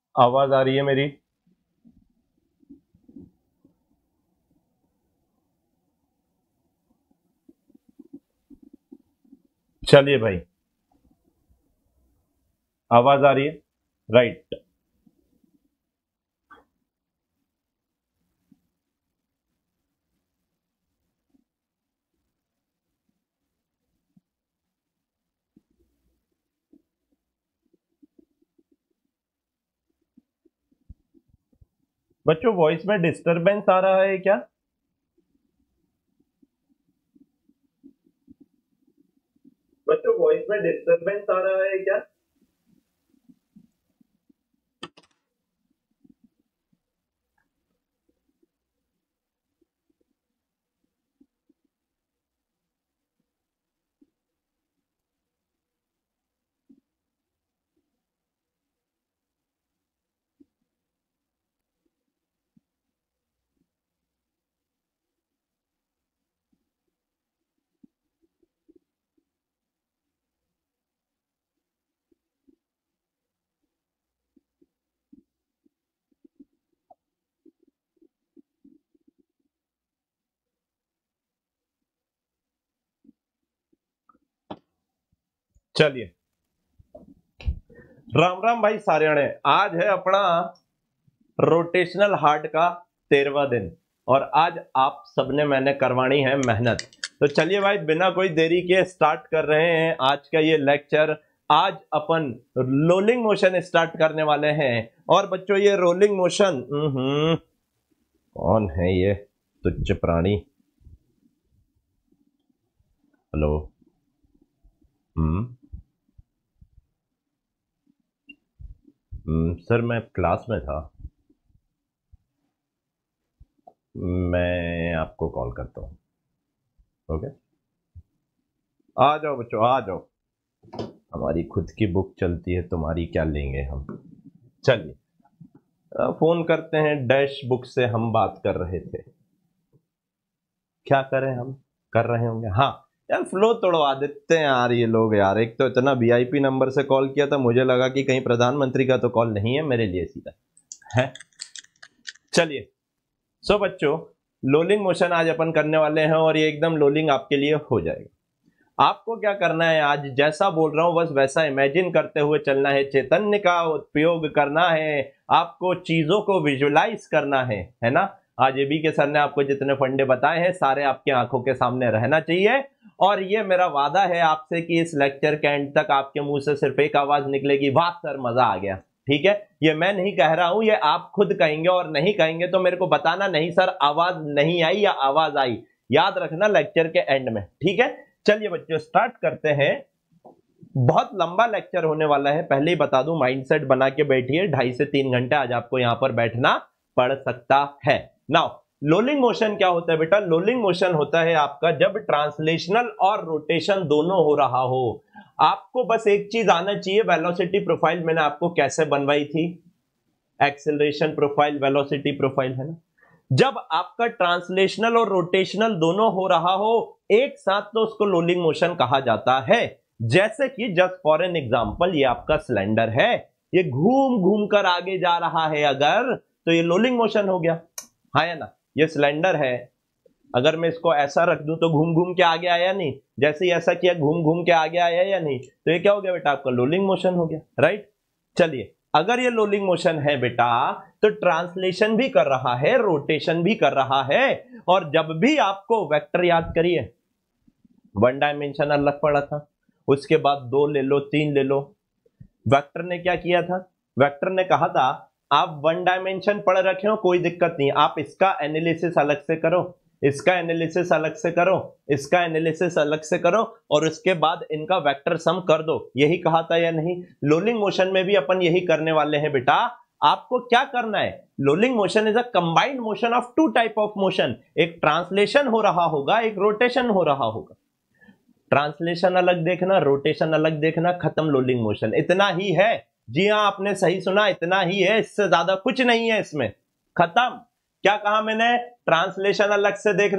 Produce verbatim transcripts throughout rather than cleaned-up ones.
आवाज आ रही है मेरी? चलिए भाई, आवाज आ रही है? राइट। बच्चों, वॉइस में डिस्टरबेंस आ रहा है क्या? बच्चों, वॉइस में डिस्टरबेंस आ रहा है क्या? चलिए, राम राम भाई सारियाणे। आज है अपना रोटेशनल हार्ट का तेरहवा दिन और आज आप सबने मैंने करवानी है मेहनत। तो चलिए भाई, बिना कोई देरी के स्टार्ट कर रहे हैं आज का ये लेक्चर। आज अपन रोलिंग मोशन स्टार्ट करने वाले हैं। और बच्चों, ये रोलिंग मोशन हम्म कौन है ये तुच्छ प्राणी? हेलो। हम्म हम्म, सर मैं क्लास में था। मैं आपको कॉल करता हूँ। ओके, आ जाओ बच्चों, आ जाओ। हमारी खुद की बुक चलती है, तुम्हारी क्या लेंगे हम। चलिए, अ, फोन करते हैं। डैश बुक से हम बात कर रहे थे। क्या करें हम? कर रहे होंगे, हाँ। यार फ्लो तोड़वा देते हैं यार ये लोग। यार एक तो इतना वीआईपी नंबर से कॉल किया था, मुझे लगा कि कहीं प्रधानमंत्री का तो कॉल नहीं है मेरे लिए, सीधा है। चलिए, सो बच्चों, लोलिंग मोशन आज अपन करने वाले हैं और ये एकदम लोलिंग आपके लिए हो जाएगा। आपको क्या करना है, आज जैसा बोल रहा हूं बस वैसा इमेजिन करते हुए चलना है। चैतन्य का उपयोग करना है। आपको चीजों को विजुलाइज करना है है ना। आज ए बी के सर ने आपको जितने फंडे बताए हैं सारे आपकी आंखों के सामने रहना चाहिए। और ये मेरा वादा है आपसे कि इस लेक्चर के एंड तक आपके मुंह से सिर्फ एक आवाज निकलेगी, वाह सर मजा आ गया। ठीक है, ये मैं नहीं कह रहा हूं, ये आप खुद कहेंगे। और नहीं कहेंगे तो मेरे को बताना, नहीं सर आवाज नहीं आई या आवाज आई। याद रखना लेक्चर के एंड में, ठीक है। चलिए बच्चों, स्टार्ट करते हैं। बहुत लंबा लेक्चर होने वाला है, पहले ही बता दूं। माइंडसेट बना के बैठिए, ढाई से तीन घंटे आज आपको यहां पर बैठना पड़ सकता है। नाउ, लोलिंग मोशन क्या होता है बेटा? लोलिंग मोशन होता है आपका जब ट्रांसलेशनल और रोटेशन दोनों हो रहा हो। आपको बस एक चीज आना चाहिए, वेलोसिटी प्रोफाइल मैंने आपको कैसे बनवाई थी। एक्सेलरेशन प्रोफाइल, वेलोसिटी प्रोफाइल, है ना। जब आपका ट्रांसलेशनल और रोटेशनल दोनों हो रहा हो एक साथ तो उसको रोलिंग मोशन कहा जाता है। जैसे कि जस्ट फॉर एन एग्जांपल, ये आपका सिलेंडर है, ये घूम घूम कर आगे जा रहा है अगर, तो ये रोलिंग मोशन हो गया, हाँ या ना। ये सिलेंडर है, अगर मैं इसको ऐसा रख दूं तो घूम घूम के आगे आया नहीं, जैसे ही ऐसा किया घूम घूम के आगे आया या नहीं, तो ये क्या हो गया बेटा? आपका रोलिंग मोशन हो गया, राइट। चलिए, अगर ये रोलिंग मोशन है बेटा तो ट्रांसलेशन भी कर रहा है, रोटेशन भी कर रहा है। और जब भी आपको वेक्टर, याद करिए, वन डायमेंशन अलग पड़ा था, उसके बाद दो ले लो, तीन ले लो। वेक्टर ने क्या किया था? वेक्टर ने कहा था आप वन डायमेंशन पढ़ रखे हो कोई दिक्कत नहीं, आप इसका एनालिसिस अलग से करो, इसका एनालिसिस अलग से करो, इसका एनालिसिस अलग से करो, और उसके बाद इनका वेक्टर सम कर दो। यही कहा था या नहीं? रोलिंग मोशन में भी अपन यही करने वाले हैं बेटा। आपको क्या करना है? Rolling motion is a combined motion of two type of motion. एक ट्रांसलेशन हो रहा होगा, एक रोटेशन हो रहा होगा। ट्रांसलेशन अलग देखना, रोटेशन अलग देखना, खत्म रोलिंग मोशन। इतना ही है। जी हाँ, आपने सही सुना, इतना ही है, इससे ज्यादा कुछ नहीं है इसमें। खत्म। क्या कहा मैंने? ट्रांसलेशन अलग से देखना,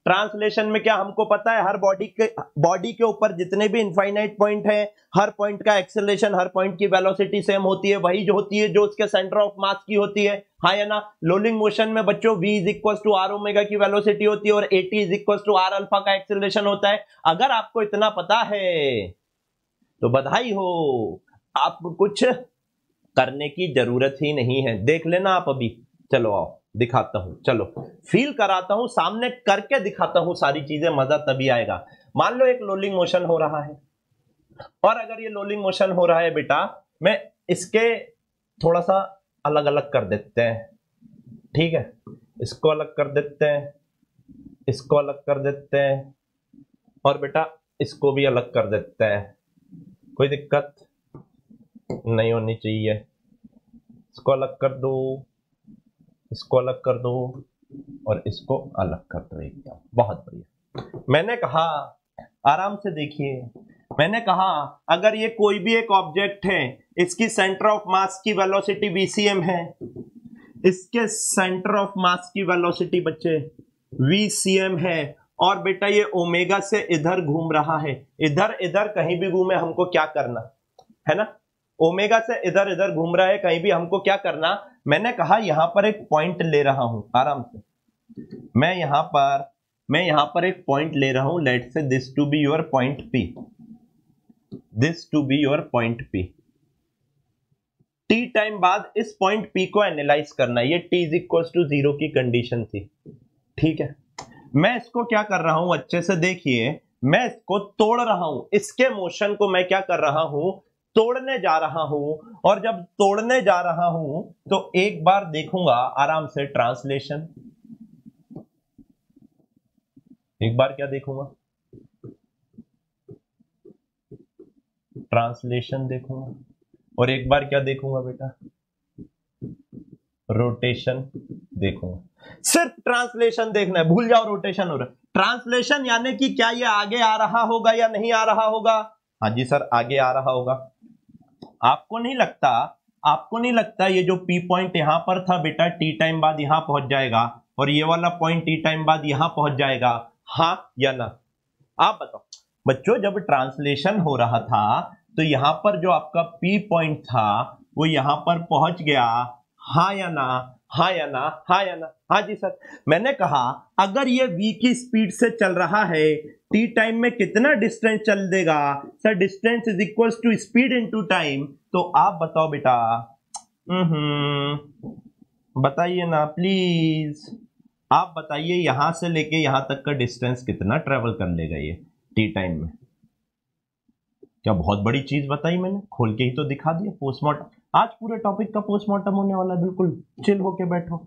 ट्रांसलेशन में क्या हमको पता है, हर बॉडी के बॉडी के ऊपर जितने भी इनफाइनाइट पॉइंट है, हर पॉइंट का एक्सेलरेशन, हर पॉइंट की वेलोसिटी सेम होती है, वही जो होती है जो उसके सेंटर ऑफ मास की होती है, हाँ या ना। रोलिंग मोशन में बच्चों v is equal to are omega की वेलोसिटी होती है और at is equal to R alpha का एक्सेलरेशन होता है। अगर आपको इतना पता है तो बधाई हो, आपको कुछ करने की जरूरत ही नहीं है। देख लेना आप अभी। चलो आओ दिखाता हूं, चलो फील कराता हूं, सामने करके दिखाता हूं सारी चीजें, मजा तभी आएगा। मान लो एक रोलिंग मोशन हो रहा है, और अगर ये रोलिंग मोशन हो रहा है बेटा, मैं इसके थोड़ा सा अलग अलग कर देते हैं, ठीक है, इसको अलग कर देते हैं, इसको अलग कर देते हैं, और बेटा इसको भी अलग कर देते हैं। कोई दिक्कत नहीं होनी चाहिए। इसको अलग कर दो, इसको अलग कर दो, और इसको अलग कर दो एकदम। बहुत बढ़िया। मैंने कहा, आराम से देखिए, मैंने कहा अगर ये कोई भी एक ऑब्जेक्ट है, इसकी सेंटर ऑफ मास की वेलोसिटी वीसीएम है, इसके सेंटर ऑफ मास की वेलोसिटी बच्चे वीसीएम है, और बेटा ये ओमेगा से इधर घूम रहा है, इधर इधर कहीं भी घूमे हमको क्या करना है ना, ओमेगा से इधर इधर घूम रहा है कहीं भी, हमको क्या करना। मैंने कहा यहां पर एक पॉइंट ले रहा हूं, आराम से, मैं यहां पर मैं यहां पर एक पॉइंट ले रहा हूं, let's say this to be your point P, this to be your point P. T time बाद इस पॉइंट पी को एनालाइज करना, ये T is equal to zero की कंडीशन थी, ठीक है। मैं इसको क्या कर रहा हूं, अच्छे से देखिए, मैं इसको तोड़ रहा हूं, इसके मोशन को मैं क्या कर रहा हूं, तोड़ने जा रहा हूं। और जब तोड़ने जा रहा हूं तो एक बार देखूंगा आराम से ट्रांसलेशन, एक बार क्या देखूंगा, ट्रांसलेशन देखूंगा, और एक बार क्या देखूंगा बेटा, रोटेशन देखूंगा। सिर्फ ट्रांसलेशन देखना है, भूल जाओ रोटेशन हो रहा है। ट्रांसलेशन यानी कि क्या ये आगे आ रहा होगा या नहीं आ रहा होगा, हाँ जी सर आगे आ रहा होगा। आपको नहीं लगता, आपको नहीं लगता ये जो पी पॉइंट यहां पर था बेटा, टी टाइम बाद यहां पहुंच जाएगा, और ये वाला पॉइंट टी टाइम बाद यहां पहुंच जाएगा, हाँ या ना। आप बताओ बच्चों, जब ट्रांसलेशन हो रहा था तो यहां पर जो आपका पी पॉइंट था वो यहां पर पहुंच गया, हाँ या ना, हाँ या ना, हाँ या ना। हाँ जी सर। मैंने कहा अगर ये v की स्पीड से चल रहा है, t टाइम में कितना डिस्टेंस चल देगा sir, distance is equal to speed into time. तो आप बताओ बेटा, हम्म बताइए ना प्लीज, आप बताइए यहां से लेके यहां तक का डिस्टेंस कितना ट्रेवल कर लेगा ये टी टाइम में। क्या बहुत बड़ी चीज बताई मैंने, खोल के ही तो दिखा दिया। पोस्टमार्टम, आज पूरे टॉपिक का पोस्टमार्टम होने वाला है, बिल्कुल चिल होके बैठो।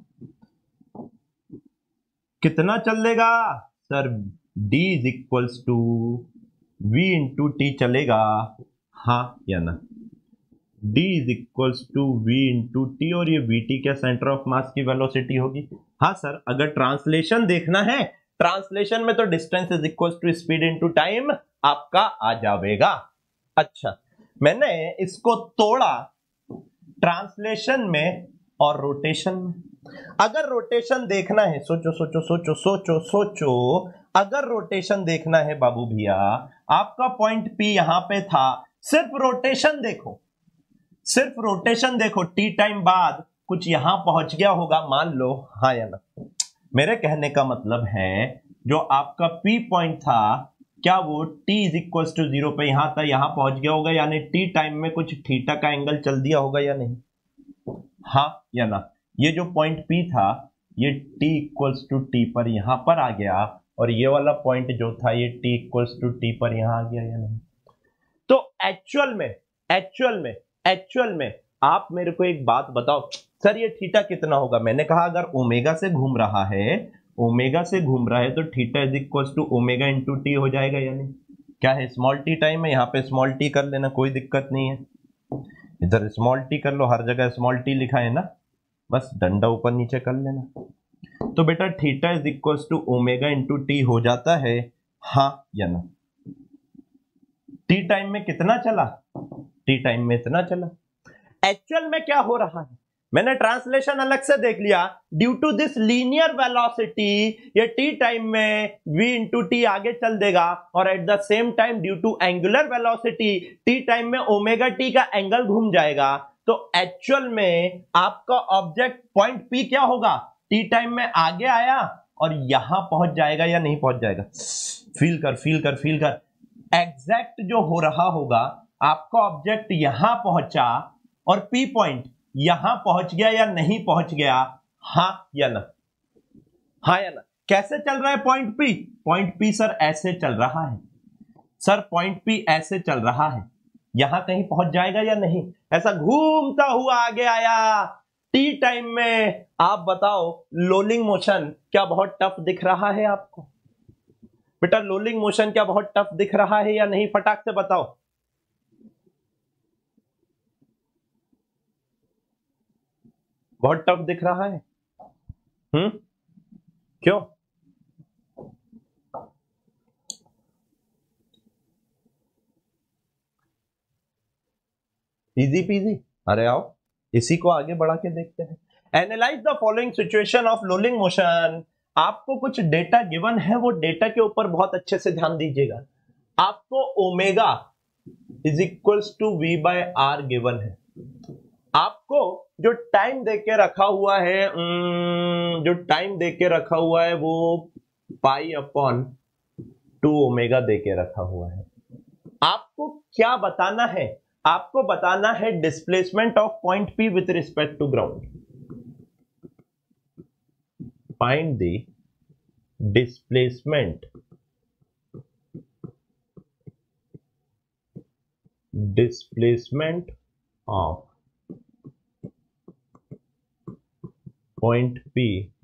कितना चल लेगा sir, d is equals to v into T चलेगा, हाँ या ना। d is equals to v into T, और ये vt क्या सेंटर ऑफ मास की वेलोसिटी होगी। हाँ सर, अगर ट्रांसलेशन देखना है, ट्रांसलेशन में तो distance is equals to speed into time आपका आ जाएगा। अच्छा, मैंने इसको तोड़ा ट्रांसलेशन में और रोटेशन में। अगर रोटेशन देखना है, सोचो सोचो सोचो सोचो सोचो, अगर रोटेशन देखना है बाबू भैया, आपका पॉइंट पी यहां पे था, सिर्फ रोटेशन देखो, सिर्फ रोटेशन देखो, टी टाइम बाद कुछ यहां पहुंच गया होगा मान लो, हाँ या ना। मेरे कहने का मतलब है जो आपका पी पॉइंट था, क्या वो t is equal to zero पे यहां था, यहां पहुंच गया होगा, यानी t टाइम में कुछ थीटा का एंगल चल दिया होगा या नहीं, हाँ या ना। ये जो पॉइंट p था ये t इक्वल्स टू टी पर यहां पर आ गया, और ये वाला पॉइंट जो था ये t इक्वल्स टू टी पर यहां आ गया या नहीं। तो एक्चुअल में एक्चुअल में एक्चुअल में आप मेरे को एक बात बताओ सर, ये थीटा कितना होगा। मैंने कहा अगर ओमेगा से घूम रहा है, ओमेगा से घूम रहा है तो theta is equal to omega into T हो जाएगा या नहीं। क्या है, स्मॉल टी टाइम है, यहाँ पे स्मॉल टी कर लेना, कोई दिक्कत नहीं है। इधर स्मॉल टी कर लो, हर जगह स्मॉल टी लिखा है ना, बस डंडा ऊपर नीचे कर लेना। तो बेटा theta is equal to omega into T हो जाता है, हाँ या ना। टी टाइम में कितना चला, टी टाइम में इतना चला। एक्चुअल में क्या हो रहा है, मैंने ट्रांसलेशन अलग से देख लिया। Due to this linear velocity ये टी टाइम में v इंटू टी आगे चल देगा, और at the same time due to angular velocity T time में ओमेगा टी का एंगल घूम जाएगा। तो एक्चुअल में आपका ऑब्जेक्ट पॉइंट पी क्या होगा, टी टाइम में आगे आया और यहां पहुंच जाएगा या नहीं पहुंच जाएगा। फील कर फील कर फील कर एग्जैक्ट जो हो रहा होगा, आपका ऑब्जेक्ट यहां पहुंचा और पी पॉइंट यहां पहुंच गया या नहीं पहुंच गया, हां या ना, हां या ना। कैसे चल रहा है point P? Point P sir ऐसे चल रहा है, सर पॉइंट पी ऐसे चल रहा है, यहां कहीं पहुंच जाएगा या नहीं? ऐसा घूमता हुआ आगे आया टी टाइम में। आप बताओ रोलिंग मोशन क्या बहुत टफ दिख रहा है आपको? बेटा रोलिंग मोशन क्या बहुत टफ दिख रहा है या नहीं? फटाक से बताओ। बहुत टफ दिख रहा है? हम्म क्यों? Easy peasy. अरे आओ इसी को आगे बढ़ा के देखते हैं। Analyse the following situation of rolling motion. आपको कुछ डेटा गिवन है, वो डेटा के ऊपर बहुत अच्छे से ध्यान दीजिएगा। आपको omega is equals to we by R given है। आपको जो टाइम देके रखा हुआ है, जो टाइम देके रखा हुआ है वो पाई अपॉन टू ओमेगा देके रखा हुआ है। आपको क्या बताना है? आपको बताना है displacement of point P with respect to ground. Find the displacement displacement of point P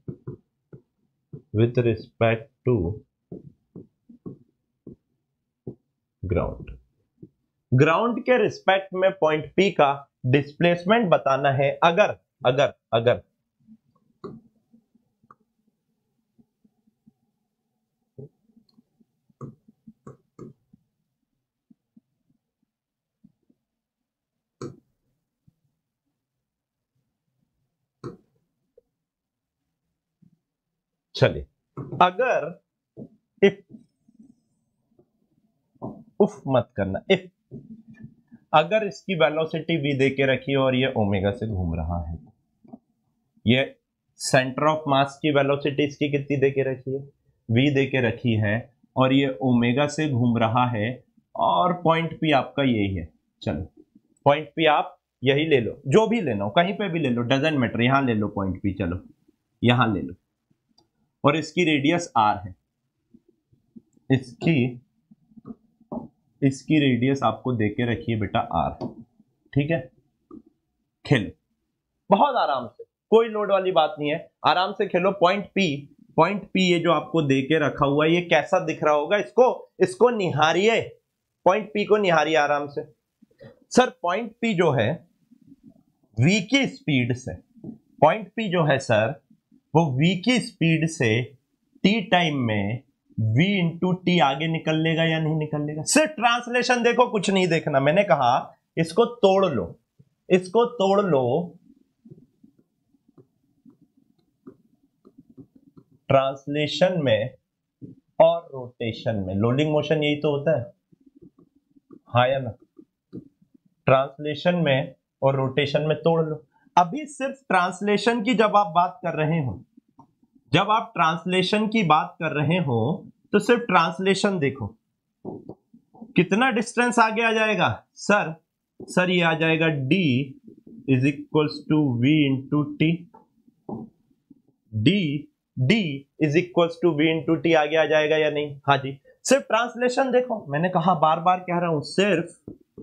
with respect to ground. Ground के रिस्पेक्ट में पॉइंट P का डिस्प्लेसमेंट बताना है। अगर अगर अगर चलिए, अगर इफ उफ मत करना, इफ अगर इसकी वेलोसिटी v दे के रखी है और ये ओमेगा से घूम रहा है, ये सेंटर ऑफ मास की वेलोसिटी इसकी कितनी दे के रखी है? v दे के रखी है, और ये ओमेगा से घूम रहा है, और पॉइंट P आपका यही है। चलो पॉइंट P आप यही ले लो, जो भी लेना हो कहीं पे भी ले लो, डजेंट मैटर, यहां ले लो पॉइंट P, चलो यहां ले लो, और इसकी रेडियस r है। इसकी इसकी रेडियस आपको देके रखिए बेटा r, ठीक है। खेलो बहुत आराम से, कोई लोड वाली बात नहीं है, आराम से खेलो। पॉइंट P पॉइंट P ये जो आपको देके रखा हुआ है, ये कैसा दिख रहा होगा? इसको इसको निहारिए, पॉइंट P को निहारिए आराम से। सर पॉइंट P जो है v की स्पीड से, पॉइंट P जो है सर वो v की स्पीड से t टाइम में v इंटू टी आगे निकल लेगा या नहीं निकल लेगा? सिर्फ ट्रांसलेशन देखो, कुछ नहीं देखना। मैंने कहा इसको तोड़ लो, इसको तोड़ लो, ट्रांसलेशन में और रोटेशन में। रोलिंग मोशन यही तो होता है, हाँ या ना? ट्रांसलेशन में और रोटेशन में तोड़ लो। अभी सिर्फ ट्रांसलेशन की जब आप बात कर रहे हो, जब आप ट्रांसलेशन की बात कर रहे हो तो सिर्फ ट्रांसलेशन देखो, कितना डिस्टेंस आगे आ जाएगा सर? सर ये आ जाएगा d is equals to V into T. D D is equals to V into T आगे आ जाएगा या नहीं? हाँ जी। सिर्फ ट्रांसलेशन देखो, मैंने कहा बार बार कह रहा हूं, सिर्फ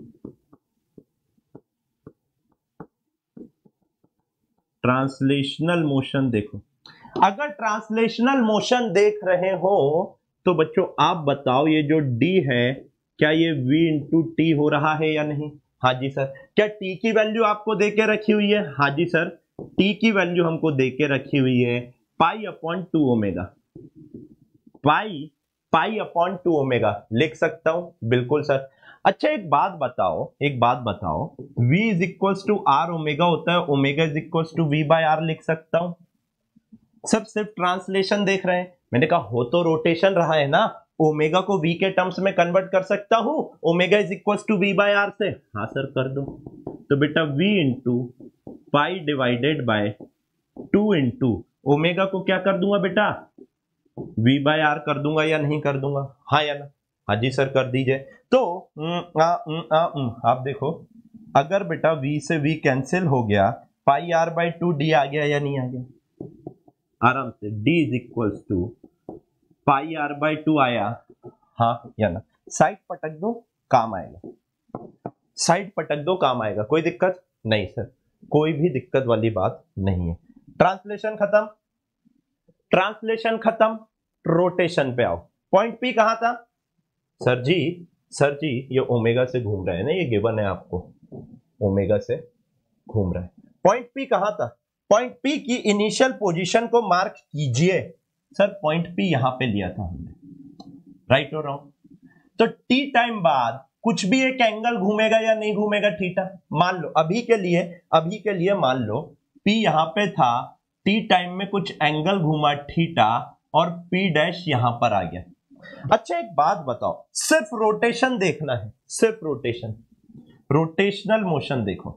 ट्रांसलेशनल मोशन देखो। अगर ट्रांसलेशनल मोशन देख रहे हो तो बच्चों आप बताओ, ये जो d है क्या ये v इंटू टी हो रहा है या नहीं? हाँ जी सर। क्या t की वैल्यू आपको देके रखी हुई है? हाँ जी सर, t की वैल्यू हमको देके रखी हुई है pi upon two omega. Pi pi upon two omega लिख सकता हूं? बिल्कुल सर। अच्छा एक बात बताओ, एक बात बताओ, v is equal to are omega होता है, omega is equal to we by R लिख सकता हूं। सब सिर्फ ट्रांसलेशन देख रहे हैं। मैंने कहा हो तो रोटेशन रहा है ना, ओमेगा को v के टर्म्स में कन्वर्ट कर सकता हूं, omega is equal to we by R से। हाँ सर कर दो। तो बेटा v into pi divided by two into omega को क्या कर दूंगा बेटा, v बाय आर कर दूंगा या नहीं कर दूंगा, हाँ या ना? हाँ जी सर कर दीजिए। तो आ, आ, आ, आप देखो, अगर बेटा v से v कैंसिल हो गया, pi R by two D आ गया या नहीं आ गया? आराम से d is equal to pi R by two आया, हाँ या ना? साइड पटक दो काम आएगा, साइड पटक दो काम आएगा, कोई दिक्कत नहीं सर, कोई भी दिक्कत वाली बात नहीं है। ट्रांसलेशन खत्म, ट्रांसलेशन खत्म, रोटेशन पे आओ। पॉइंट पी कहां था सर जी? सर जी ये ओमेगा से घूम रहा है ना, ये गिवन है आपको, ओमेगा से घूम रहा है। पॉइंट पी कहां था? पॉइंट पी की इनिशियल पोजीशन को मार्क कीजिए। सर पॉइंट पी यहां पे लिया था हमने, राइट और रॉन्ग? तो टी टाइम बाद कुछ भी एक एंगल घूमेगा या नहीं घूमेगा थीटा? मान लो अभी के लिए, अभी के लिए मान लो पी यहां पे था, टी टाइम में कुछ एंगल घूमा थीटा और पी डैश यहां पर आ गया। अच्छा एक बात बताओ, सिर्फ रोटेशन देखना है, सिर्फ रोटेशन, रोटेशनल मोशन देखो,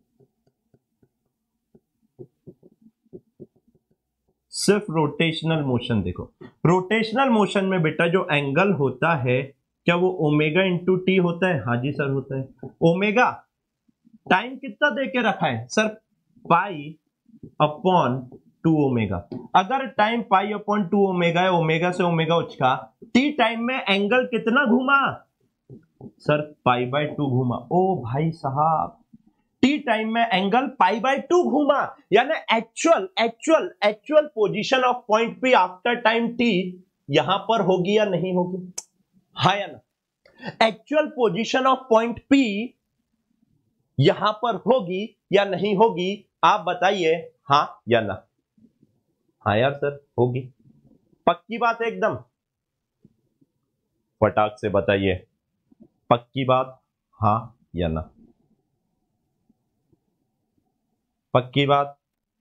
सिर्फ रोटेशनल मोशन देखो। रोटेशनल मोशन में बेटा जो एंगल होता है, क्या वो ओमेगा इंटू टी होता है? हाँ जी सर होता है। ओमेगा टाइम कितना दे के रखा है sir? Pi upon two omega. अगर time pi upon two omega है, ओमेगा से ओमेगा उचका, टी टाइम में एंगल कितना घूमा सर? पाई बाय टू घूमा। ओ भाई साहब, टी टाइम में एंगल पाई बाय टू घूमा, यानी actual actual actual position of point P after time T यहां पर होगी या नहीं होगी? हाँ या ना? Actual position of point P यहां पर होगी या नहीं होगी? आप बताइए हाँ या ना? हाँ यार सर होगी, पक्की बात है एकदम, फटाक से बताइए, पक्की बात, हाँ या ना? पक्की बात।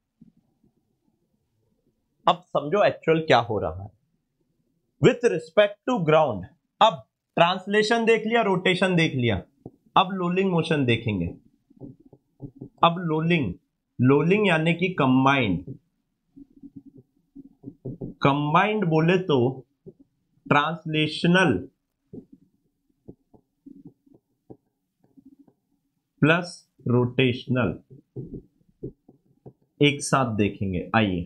अब समझो एक्चुअल क्या हो रहा है विथ रिस्पेक्ट टू ग्राउंड। अब ट्रांसलेशन देख लिया, रोटेशन देख लिया, अब लोलिंग मोशन देखेंगे। अब लोलिंग, लोलिंग यानी कि कंबाइंड, कंबाइंड बोले तो ट्रांसलेशनल प्लस रोटेशनल एक साथ देखेंगे। आइए,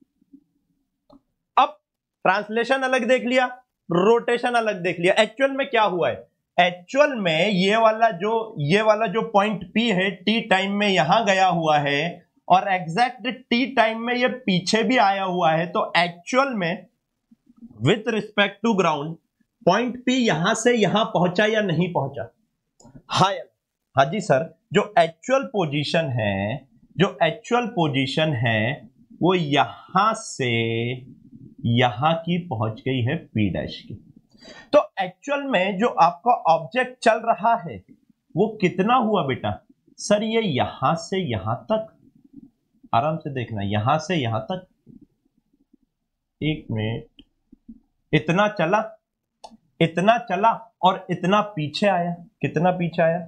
अब ट्रांसलेशन अलग देख लिया, रोटेशन अलग देख लिया। एक्चुअल में क्या हुआ है? एक्चुअल में ये वाला जो ये वाला जो पॉइंट पी है, टी टाइम में यहां गया हुआ है और एग्जैक्ट टी टाइम में ये पीछे भी आया हुआ है। तो एक्चुअल में with respect to ground point P यहां से यहां पहुंचा या नहीं पहुंचा? हाँ या हाँ जी सर, जो एक्चुअल पोजीशन है, जो एक्चुअल पोजीशन है वो यहां से यहां की पहुंच गई है पी डैश की। तो एक्चुअल में जो आपका ऑब्जेक्ट चल रहा है वो कितना हुआ बेटा? सर ये यहां से यहां तक, आराम से देखना, यहां से यहां तक, एक मिनट, इतना चला, इतना चला और इतना पीछे आया। कितना पीछे आया?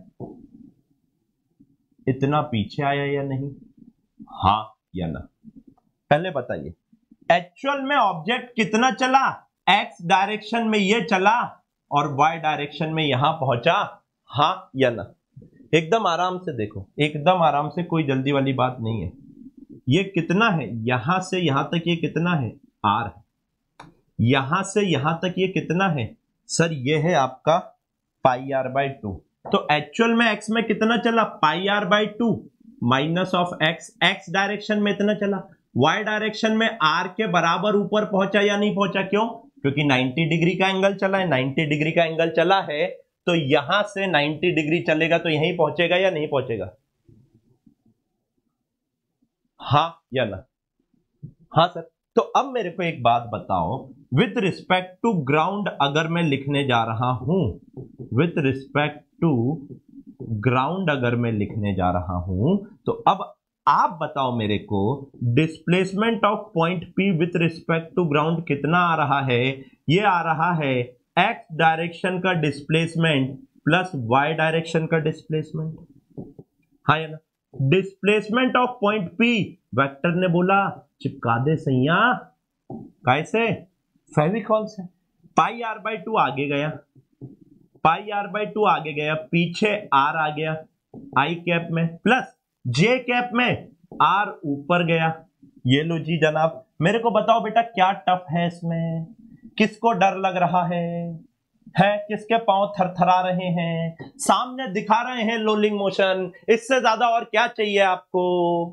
इतना पीछे आया या नहीं? हाँ या ना? पहले बताइए, एक्चुअल में ऑब्जेक्ट कितना चला? एक्स डायरेक्शन में ये चला और वाई डायरेक्शन में यहां पहुंचा, हाँ या ना? एकदम आराम से देखो, एकदम आराम से, कोई जल्दी वाली बात नहीं है। ये कितना है? यहां से यहां तक ये कितना है? आर है। यहां से यहां तक ये कितना है? सर ये है आपका पाई आर बाई टू। तो एक्चुअल में एक्स में कितना चला? Pi R by two minus of X, X direction में इतना चला, वाई डायरेक्शन में आर के बराबर ऊपर पहुंचा या नहीं पहुंचा? क्यों? क्योंकि नब्बे डिग्री का एंगल चला है, नब्बे डिग्री का एंगल चला है तो यहां से नब्बे डिग्री चलेगा तो यहीं पहुंचेगा या नहीं पहुंचेगा? हाँ या ना? हाँ सर, तो अब मेरे को एक बात बताओ, विथ रिस्पेक्ट टू ग्राउंड अगर मैं लिखने जा रहा हूं, विथ रिस्पेक्ट टू ग्राउंड अगर मैं लिखने जा रहा हूं, तो अब आप बताओ मेरे को, displacement of point P with respect to ground कितना आ रहा है? ये आ रहा है x डायरेक्शन का डिस्प्लेसमेंट प्लस y डायरेक्शन का डिस्प्लेसमेंट। हाँ या ना? Displacement of point P, vector ने बोला चिपका दे सैया, कैसे? फेविकॉल से। पाई आर बाई टू आगे गया, पाई आर बाई टू आगे गया, पीछे आर आ गया आई कैप में, प्लस जे कैप में आर ऊपर गया। ये लो जी जनाब, मेरे को बताओ बेटा क्या टफ है इसमें? किसको डर लग रहा है? है किसके पांव थरथरा रहे हैं? सामने दिखा रहे हैं रोलिंग मोशन, इससे ज्यादा और क्या चाहिए आपको?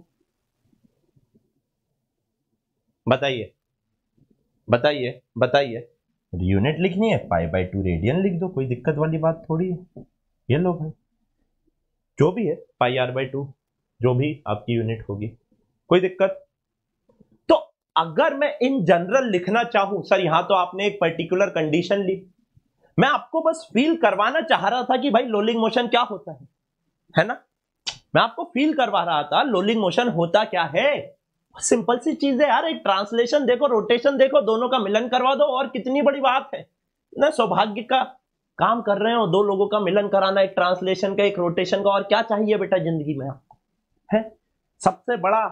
बताइए बताइए बताइए। यूनिट लिखनी है, पाई बाई टू रेडियन लिख दो, कोई दिक्कत वाली बात थोड़ी है। ये लो भाई, जो भी है पाई आर बाई टू, जो भी आपकी यूनिट होगी, कोई दिक्कत। तो अगर मैं इन जनरल लिखना चाहूं, सर यहां तो आपने एक पर्टिकुलर कंडीशन ली, मैं आपको बस फील करवाना चाह रहा था कि भाई रोलिंग मोशन क्या होता है, है ना? मैं आपको फील करवा रहा था रोलिंग मोशन होता क्या है। सिंपल सी चीज है यार, एक ट्रांसलेशन देखो, रोटेशन देखो, दोनों का मिलन करवा दो, और कितनी बड़ी बात है ना। सौभाग्य का काम कर रहे हो, दो लोगों का मिलन कराना, एक ट्रांसलेशन का, एक रोटेशन का, और क्या चाहिए बेटा जिंदगी में आपको? है सबसे बड़ा,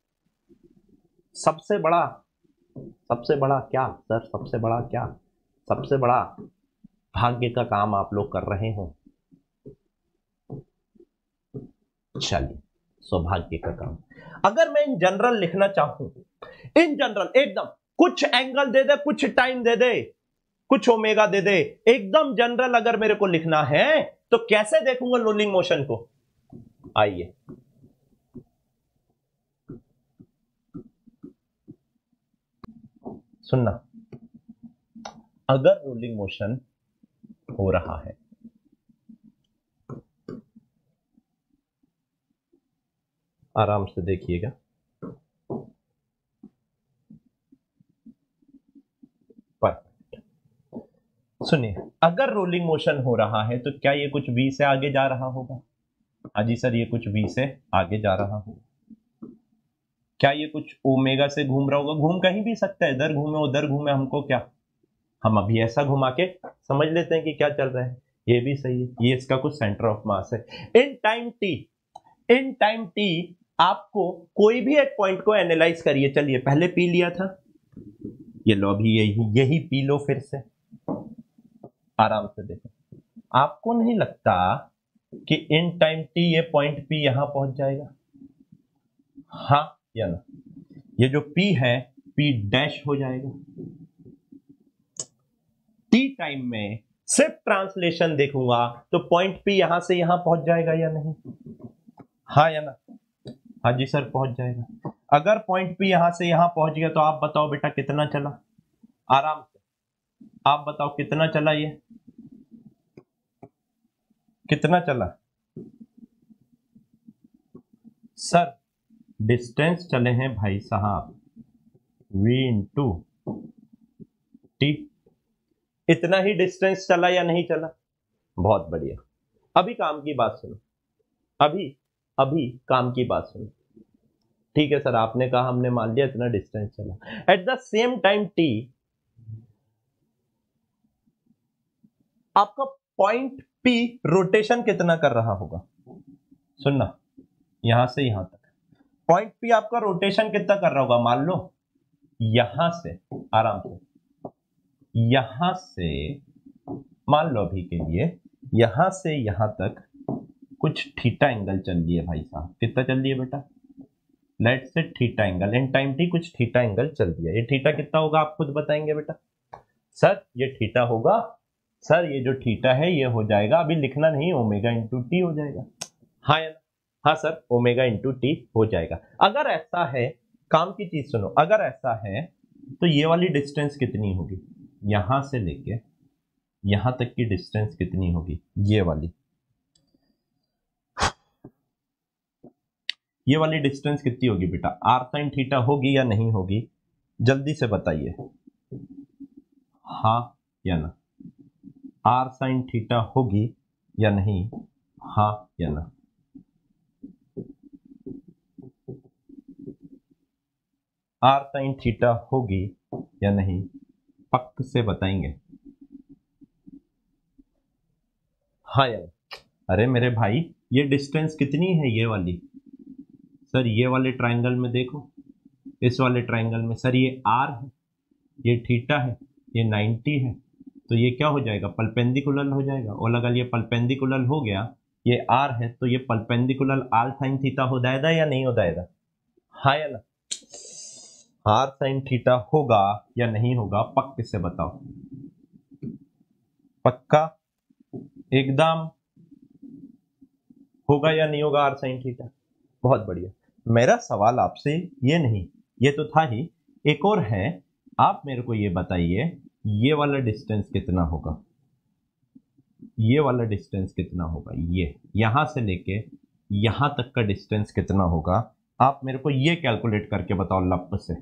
सबसे बड़ा सबसे बड़ा क्या सर? सबसे बड़ा क्या? सबसे बड़ा भाग्य का काम आप लोग कर रहे हो। चलिए, सौभाग्य का काम। अगर मैं इन जनरल लिखना चाहूं, इन जनरल एकदम, कुछ एंगल दे दे, कुछ टाइम दे दे, कुछ ओमेगा दे दे, एकदम जनरल अगर मेरे को लिखना है, तो कैसे देखूंगा रोलिंग मोशन को? आइए, सुनना, अगर रोलिंग मोशन हो रहा है, आराम से देखिएगा, परफेक्ट। सुनिए, अगर रोलिंग मोशन हो रहा है तो क्या ये कुछ v से आगे जा रहा होगा? हाँ जी सर, ये कुछ v से आगे जा रहा होगा। क्या ये कुछ ओमेगा से घूम रहा होगा? घूम कहीं भी सकता है, इधर घूमे उधर घूमे, हमको क्या, हम अभी ऐसा घुमा के समझ लेते हैं कि क्या चल रहा है। ये भी सही है, ये इसका कुछ सेंटर ऑफ मास है। In time t, in time t आपको कोई भी एक पॉइंट को एनालाइज करिए। चलिए, पहले पी लिया था, ये लो अभी यही यही पी लो फिर से, आराम से देखो। आपको नहीं लगता कि इन टाइम t ये पॉइंट p यहां पहुंच जाएगा? हाँ या ना? ये जो p है, p डैश हो जाएगा। t टाइम में सिर्फ ट्रांसलेशन देखूंगा तो पॉइंट p यहां से यहां पहुंच जाएगा या नहीं? हाँ या ना? हाँ जी सर, पहुंच जाएगा। अगर पॉइंट P यहां से यहां पहुंच गया तो आप बताओ बेटा कितना चला? आराम से आप बताओ कितना चला, ये कितना चला? सर डिस्टेंस चले हैं भाई साहब, v इंटू टी। इतना ही डिस्टेंस चला या नहीं चला? बहुत बढ़िया। अभी काम की बात सुनो, अभी अभी काम की बात सुनो। ठीक है सर, आपने कहा, हमने मान लिया इतना डिस्टेंस चला। At the same time t, आपका पॉइंट P रोटेशन कितना कर रहा होगा? सुनना, यहां से यहां तक पॉइंट P आपका रोटेशन कितना कर रहा होगा? मान लो यहां से, आराम से यहां से, मान लो अभी के लिए यहां से यहां तक कुछ थीटा एंगल चल रही है भाई साहब। कितना चल रही है बेटा? Let say theta angle, in time t कुछ थीटा एंगल चल रही है। ये थीटा कितना होगा आप खुद बताएंगे बेटा। सर ये थीटा होगा, सर ये जो थीटा है ये हो जाएगा, अभी लिखना नहीं, ओमेगा इंटू टी हो जाएगा। हाँ या हाँ सर, ओमेगा इंटू टी हो जाएगा। अगर ऐसा है, काम की चीज सुनो, अगर ऐसा है तो ये वाली डिस्टेंस कितनी होगी? यहां से लेके यहां तक की डिस्टेंस कितनी होगी? ये वाली, ये वाली डिस्टेंस कितनी होगी बेटा? आर साइन थीटा होगी या नहीं होगी? जल्दी से बताइए, हाँ या ना। आर साइन थीटा होगी या नहीं, हाँ या ना। आर साइन थीटा होगी या नहीं, पक्क से बताएंगे, हाँ या ना। अरे मेरे भाई, ये डिस्टेंस कितनी है ये वाली? सर ये वाले ट्रायंगल में देखो, इस वाले ट्रायंगल में सर ये आर है, ये थीटा है, ये नाइन्टी है, तो ये क्या हो जाएगा, परपेंडिकुलर हो जाएगा। और अगर ये परपेंडिकुलर हो गया, ये आर है, तो ये परपेंडिकुलर आर साइन थीटा हो जाएगा या नहीं हो जाएगा, हाँ या ना। आर साइन थीटा होगा या नहीं होगा, पक्के से बताओ, पक्का एकदम होगा या नहीं होगा आर साइन थीटा? बहुत बढ़िया। मेरा सवाल आपसे ये नहीं, ये तो था ही, एक और है, आप मेरे को ये बताइए, ये वाला डिस्टेंस कितना होगा, ये वाला डिस्टेंस कितना होगा, ये यहां से लेके यहां तक का डिस्टेंस कितना होगा, आप मेरे को ये कैलकुलेट करके बताओ लप से।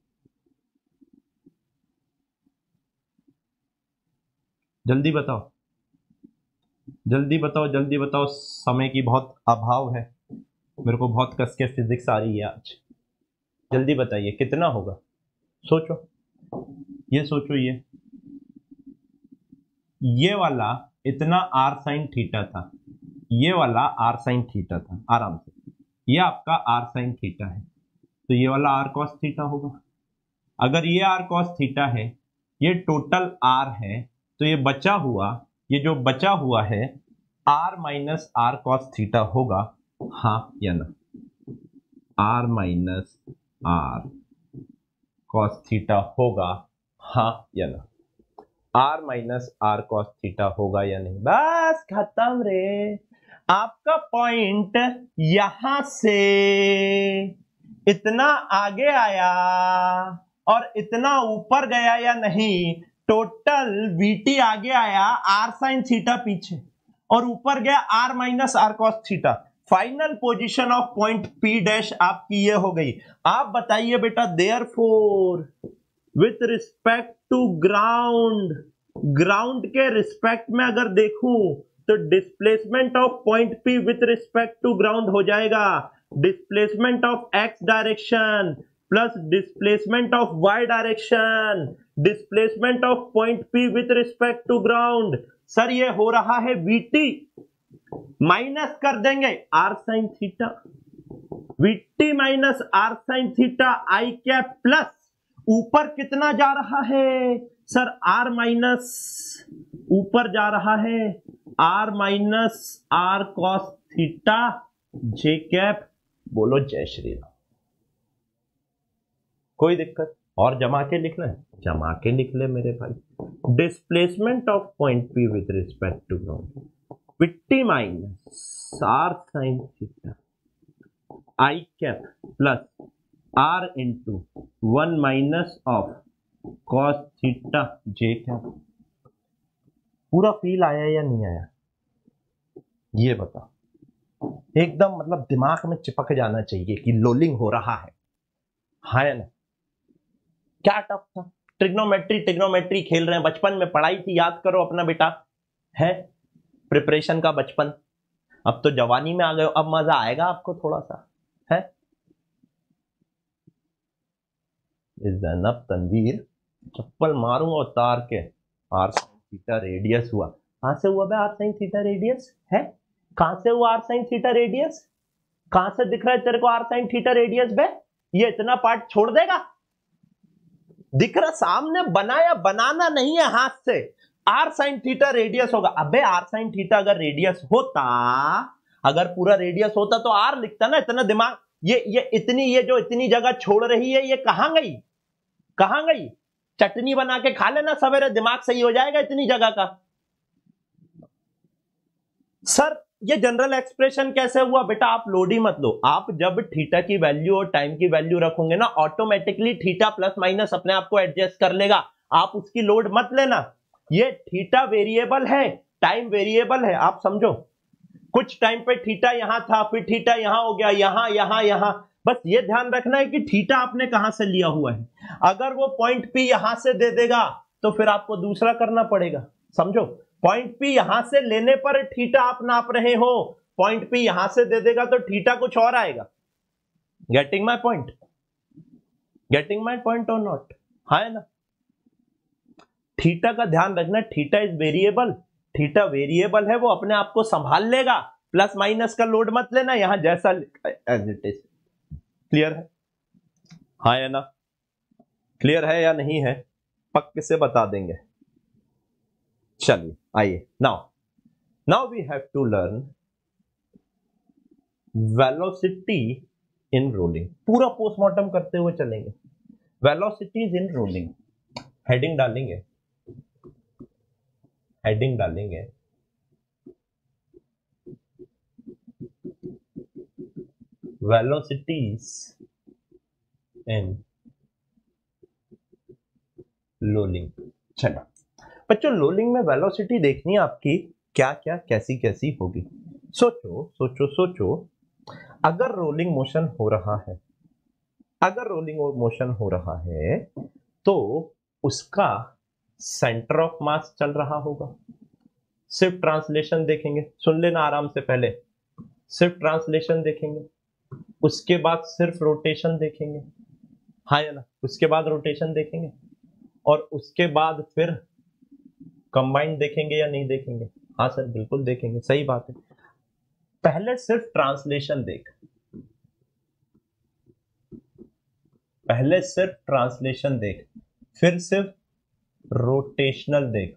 जल्दी बताओ, जल्दी बताओ, जल्दी बताओ, समय की बहुत अभाव है, मेरे को बहुत कस के फिजिक्स आ रही है आज। जल्दी बताइए कितना होगा, सोचो, ये सोचो, ये ये वाला इतना आर साइन थीटा था, ये वाला आर साइन थीटा था, आराम से, ये आपका आर साइन थीटा है, तो ये वाला आर कॉस थीटा होगा। अगर ये आर कॉस थीटा है, ये टोटल आर है, तो ये बचा हुआ, ये जो बचा हुआ है R minus R cos theta होगा, हाँ या ना। R minus R cos theta होगा, हाँ या ना। R minus R cos theta होगा या नहीं, बस खत्म रे। आपका पॉइंट यहां से इतना आगे आया और इतना ऊपर गया या नहीं, टोटल वीटी आगे आया, आर साइन थीटा पीछे, और ऊपर गया R minus R cos theta. Final position of point P dash आपकी ये हो गई। आप बताइए बेटा, therefore with respect to ground, ground के रिस्पेक्ट में अगर देखूं तो displacement of point P with respect to ground हो जाएगा displacement of X direction plus displacement of Y direction, displacement of point P with respect to ground. Sir ये हो रहा है वीटी, माइनस कर देंगे are sine theta, VT minus R sine theta I cap, plus ऊपर कितना जा रहा है सर, आर माइनस, ऊपर जा रहा है R minus R cos theta J cap. बोलो जय श्री राम। कोई दिक्कत? और जमा के लिखना है, जमा के लिख ले मेरे भाई। Displacement of point P with respect to ground, VT minus R sine theta I cap plus R into one minus of cos theta J cap. पूरा फील आया या नहीं आया, ये बता। एकदम मतलब दिमाग में चिपक जाना चाहिए कि लोलिंग हो रहा है, हाँ या ना। क्या टफ था? ट्रिग्नोमेट्री ट्रिग्नोमेट्री खेल रहे हैं, बचपन में पढ़ाई थी, याद करो अपना बेटा, है प्रिपरेशन का बचपन। अब तो जवानी में आ गए, अब मजा आएगा आपको थोड़ा सा, है। जैनब तनवीर, चप्पल मारूंगा उतार के। आर साइन थीटा रेडियस हुआ, कहां से हुआ बे आर साइन थीटा रेडियस, है कहां से हुआ आर साइन थीटा रेडियस? कहां से दिख रहा है तेरे को आर साइन थीटा रेडियस बे? ये इतना पार्ट छोड़ देगा, दिख रहा सामने, बनाया, बनाना नहीं है हाथ से। आर साइन थीटा रेडियस होगा। अबे आर साइन थीटा अगर रेडियस होता, अगर पूरा रेडियस होता तो आर लिखता ना, इतना दिमाग, ये ये इतनी, ये जो इतनी जगह छोड़ रही है, ये कहां गई, कहां गई? चटनी बना के खा लेना सवेरे, दिमाग सही हो जाएगा इतनी जगह का। सर ये जनरल एक्सप्रेशन कैसे हुआ? बेटा आप लोड ही मत लो, आप जब थीटा की वैल्यू और टाइम की वैल्यू रखोगे ना, ऑटोमेटिकली थीटा प्लस माइनस अपने आप को एडजस्ट कर लेगा, आप उसकी लोड मत लेना। ये थीटा वेरिएबल है, टाइम वेरिएबल है, आप समझो। कुछ टाइम पे थीटा यहां था, फिर थीटा यहां हो गया, यहां यहां यहां, बस ये ध्यान रखना है कि थीटा आपने कहां से लिया हुआ है। अगर वो पॉइंट पी यहां से दे देगा तो फिर आपको दूसरा करना पड़ेगा, समझो। पॉइंट पी यहां से लेने पर थीटा आप नाप रहे हो, पॉइंट पी यहां से दे देगा तो थीटा कुछ और आएगा। Getting my point, getting my point और नॉट, है ना। थीटा का ध्यान रखना, theta is variable, theta variable है, वो अपने आप को संभाल लेगा। प्लस माइनस का लोड मत लेना, यहां जैसा एज इट इज। क्लियर है, हाँ या ना, क्लियर है या नहीं है, पक्के से बता देंगे। चलिए आइए, now now we have to learn velocity in rolling. पूरा पोस्टमार्टम करते हुए चलेंगे। वेलोसिटीज इन रोलिंग, हेडिंग डालेंगे, हेडिंग डालेंगे वेलोसिटीज इन रोलिंग। चलो बच्चों, रोलिंग में वेलोसिटी देखनी है आपकी क्या क्या कैसी कैसी होगी। सोचो सोचो सोचो, अगर रोलिंग मोशन हो रहा है, अगर रोलिंग मोशन हो रहा है तो उसका सेंटर ऑफ मास चल रहा होगा। सिर्फ ट्रांसलेशन देखेंगे, सुन लेना आराम से, पहले सिर्फ ट्रांसलेशन देखेंगे, उसके बाद सिर्फ रोटेशन देखेंगे, हाँ या ना, उसके बाद रोटेशन देखेंगे और उसके बाद फिर कंबाइंड देखेंगे या नहीं देखेंगे। हाँ सर बिल्कुल देखेंगे, सही बात है। पहले सिर्फ ट्रांसलेशन देख, पहले सिर्फ ट्रांसलेशन देख, फिर सिर्फ रोटेशनल देख,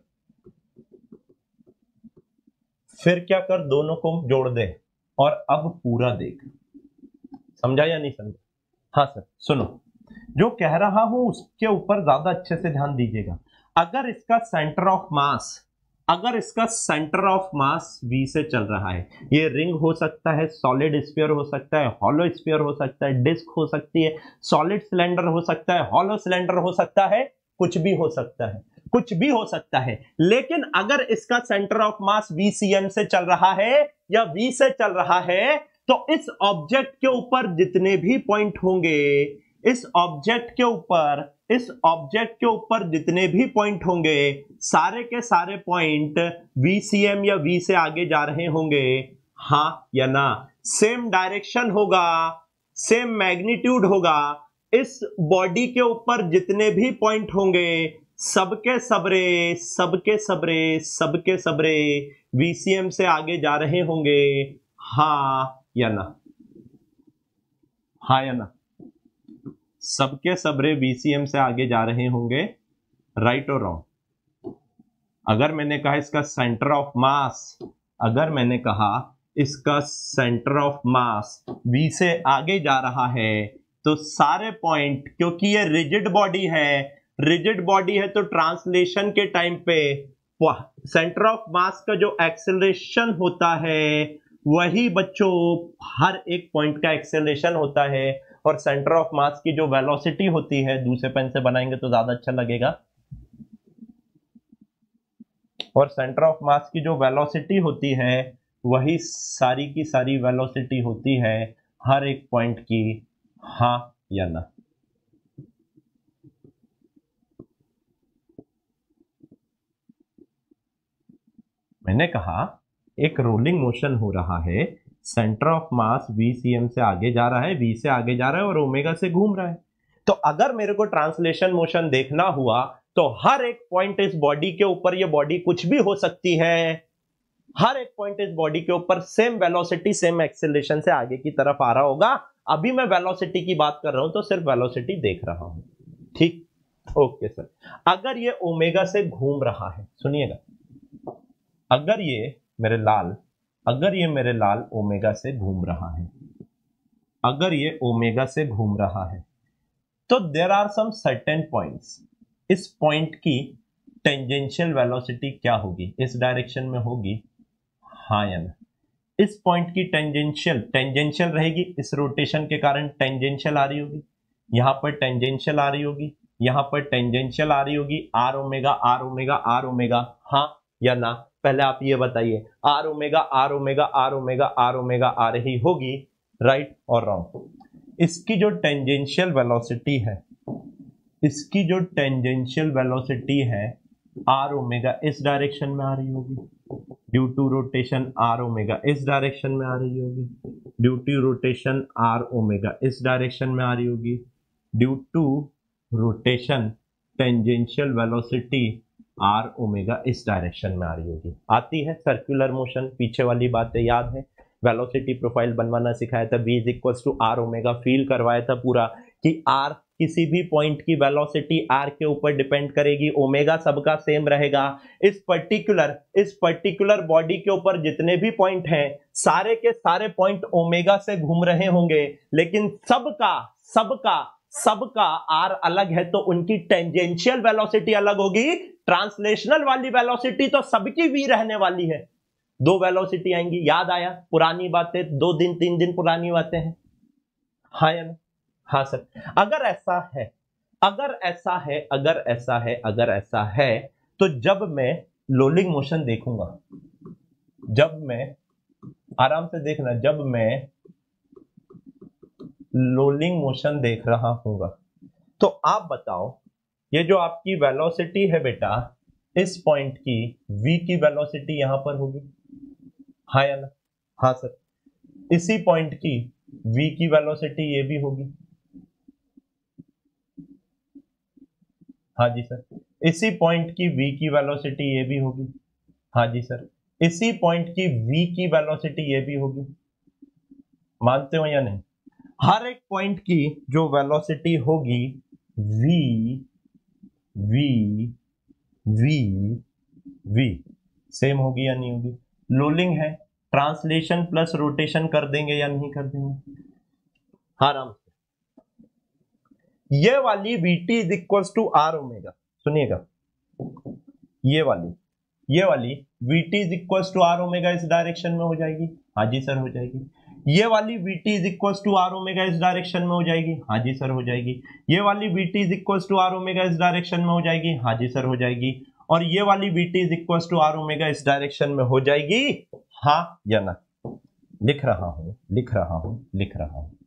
फिर क्या कर, दोनों को जोड़ दे और अब पूरा देख। समझा या नहीं समझा? हाँ सर सुनो, जो कह रहा हूं उसके ऊपर ज्यादा अच्छे से ध्यान दीजिएगा। अगर इसका सेंटर ऑफ मास, अगर इसका सेंटर ऑफ मास V से चल रहा है, ये रिंग हो सकता है, सॉलिड स्फीयर हो सकता है, हॉलो स्फीयर हो सकता है, डिस्क हो सकती है, सॉलिड सिलेंडर हो सकता है, हॉलो सिलेंडर हो सकता है, कुछ भी हो सकता है, कुछ भी हो सकता है। लेकिन अगर इसका centre of mass V C M से चल रहा है या V से चल रहा है तो इस ऑब्जेक्ट के ऊपर जितने भी पॉइंट होंगे, इस ऑब्जेक्ट के ऊपर इस ऑब्जेक्ट के ऊपर जितने भी पॉइंट होंगे, सारे के सारे पॉइंट V C M या V से आगे जा रहे होंगे, हाँ या ना। सेम डायरेक्शन होगा, सेम मैग्नीट्यूड होगा। इस बॉडी के ऊपर जितने भी पॉइंट होंगे सबके सबरे सबके सबरे सबके सबरे V C M से आगे जा रहे होंगे, हाँ या ना, हाँ या ना। सबके सबरे V C M से आगे जा रहे होंगे, राइट और रॉन्ग। अगर मैंने कहा इसका सेंटर ऑफ मास, अगर मैंने कहा इसका सेंटर ऑफ मास V से आगे जा रहा है तो सारे पॉइंट, क्योंकि ये रिजिड बॉडी है, रिजिड बॉडी है तो ट्रांसलेशन के टाइम पे सेंटर ऑफ मास का जो एक्सेलरेशन होता है वही बच्चों हर एक पॉइंट का एक्सेलरेशन होता है, और सेंटर ऑफ मास की जो वेलोसिटी होती है, दूसरे पेन से बनाएंगे तो ज्यादा अच्छा लगेगा, और सेंटर ऑफ मास की जो वेलोसिटी होती है वही सारी की सारी वेलोसिटी होती है हर एक पॉइंट की, हाँ या ना। मैंने कहा एक रोलिंग मोशन हो रहा है, centre of mass V C M से आगे जा रहा है, V से आगे जा रहा है और ओमेगा से घूम रहा है। तो अगर मेरे को ट्रांसलेशन मोशन देखना हुआ तो हर एक पॉइंट इस बॉडी के ऊपर, ये बॉडी कुछ भी हो सकती है, हर एक पॉइंट इस बॉडी के ऊपर सेम वेलोसिटी सेम एक्सेलरेशन से आगे की तरफ आ रहा होगा। अभी मैं वेलोसिटी की बात कर रहा हूं तो सिर्फ वेलोसिटी देख रहा हूं, ठीक, ओके सर। अगर ये ओमेगा से घूम रहा है, सुनिएगा, अगर ये मेरे लाल अगर ये मेरे लाल ओमेगा से घूम रहा है, अगर ये ओमेगा से घूम रहा है तो there are some certain points, इस पॉइंट की टेंजेंशियल वेलोसिटी क्या होगी, इस डायरेक्शन में होगी, हाँ या ना। इस पॉइंट की टेंजेंशियल टेंजेंशियल रहेगी, इस रोटेशन के कारण टेंजेंशियल आ रही होगी, यहां पर टेंजेंशियल आ रही होगी, यहां पर टेंजेंशियल आ रही होगी, R omega R omega R omega, हाँ या ना। पहले आप ये बताइए, R omega R omega R omega R omega आ रही होगी, राइट और रॉन्ग। इसकी जो टेंजेंशियल वेलोसिटी है, इसकी जो टेंजेंशियल वेलोसिटी है आर ओमेगा इस डायरेक्शन में आ रही होगी, due to rotation R omega इस डायरेक्शन में आ रही होगी, due to rotation R omega इस डायरेक्शन में आ रही होगी, due to rotation tangential velocity R omega इस डायरेक्शन में आ रही होगी। आती है सर्कुलर मोशन, पीछे वाली बातें याद है, वेलोसिटी प्रोफाइल बनवाना सिखाया था, v is equal to are omega, feel करवाया था पूरा कि r किसी भी पॉइंट की वेलोसिटी r के ऊपर डिपेंड करेगी, ओमेगा सबका सेम रहेगा। इस पर्टिकुलर इस पर्टिकुलर बॉडी के ऊपर जितने भी पॉइंट हैं सारे के सारे पॉइंट ओमेगा से घूम रहे होंगे, लेकिन सबका सबका सबका r अलग है तो उनकी टेंजेंशियल वेलोसिटी अलग होगी। ट्रांसलेशनल वाली वेलोसिटी तो सबकी v रहने वाली है, दो वेलोसिटी आएंगी। याद आया? पुरानी बातें, दो दिन तीन दिन पुरानी बातें हैं। हाँ या ना? हाँ सर। अगर ऐसा है अगर ऐसा है अगर ऐसा है अगर ऐसा है तो जब मैं रोलिंग मोशन देखूंगा, जब मैं आराम से देखना, जब मैं रोलिंग मोशन देख रहा हूंगा तो आप बताओ, ये जो आपकी वेलोसिटी है बेटा, इस पॉइंट की v की वेलोसिटी यहां पर होगी, हाँ या ना? हाँ सर। इसी पॉइंट की v की वेलोसिटी ये भी होगी, हाँ जी सर। इसी पॉइंट की v की वेलोसिटी ये भी होगी, हाँ जी सर। इसी पॉइंट की v की वेलोसिटी ये भी होगी, मानते हो या नहीं? हर एक पॉइंट की जो वेलोसिटी होगी v v v v same होगी या नहीं होगी? रोलिंग है, ट्रांसलेशन प्लस रोटेशन कर देंगे या नहीं कर देंगे? आराम से। ये वाली vt is equal to are omega, सुनिएगा, ये वाली ये वाली vt is equal to are omega इस डायरेक्शन में हो जाएगी, हाँ जी सर हो जाएगी। ये वाली vt is equal to are omega इस डायरेक्शन में हो जाएगी, हाँ जी सर हो जाएगी। ये वाली vt is equal to are omega इस डायरेक्शन में हो जाएगी, हाँ जी सर हो जाएगी। और ये वाली vt is equal to are omega इस डायरेक्शन में हो जाएगी, हाँ या ना? लिख रहा हूं लिख रहा हूं लिख रहा हूं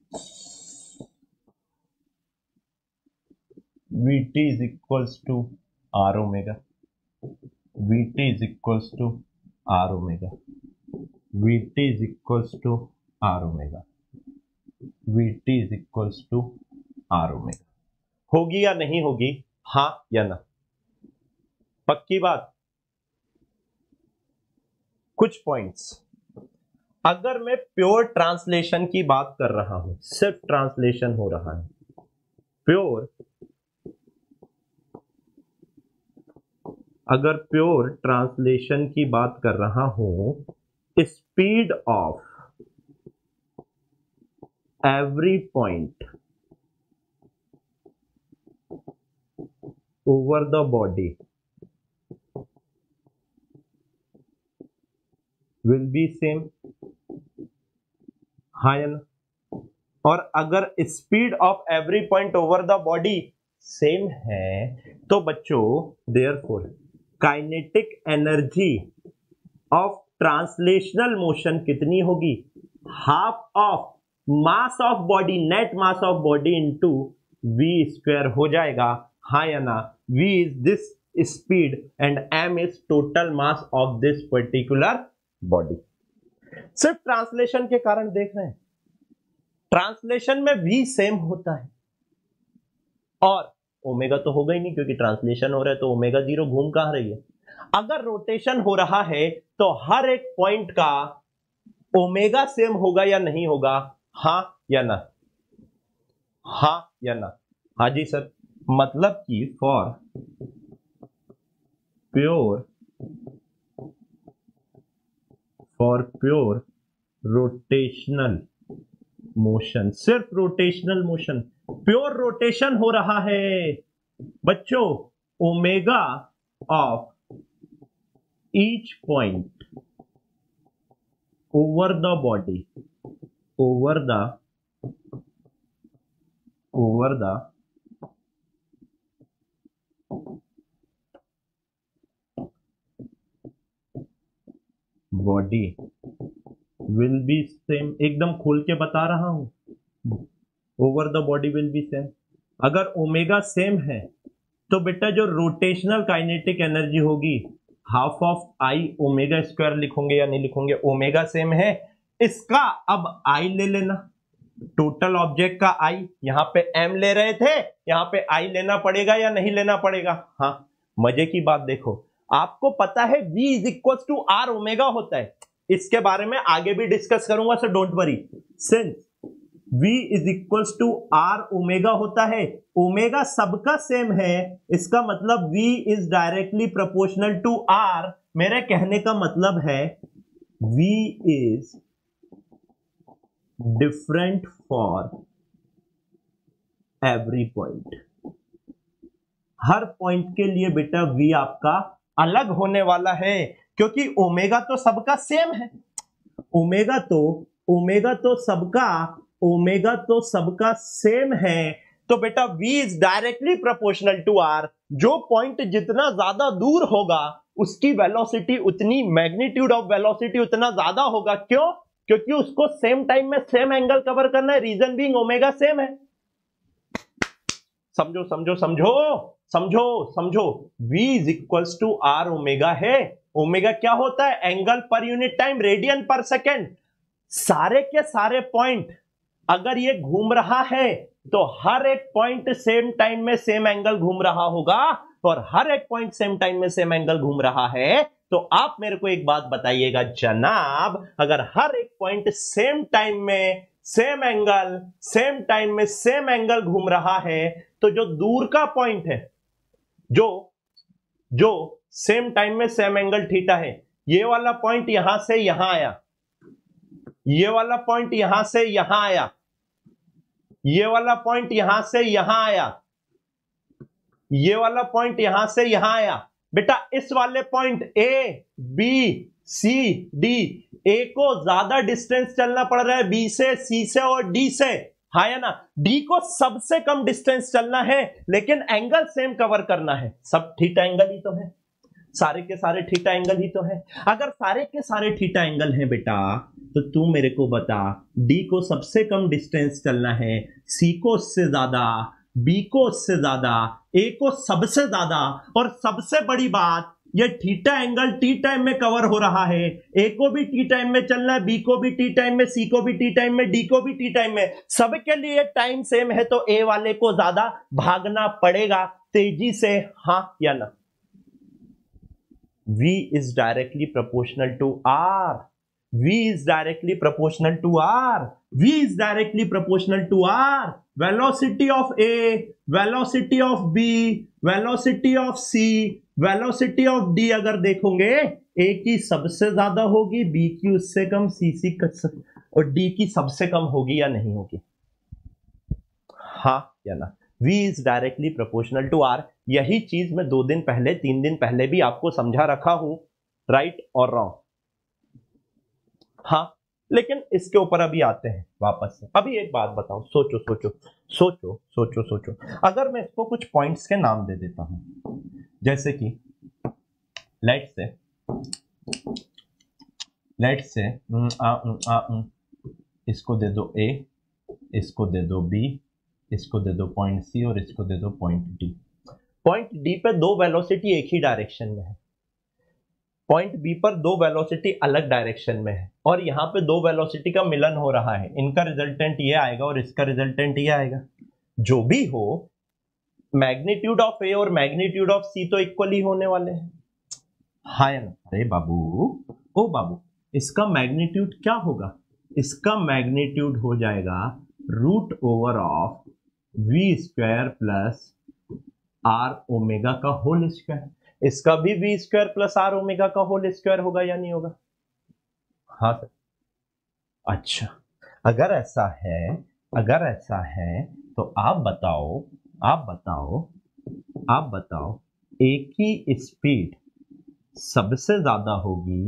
vt is equals to r omega, vt is equals to r omega, vt is equals to r omega, vt is equals to r omega। होगी या नहीं होगी? हाँ या ना? पक्की बात। कुछ पॉइंट्स, अगर मैं प्योर ट्रांसलेशन की बात कर रहा हूं, सिर्फ ट्रांसलेशन हो रहा है, प्योर अगर प्योर ट्रांसलेशन की बात कर रहा हूं, speed of every point over the body will be same, हाँ या ना? और अगर speed of every point over the body same है तो बच्चों therefore kinetic energy of translational motion कितनी होगी? Half of mass of body, net mass of body into v square हो जाएगा, हाँ या ना? v is this speed and m is total mass of this particular body. सिर्फ translation के कारण देख रहे हैं, ट्रांसलेशन में v सेम होता है और ओमेगा तो होगा ही नहीं क्योंकि ट्रांसलेशन हो रहा है, तो ओमेगा जीरो घूम कहां रही है। अगर रोटेशन हो रहा है तो हर एक पॉइंट का ओमेगा सेम होगा या नहीं होगा? हाँ या ना? हाँ या ना? हाँ जी सर। मतलब कि for pure for pure rotational motion, सिर्फ रोटेशनल मोशन, प्योर रोटेशन हो रहा है बच्चों, omega of each point over the body over the over the body will be same. एकदम खोल के बता रहा हूं, over the body will be same. अगर ओमेगा सेम है तो बेटा जो रोटेशनल काइनेटिक एनर्जी होगी half of I omega square लिखोगे या नहीं लिखोगे? ओमेगा सेम है, इसका अब आई ले लेना, टोटल ऑब्जेक्ट का आई। यहां पे एम ले रहे थे, यहां पे आई लेना पड़ेगा या नहीं लेना पड़ेगा? हाँ, मजे की बात देखो, आपको पता है v is equal to are omega होता है। इसके बारे में आगे भी डिस्कस करूंगा, so don't worry. Since v is equal to are omega होता है, ओमेगा सबका सेम है, इसका मतलब v is directly proportional to r। मेरे कहने का मतलब है v is different for every point. हर पॉइंट के लिए बेटा v आपका अलग होने वाला है, क्योंकि ओमेगा तो सबका सेम है। ओमेगा तो ओमेगा तो सबका ओमेगा तो सबका सेम है, तो बेटा v is directly proportional to r। जो पॉइंट जितना ज्यादा दूर होगा उसकी वेलोसिटी उतनी, मैग्नीट्यूड ऑफ वेलोसिटी उतना ज्यादा होगा। क्यों? क्योंकि उसको सेम टाइम में सेम एंगल कवर करना है, रीजन बीइंग ओमेगा सेम है। समझो समझो समझो समझो समझो v is equals to are omega है। ओमेगा क्या होता है? Angle per unit time, radian per second. सारे के सारे पॉइंट अगर ये घूम रहा है तो हर एक पॉइंट सेम टाइम में सेम एंगल घूम रहा होगा, और हर एक पॉइंट सेम टाइम में सेम एंगल घूम रहा है। तो आप मेरे को एक बात बताइएगा जनाब, अगर हर एक पॉइंट सेम टाइम में सेम एंगल सेम टाइम में सेम एंगल घूम रहा है, तो जो दूर का पॉइंट है, जो जो सेम टाइम में सेम एंगल थीटा है, ये वाला पॉइंट यहां से यहां आया, ये वाला पॉइंट यहां से यहां आया, ये वाला पॉइंट यहां से यहां आया, ये वाला पॉइंट यहां से यहां आया। बेटा इस वाले point A B C D, A को ज्यादा डिस्टेंस चलना पड़ रहा है बी से, सी से और डी से, हाँ या ना? डी को सबसे कम डिस्टेंस चलना है, लेकिन एंगल सेम कवर करना है। सब थीटा एंगल ही तो है, सारे के सारे थीटा एंगल ही तो है। अगर सारे के सारे थीटा एंगल हैं बेटा, तो तू मेरे को बता, डी को सबसे कम डिस्टेंस चलना है, सी को उससे ज्यादा, बी को उससे ज्यादा, ए को सबसे ज्यादा, और सबसे बड़ी बात, ये थीटा एंगल टी टाइम में कवर हो रहा है। ए को भी टी टाइम में चलना है, बी को भी टी टाइम में, सी को भी टी टाइम में, डी को भी टी टाइम में, सबके लिए टाइम सेम है, तो ए वाले को ज्यादा भागना पड़ेगा तेजी से, हाँ या ना? v is directly proportional to r, v is directly proportional to r, v is directly proportional to r। velocity of a, velocity of b, velocity of c, velocity of d अगर देखोगे, a की सबसे ज्यादा होगी, b की उससे कम, c सी और d की सबसे कम होगी या नहीं होगी? हाँ या ना? v is directly proportional to r। यही चीज मैं दो दिन पहले, तीन दिन पहले भी आपको समझा रखा हूं, राइट और रॉन्ग। हाँ, लेकिन इसके ऊपर अभी आते हैं वापस से। अभी एक बात बताओ, सोचो सोचो सोचो सोचो सोचो अगर मैं इसको कुछ पॉइंट्स के नाम दे देता हूं, जैसे कि लेट से लेट से आ, आ, आ, इसको दे दो a, इसको दे दो b, इसको दे दो पॉइंट c और इसको दे दो पॉइंट d। पॉइंट डी पे दो वेलोसिटी एक ही डायरेक्शन में है, पॉइंट बी पर दो वेलोसिटी अलग डायरेक्शन में है, और यहां पे दो वेलोसिटी का मिलन हो रहा है। इनका रिजल्टेंट ये आएगा और इसका रिजल्टेंट ये आएगा। जो भी हो, मैग्नीट्यूड ऑफ ए और मैग्नीट्यूड ऑफ सी तो इक्वली होने वाले हैं, हाँ या ना? अरे बाबू, ओ बाबू, इसका मैग्नीट्यूड क्या होगा? इसका मैग्नीट्यूड हो जाएगा root over of we square plus R omega का होल स्क्वायर। इसका भी V square plus R omega का होल स्क्वायर होगा या नहीं होगा? हाँ सर। अच्छा, अगर ऐसा है अगर ऐसा है तो आप बताओ आप बताओ आप बताओ ए की स्पीड सबसे ज्यादा होगी,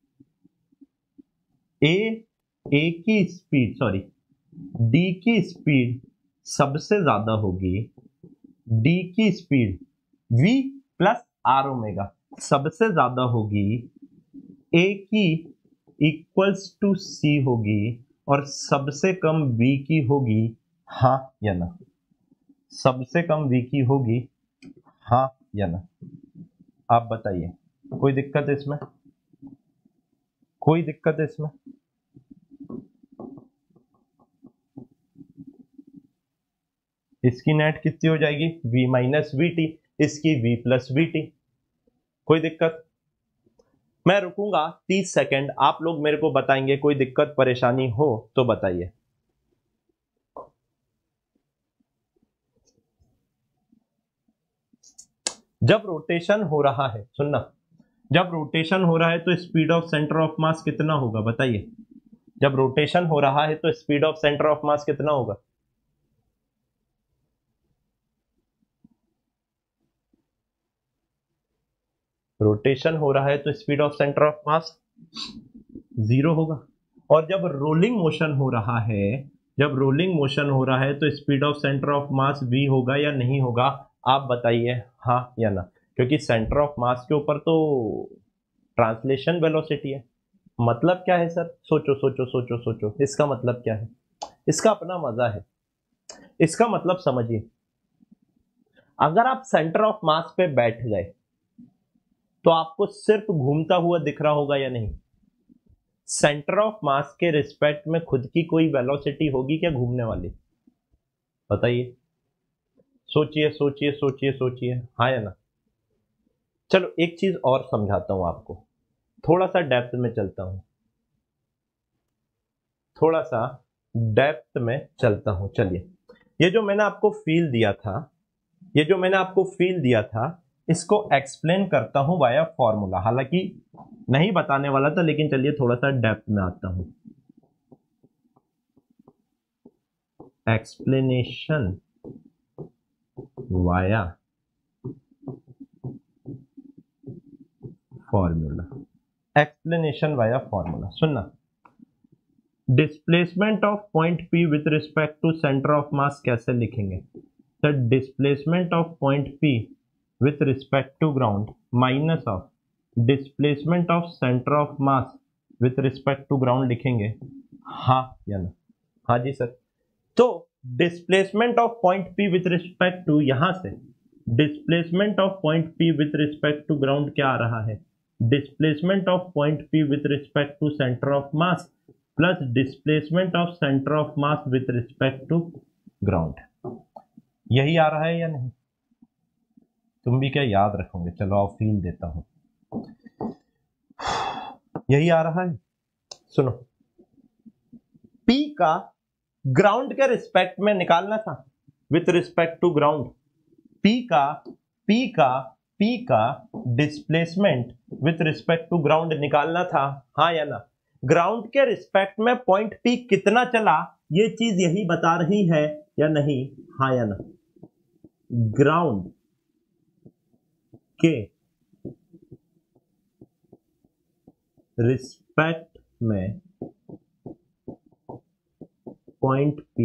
ए ए की स्पीड सॉरी डी की स्पीड सबसे ज्यादा होगी, डी की speed v plus R omega सबसे ज्यादा होगी, a की इक्वल्स टू c होगी, और सबसे कम b की होगी हाँ या ना? सबसे कम v की होगी, हाँ या ना? आप बताइए, कोई दिक्कत है इसमें? कोई दिक्कत है इसमें? इसकी नेट कितनी हो जाएगी? v माइनस वी टी, इसकी v प्लस वी टी। कोई दिक्कत? मैं रुकूंगा तीस सेकंड, आप लोग मेरे को बताएंगे, कोई दिक्कत परेशानी हो तो बताइए। जब रोटेशन हो रहा है, सुनना, जब रोटेशन हो रहा है तो speed of centre of mass कितना होगा? बताइए। जब रोटेशन हो रहा है तो speed of centre of mass कितना होगा? रोटेशन हो रहा है तो speed of centre of mass zero होगा। और जब रोलिंग मोशन हो रहा है, जब रोलिंग मोशन हो रहा है तो speed of centre of mass v होगा या नहीं होगा? आप बताइए, हाँ या ना? क्योंकि सेंटर ऑफ मास के ऊपर तो ट्रांसलेशन वेलोसिटी है। मतलब क्या है सर? सोचो सोचो सोचो सोचो, इसका मतलब क्या है? इसका अपना मजा है। इसका मतलब समझिए, अगर आप सेंटर ऑफ मास पे बैठ गए तो आपको सिर्फ घूमता हुआ दिख रहा होगा या नहीं? सेंटर ऑफ मास के रिस्पेक्ट में खुद की कोई वेलोसिटी होगी क्या घूमने वाली? बताइए, सोचिए सोचिए सोचिए सोचिए, हाँ या ना? चलो एक चीज और समझाता हूं आपको, थोड़ा सा डेप्थ में चलता हूं, थोड़ा सा डेप्थ में चलता हूं। चलिए, ये जो मैंने आपको फील दिया था, ये जो मैंने आपको फील दिया था, इसको एक्सप्लेन करता हूं वाया फॉर्मूला। हालांकि नहीं बताने वाला था, लेकिन चलिए थोड़ा सा डेप्थ में आता हूं। Explanation via formula, explanation via formula. सुनना, displacement of point P with respect to centre of mass कैसे लिखेंगे? तो displacement of point P with respect to ground minus of displacement of centre of mass with respect to ground लिखेंगे, हाँ या ना? हाँ जी सर। तो displacement of point P with respect to, यहां से displacement of point P with respect to ground क्या आ रहा है? Displacement of point P with respect to centre of mass plus displacement of centre of mass with respect to ground. यही आ रहा है या नहीं? तुम भी क्या याद रखोगे? चलो आओ फील देता हूं। यही आ रहा है। सुनो, P का ग्राउंड के रिस्पेक्ट में निकालना था, with respect to ground. P का P का P का displacement with respect to ground निकालना था, हाँ या ना? ग्राउंड के रिस्पेक्ट में पॉइंट P कितना चला, ये चीज यही बता रही है या नहीं? हाँ या ना? ग्राउंड के रिस्पेक्ट में पॉइंट P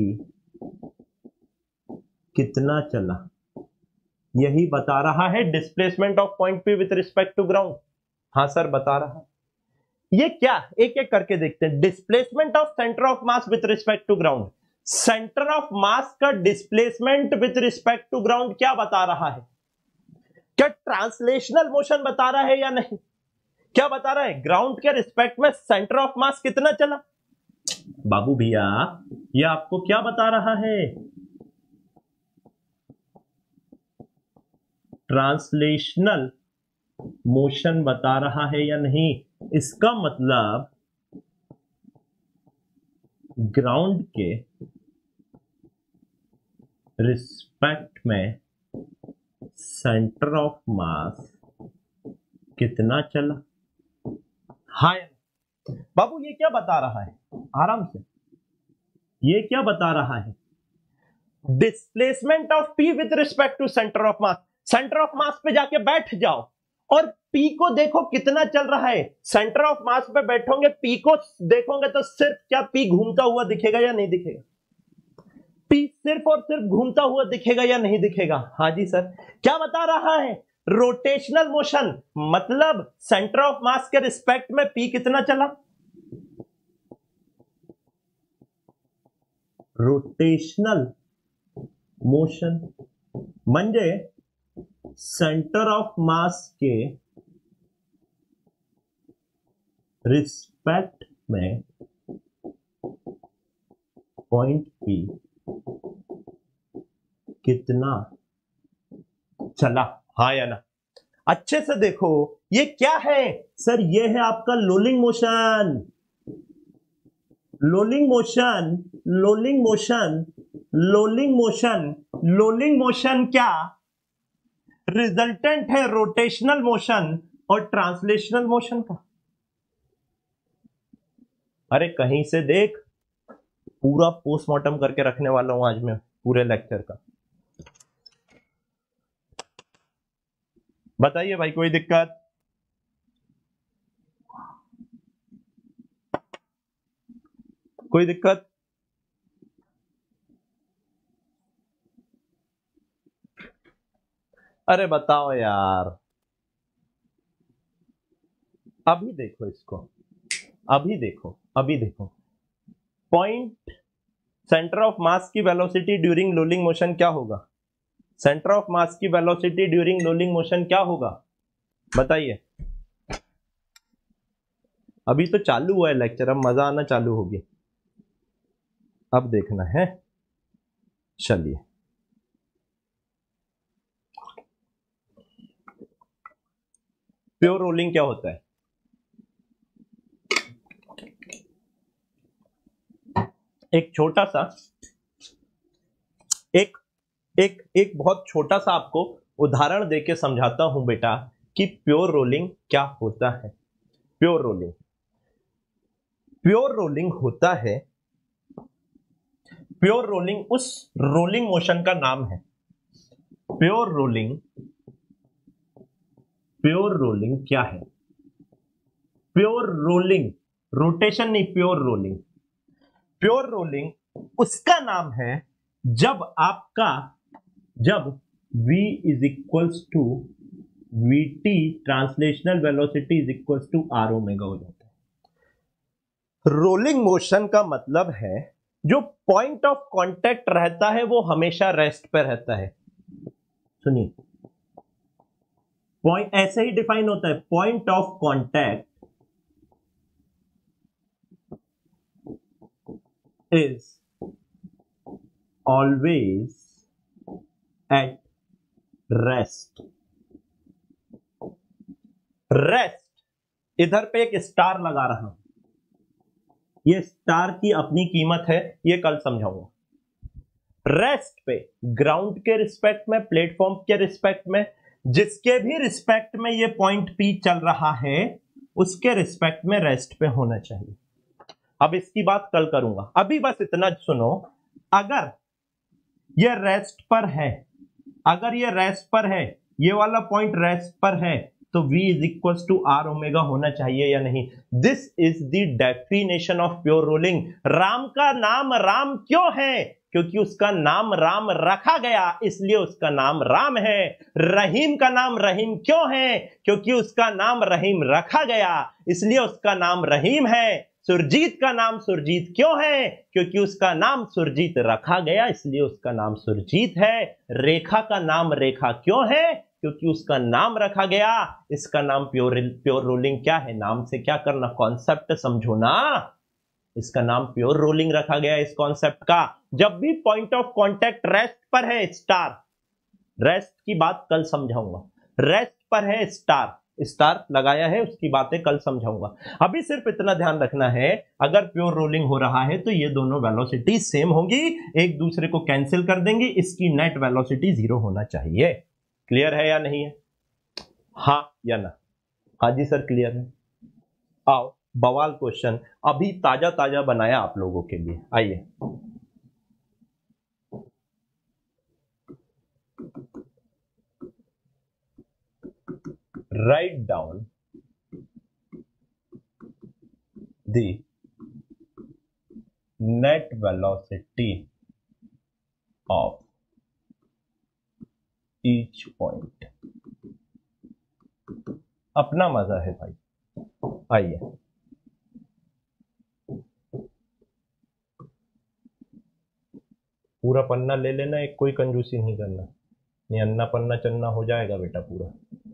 कितना चला, यही बता रहा है displacement of point P with respect to ground. हाँ सर, बता रहा है। ये क्या, एक एक करके देखते हैं। Displacement of centre of mass with respect to ground, centre of mass का displacement with respect to ground क्या बता रहा है? क्या ट्रांसलेशनल मोशन बता रहा है या नहीं? क्या बता रहा है? ग्राउंड के रिस्पेक्ट में सेंटर ऑफ मास कितना चला? बाबू भैया, ये आपको क्या बता रहा है? ट्रांसलेशनल मोशन बता रहा है या नहीं? इसका मतलब ग्राउंड के रिस्पेक्ट में सेंटर ऑफ मास कितना चला। हाँ बाबू, ये क्या बता रहा है? आराम से, ये क्या बता रहा है? Displacement of P with respect to centre of mass. Centre of mass पे जाके बैठ जाओ और P को देखो कितना चल रहा है। सेंटर ऑफ मास पे बैठोगे, P को देखोगे तो सिर्फ क्या P घूमता हुआ दिखेगा या नहीं दिखेगा? P सिर्फ और सिर्फ घूमता हुआ दिखेगा या नहीं दिखेगा? हाँ जी सर। क्या बता रहा है? रोटेशनल मोशन, मतलब सेंटर ऑफ मास के रिस्पेक्ट में P कितना चला। रोटेशनल मोशन म्हणजे सेंटर ऑफ मास के रिस्पेक्ट में पॉइंट पी कितना चला, हाँ या ना। अच्छे से देखो ये क्या है सर, ये है आपका rolling motion. Rolling motion rolling motion rolling motion rolling motion क्या रिजल्टेंट है रोटेशनल मोशन और ट्रांसलेशनल मोशन का। अरे कहीं से देख, पूरा पोस्टमार्टम करके रखने वाला हूं आज मैं पूरे लेक्चर का। बताइए भाई, कोई दिक्कत? कोई दिक्कत? अरे बताओ यार, अभी देखो इसको, अभी देखो अभी देखो पॉइंट सेंटर ऑफ मास की वेलोसिटी ड्यूरिंग रोलिंग मोशन क्या होगा? सेंटर ऑफ मास की वेलोसिटी ड्यूरिंग रोलिंग मोशन क्या होगा बताइए। अभी तो चालू हुआ है लेक्चर, अब मजा आना चालू होगी, अब देखना है। चलिए, प्योर रोलिंग क्या होता है? एक छोटा सा एक एक एक बहुत छोटा सा आपको उदाहरण देके समझाता हूं बेटा कि प्योर रोलिंग क्या होता है। प्योर रोलिंग प्योर रोलिंग होता है, प्योर रोलिंग उस रोलिंग मोशन का नाम है। प्योर रोलिंग प्योर रोलिंग क्या है? प्योर रोलिंग, रोटेशन नहीं, प्योर रोलिंग। प्योर रोलिंग उसका नाम है जब आपका जब v is equals to V T translational velocity is equals to are omega हो जाता है। रोलिंग मोशन का मतलब है जो पॉइंट ऑफ कांटेक्ट रहता है वो हमेशा रेस्ट पे रहता है। सुनिए, पॉइंट ऐसे ही डिफाइन होता है, point of contact is always at rest। Rest, इधर पे एक स्टार लगा रहा हूं, ये स्टार की अपनी कीमत है, ये कल समझाऊंगा। रेस्ट पे ग्राउंड के रिस्पेक्ट में, प्लेटफॉर्म के रिस्पेक्ट में, जिसके भी रिस्पेक्ट में ये पॉइंट पी चल रहा है उसके रिस्पेक्ट में रेस्ट पे होना चाहिए। अब इसकी बात कल करूंगा, अभी बस इतना सुनो। अगर ये रेस्ट पर है, अगर ये रेस्ट पर है, ये वाला पॉइंट रेस्ट पर है, तो v is equal to are omega होना चाहिए या नहीं? This is the definition of pure rolling. Ram का नाम राम क्यों है? क्योंकि उसका नाम राम रखा गया, इसलिए उसका नाम राम है। रहीम का नाम रहीम क्यों है? क्योंकि उसका नाम रहीम रखा गया, इसलिए उसका नाम रहीम है। सुरजीत का नाम सुरजीत क्यों है? क्योंकि उसका नाम सुरजीत रखा गया, इसलिए उसका नाम सुरजीत है। रेखा का नाम रेखा क्यों है? क्योंकि उसका नाम रखा गया। इसका नाम प्योर प्योर रोलिंग क्या है? नाम से क्या करना, कॉन्सेप्ट समझो ना। इसका नाम प्योर रोलिंग रखा गया इस कॉन्सेप्ट का। जब भी पॉइंट ऑफ कांटेक्ट रेस्ट पर है, स्टार, रेस्ट की बात कल समझाऊंगा, रेस्ट पर है स्टार, स्टार लगाया है, उसकी बातें कल समझाऊंगा। अभी सिर्फ इतना ध्यान रखना है, अगर प्योर रोलिंग हो रहा है तो ये दोनों वेलोसिटी सेम होंगी, एक दूसरे को कैंसिल कर देंगी, इसकी नेट वेलोसिटी जीरो होना चाहिए। क्लियर है या नहीं है? हाँ या ना? हाँ जी सर क्लियर है। आओ, बवाल क्वेश्चन अभी ताजा ताजा बनाया आप लोगों के लिए, आइए। write down the net velocity of each point। अपना मजा है भाई, आइए। पूरा पन्ना ले लेना, एक कोई कंजूसी नहीं करना, नहीं अन्ना पन्ना चन्ना हो जाएगा बेटा पूरा।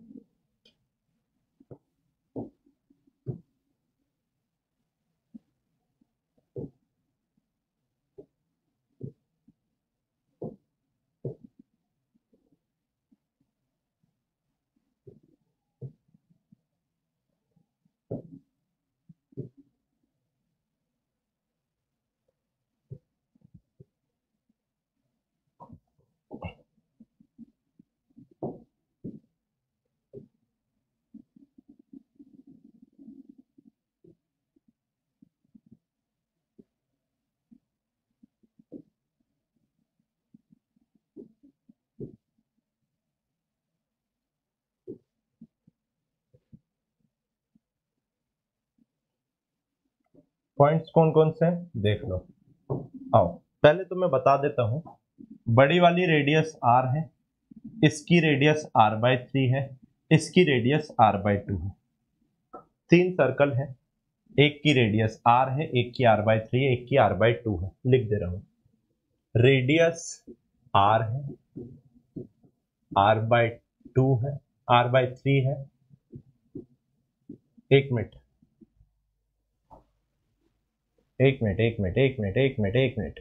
पॉइंट्स कौन कौन से हैं देख लो। आओ पहले तो मैं बता देता हूं, बड़ी वाली रेडियस r है, इसकी रेडियस r बाय थ्री है, इसकी रेडियस r बाय टू है। तीन सर्कल है, एक की रेडियस r है, एक की r बाय थ्री है, एक की r बाय टू है। लिख दे रहा हूं, रेडियस r है, r बाय टू है, r बाय थ्री है। एक मिनट एक मिनट एक मिनट एक मिनट एक मिनट एक मिनट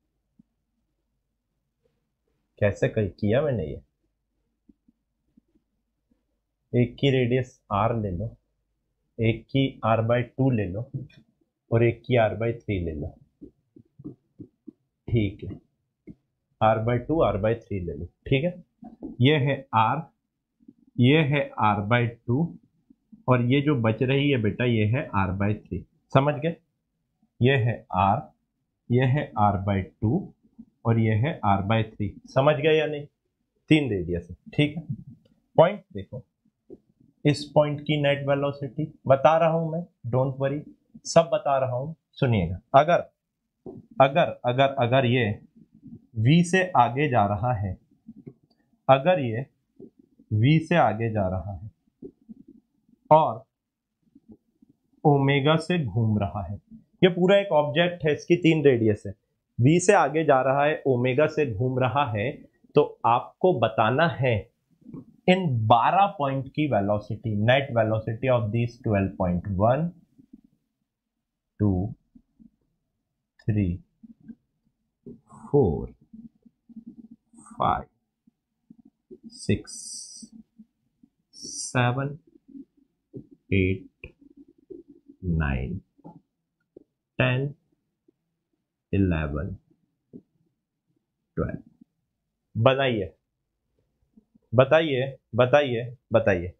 कैसे कल किया मैंने ये? एक की रेडियस r ले लो, एक की r बाय टू ले लो और एक की r बाय थ्री ले लो। ठीक है, r by two r by three ले लो। ठीक है, ये है r, ये है r बाय टू और ये जो बच रही है बेटा ये है r बाय थ्री। समझ गए? ये है r, ये है r बाय टू और ये है r बाय थ्री। समझ गए या नहीं? तीन रेडियस है। ठीक है, पॉइंट देखो, इस पॉइंट की नेट वेलोसिटी बता रहा हूं मैं, डोंट वरी, सब बता रहा हूं, सुनिएगा। अगर अगर अगर अगर ये v से आगे जा रहा है, अगर ये v से आगे जा रहा है और ओमेगा से घूम रहा है, ये पूरा एक ऑब्जेक्ट है, इसकी तीन रेडियस है, v से आगे जा रहा है, ओमेगा से घूम रहा है, तो आपको बताना है इन बारह पॉइंट की velocity, net velocity of this twelve point, one two three four five six seven eight nine ten eleven twelve. बताइए बताइए बताइए बताइए,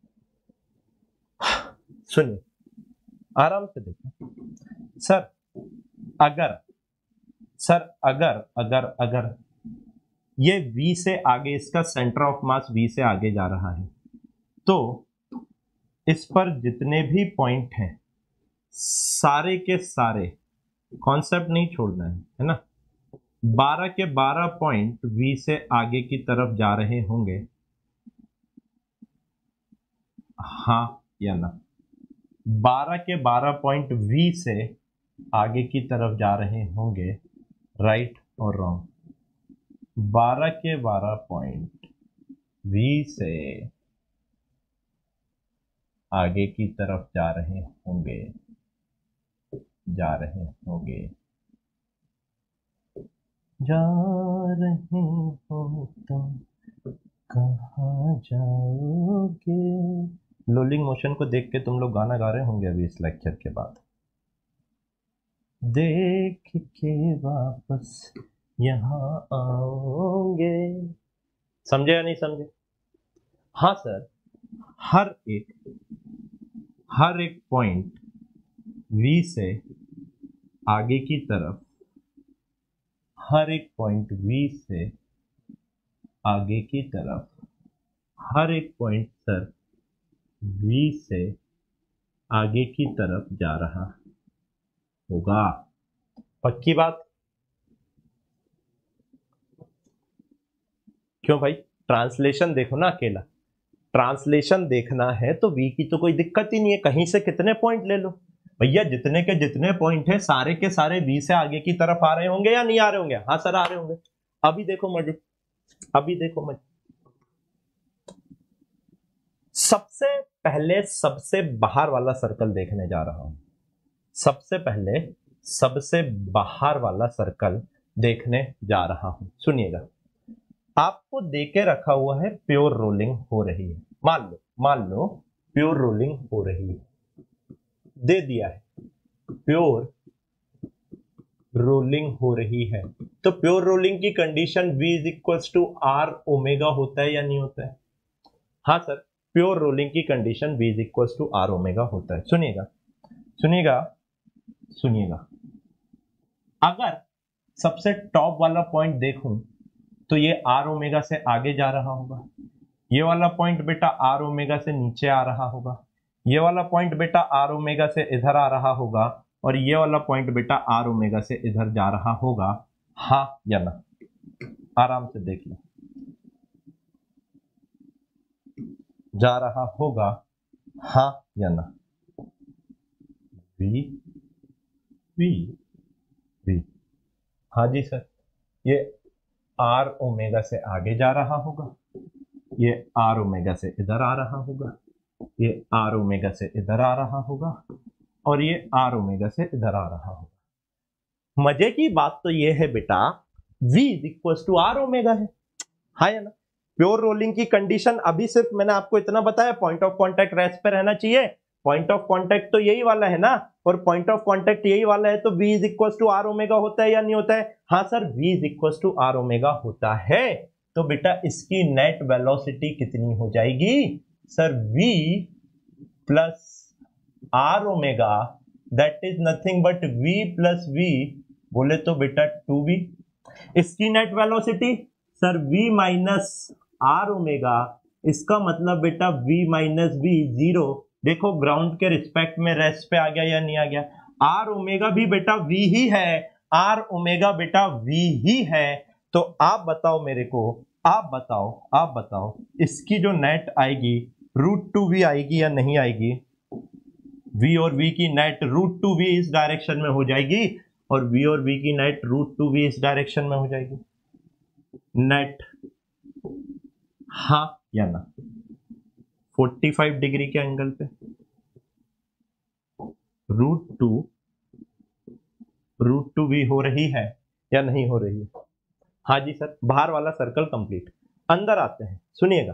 सुनिए आराम से देखो। सर अगर सर अगर अगर अगर ये V से आगे, इसका सेंटर ऑफ मास V से आगे जा रहा है, तो इस पर जितने भी पॉइंट हैं सारे के सारे, कॉन्सेप्ट नहीं छोड़ना है, है ना, बारह के बारह पॉइंट V से आगे की तरफ जा रहे होंगे, हाँ या ना? बारह के बारह पॉइंट V से आगे की तरफ जा रहे होंगे, राइट और रॉन्ग? बारह के बारह पॉइंट V से आगे की तरफ जा रहे होंगे, जा रहे होंगे, जा रहे हो तुम कहाँ जाओगे। लोलिंग मोशन को देख के तुम लोग गाना गा रहे होंगे अभी इस लेक्चर के बाद। देख के वापस यहाँ आओगे, समझे या नहीं समझे? हाँ सर, हर एक हर एक पॉइंट V से आगे की तरफ, हर एक पॉइंट V से आगे की तरफ, हर एक पॉइंट सर V से आगे की तरफ जा रहा होगा। पक्की बात? क्यों भाई? ट्रांसलेशन देखो ना, अकेला ट्रांसलेशन देखना है तो V की तो कोई दिक्कत ही नहीं है, कहीं से कितने पॉइंट ले लो, भैया जितने के जितने पॉइंट है सारे के सारे v से आगे की तरफ आ रहे होंगे या नहीं आ रहे होंगे? हाँ सर आ रहे होंगे। अभी देखो मजे, अभी देखो मजे, सबसे पहले सबसे बाहर वाला सर्कल देखने जा रहा हूं। सबसे पहले सबसे बाहर वाला सर्कल देखने जा रहा हूं। सुनिएगा, आपको देके रखा हुआ है प्योर रोलिंग हो रही है, मान लो मान लो प्योर रोलिंग हो रही है, दे दिया है प्योर रोलिंग हो रही है। तो प्योर रोलिंग की condition v is equal to are omega होता है या नहीं होता है? हाँ सर, प्योर रोलिंग की condition v is equal to are omega होता है। सुनिएगा सुनिएगा सुनिएगा, अगर सबसे टॉप वाला पॉइंट देखूं तो ये आर ओमेगा से आगे जा रहा होगा, ये वाला पॉइंट बेटा आर ओमेगा से नीचे आ रहा होगा, ये वाला पॉइंट बेटा आर ओमेगा से इधर आ रहा होगा, और ये वाला पॉइंट बेटा आर ओमेगा से इधर जा रहा होगा। हाँ या ना? आराम से देख लो, जा रहा होगा, हाँ या ना? वी वी वी हाँ जी सर, ये आर ओमेगा से आगे जा रहा होगा, ये आर ओमेगा से इधर आ रहा होगा, ये आर ओमेगा से इधर आ रहा होगा, और ये आर ओमेगा से इधर आ रहा होगा। मजे की बात तो ये है बेटा, v is equal to are omega है, हाँ या ना? प्योर रोलिंग की कंडीशन अभी सिर्फ मैंने आपको इतना बताया, पॉइंट ऑफ कांटेक्ट रेस्ट पे रहना चाहिए। पॉइंट ऑफ कांटेक्ट तो यही वाला है ना, और पॉइंट ऑफ कांटेक्ट यही वाला है, तो v is equal to are omega होता है या नहीं होता है? हाँ sir, v is equal to are omega होता है। तो बेटा इसकी नेट वेलोसिटी कितनी हो जाएगी? Sir v plus R omega, that is nothing but v plus v, बोले तो बेटा टू वी। इसकी net velocity sir v minus R omega, इसका मतलब बेटा v माइनस v जीरो। देखो ग्राउंड के रिस्पेक्ट में रेस्ट पे आ गया या नहीं आ गया? आर ओमेगा भी बेटा v ही है, आर ओमेगा बेटा v ही है। तो आप बताओ मेरे को, आप बताओ आप बताओ इसकी जो नेट आएगी रूट टू वी आएगी या नहीं आएगी? v और v की नेट रूट टू वी इस डायरेक्शन में हो जाएगी, और v और v की नेट रूट टू वी इस डायरेक्शन में हो जाएगी। नेट हाँ या ना? पैंतालीस डिग्री के एंगल पे root two root two V हो रही है या नहीं हो रही है? हाँ जी सर, बाहर वाला सर्कल कंप्लीट। अंदर आते हैं, सुनिएगा,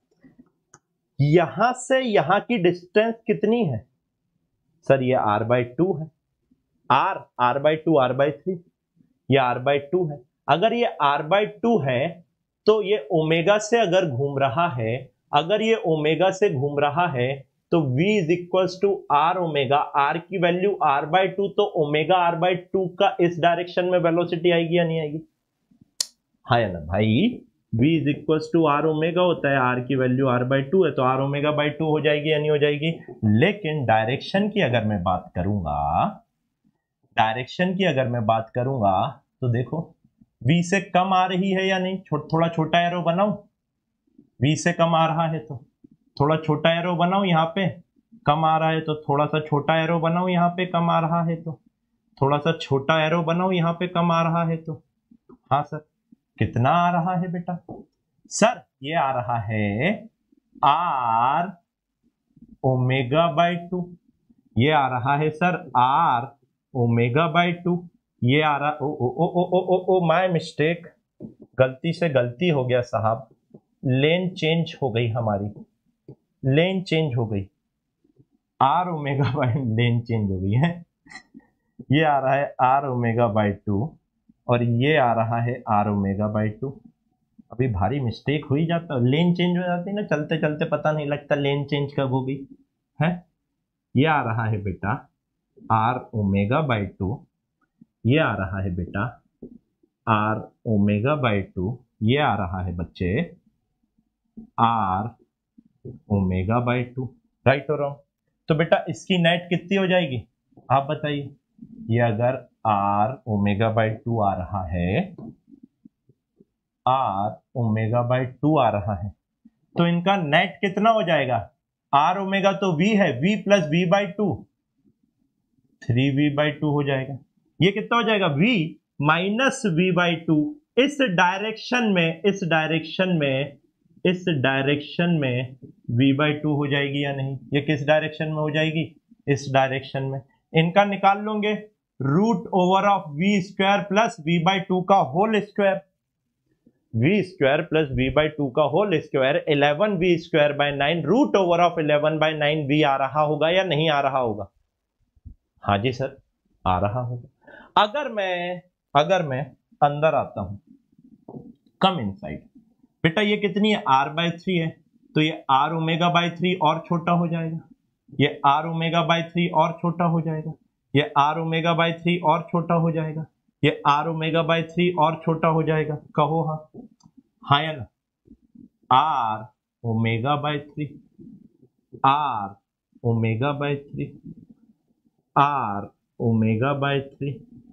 यहां से यहां की डिस्टेंस कितनी है? सर ये r बाई टू है, r r by two r by three, ये r बाई टू है। अगर ये r बाई टू है तो ये ओमेगा से अगर घूम रहा है, अगर ये ओमेगा से घूम रहा है तो v is equal to are omega, r की वैल्यू r बाई टू, तो ओमेगा r बाई टू का इस डायरेक्शन में वेलोसिटी आएगी या नहीं आएगी? हाँ या ना भाई? v is equal to are omega होता है, r की वैल्यू r बाई टू है, तो r ओमेगा बाई टू हो जाएगी या नहीं हो जाएगी? लेकिन डायरेक्शन की अगर मैं बात करूंगा, डायरेक्शन की अगर मैं बात करूंगा तो देखो v से कम आ रही है या नहीं? छो, थोड़ा छोटा एरो बनाऊं, v से कम आ रहा है तो थोड़ा छोटा एरो बनाऊं, यहाँ पे कम आ रहा है तो थोड़ा सा छोटा एरो बनाऊं, यहाँ पे कम आ रहा है तो थोड़ा सा छोटा एरो बनाऊं, यहाँ पे कम आ रहा है तो। हाँ सर, कितना आ रहा है बेटा? सर ये आ रहा है आर ओमेगा बाई टू, ये आ रहा है sir r omega by two, ये आ रहा, ओ ओ ओ ओ ओ ओ माय मिस्टेक, गलती से गलती हो गया साहब, लेन चेंज हो गई हमारी, लेन चेंज हो गई, r omega by lane change हो गई है। ये आ रहा है आर ओमेगा बाई टू और ये आ रहा है आर ओमेगा बाई टू। अभी भारी मिस्टेक हो ही जाता, लेन चेंज हो जाती है ना, चलते चलते पता नहीं लगता लेन चेंज कब हो गई है। ये आ रहा है बेटा आर ओमेगा बाई टू, ये आ रहा है बेटा आर ओमेगा बाई टू, ये आ रहा है बच्चे r omega by two, right और रॉन्ग? तो बेटा इसकी नेट कितनी हो जाएगी आप बताइए? ये अगर आर ओमेगा बाई टू आ रहा है, आर ओमेगा बाई टू आ रहा है, तो इनका नेट कितना हो जाएगा? आर ओमेगा तो v है, v plus v by two, three v by two हो जाएगा। ये कितना हो जाएगा, v minus v by two. इस डायरेक्शन में इस डायरेक्शन में इस डायरेक्शन में v बाई टू हो जाएगी या नहीं? ये किस डायरेक्शन में हो जाएगी, इस डायरेक्शन में। इनका निकाल लोगे, root over of we square plus v by two का whole square, v square plus v by two का whole square, eleven v square by nine, root over of eleven by nine v आ रहा होगा या नहीं आ रहा होगा? हाँ जी सर, आ रहा होगा। अगर मैं अगर मैं अंदर आता हूं, कम इनसाइड, बेटा ये कितनी है, आर बाय थ्री है, तो ये आर ओमेगा बाय थ्री और छोटा हो जाएगा, ये आर ओमेगा बाय थ्री और छोटा हो जाएगा, ये आर ओमेगा बाय थ्री और छोटा हो जाएगा, ये आर ओमेगा बाय थ्री और छोटा हो जाएगा। कहो हाँ, हाँ या ना? R omega by three, r omega by three, r omega by three,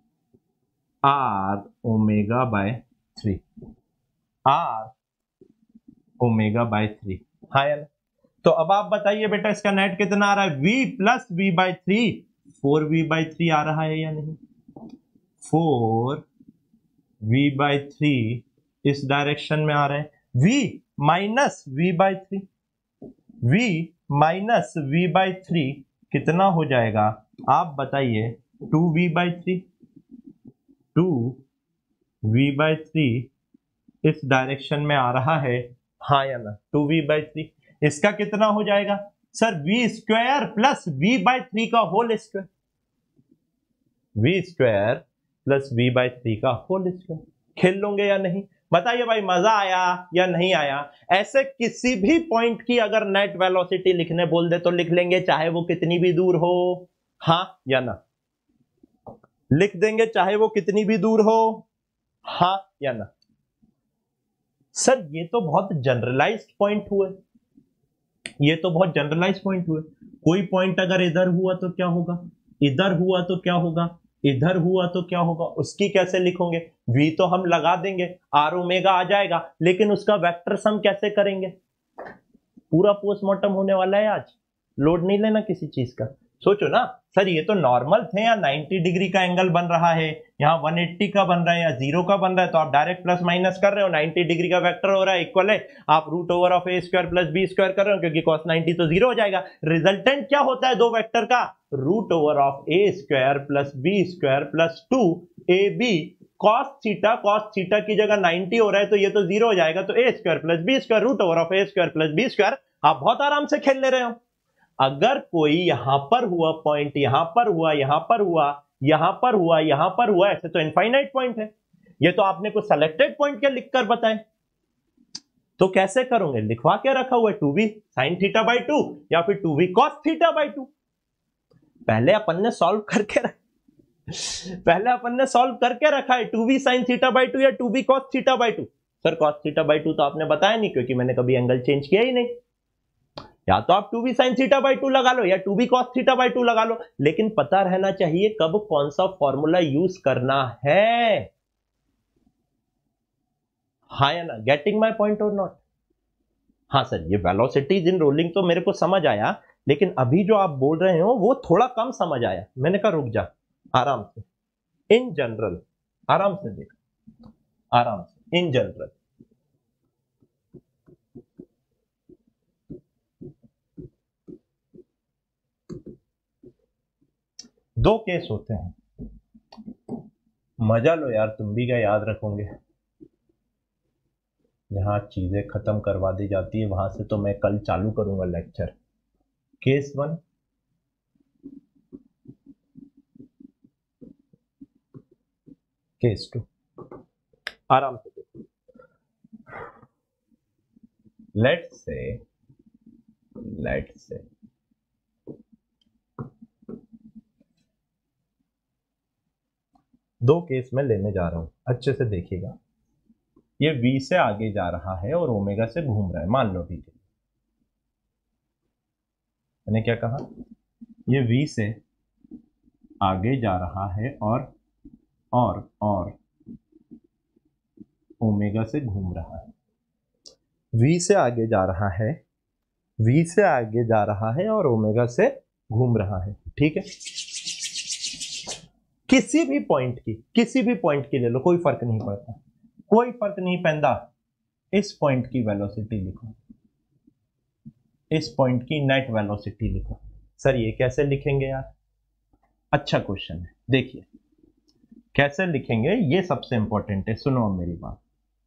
r omega by three, r omega by three, हाँ या ना? तो अब आप बताइए बेटा इसका नेट कितना आ रहा है, v plus v by three, four v by three आ रहा है या नहीं? फोर वी बाई थ्री इस डायरेक्शन में आ रहा है, v minus v by three, v minus v by three कितना हो जाएगा आप बताइए, two v by three, two v by three इस डायरेक्शन में आ रहा है, हाँ या ना? टू वी बाई थ्री, इसका कितना हो जाएगा sir, v square plus v by three का whole square, v square plus v by three का होल स्क्वायर। खेल लोगे या नहीं? बताइए भाई, मजा आया या नहीं आया? ऐसे किसी भी पॉइंट की अगर नेट वेलोसिटी लिखने बोल दे तो लिख लेंगे, चाहे वो कितनी भी दूर हो, हाँ या ना? लिख देंगे चाहे वो कितनी भी दूर हो, हाँ या ना? सर ये तो बहुत जनरलाइज्ड पॉइंट हुए, ये तो बहुत जनरलाइज पॉइंट हुए। कोई पॉइंट अगर इधर हुआ तो क्या होगा, इधर हुआ तो क्या होगा, इधर हुआ तो क्या होगा, उसकी कैसे लिखोगे? v तो हम लगा देंगे, आर ओमेगा आ जाएगा, लेकिन उसका वेक्टर सम कैसे करेंगे? पूरा पोस्टमार्टम होने वाला है आज, लोड नहीं लेना किसी चीज का। सोचो ना सर, ये तो नॉर्मल थे, या नाइंटी डिग्री का एंगल बन रहा है, यहाँ वन एट्टी का बन रहा है या जीरो का बन रहा है, तो आप डायरेक्ट प्लस माइनस कर रहे हो, नाइंटी डिग्री का वेक्टर हो रहा है इक्वल है, आप root over of a square plus b square कर रहे हो, क्योंकि cos नाइंटी तो जीरो हो जाएगा। रिजल्टेंट क्या होता है दो वेक्टर का, root over of a square plus b square plus two a b cos theta, cos theta की जगह नाइंटी हो रहा है तो ये तो जीरो हो जाएगा, तो a square plus b square root over of a square plus b square. आप बहुत आराम से खेल ले रहे हो। अगर कोई यहां पर हुआ पॉइंट, यहां पर हुआ, यहां पर हुआ, यहां पर हुआ, यहां पर हुआ, ऐसे तो इनफाइनाइट पॉइंट है। ये तो आपने कुछ सेलेक्टेड पॉइंट क्या लिखकर बताए, तो कैसे करोगे? लिखवा क्या रखा हुआ है, two b sine theta by two या फिर two b cos theta by two. पहले अपन ने सॉल्व करके रखा पहले अपन ने सॉल्व करके रखा है, two b sine theta by two या two b cos theta by two. Sir cos theta by two तो आपने बताया नहीं, क्योंकि मैंने कभी एंगल चेंज किया ही नहीं। या तो आप two b sine theta by two लगा लो या two b cos theta by two लगा लो, लेकिन पता रहना चाहिए कब कौन सा फॉर्मूला यूज करना है, हाँ या ना? गेटिंग माई पॉइंट और नॉट? हाँ सर, ये वेलोसिटीज इन रोलिंग तो मेरे को समझ आया, लेकिन अभी जो आप बोल रहे हो वो थोड़ा कम समझ आया। मैंने कहा रुक जा, आराम से, इन जनरल, आराम से देख, आराम से, इन जनरल। दो केस होते हैं, मजा लो यार, तुम भी क्या याद रखोगे। जहां चीजें खत्म करवा दी जाती है वहां से तो मैं कल चालू करूंगा lecture. Case one, case two, आराम से देखो। लेट्स से लेट्स से दो केस में लेने जा रहा हूं, अच्छे से देखिएगा। ये v से आगे जा रहा है और ओमेगा से घूम रहा है, मान लो ठीक है। मैंने क्या कहा, ये v से आगे जा रहा है और और और ओमेगा से घूम रहा है। v से आगे जा रहा है, v से आगे जा रहा है और ओमेगा से घूम रहा है, ठीक है। किसी भी पॉइंट की किसी भी पॉइंट की ले लो, कोई फर्क नहीं पड़ता, कोई फर्क नहीं पैंदा। इस पॉइंट की वेलोसिटी लिखो, इस पॉइंट की नेट वेलोसिटी लिखो। सर ये कैसे लिखेंगे यार? अच्छा क्वेश्चन है, देखिए कैसे लिखेंगे, ये सबसे इंपॉर्टेंट है। सुनो अब मेरी बात,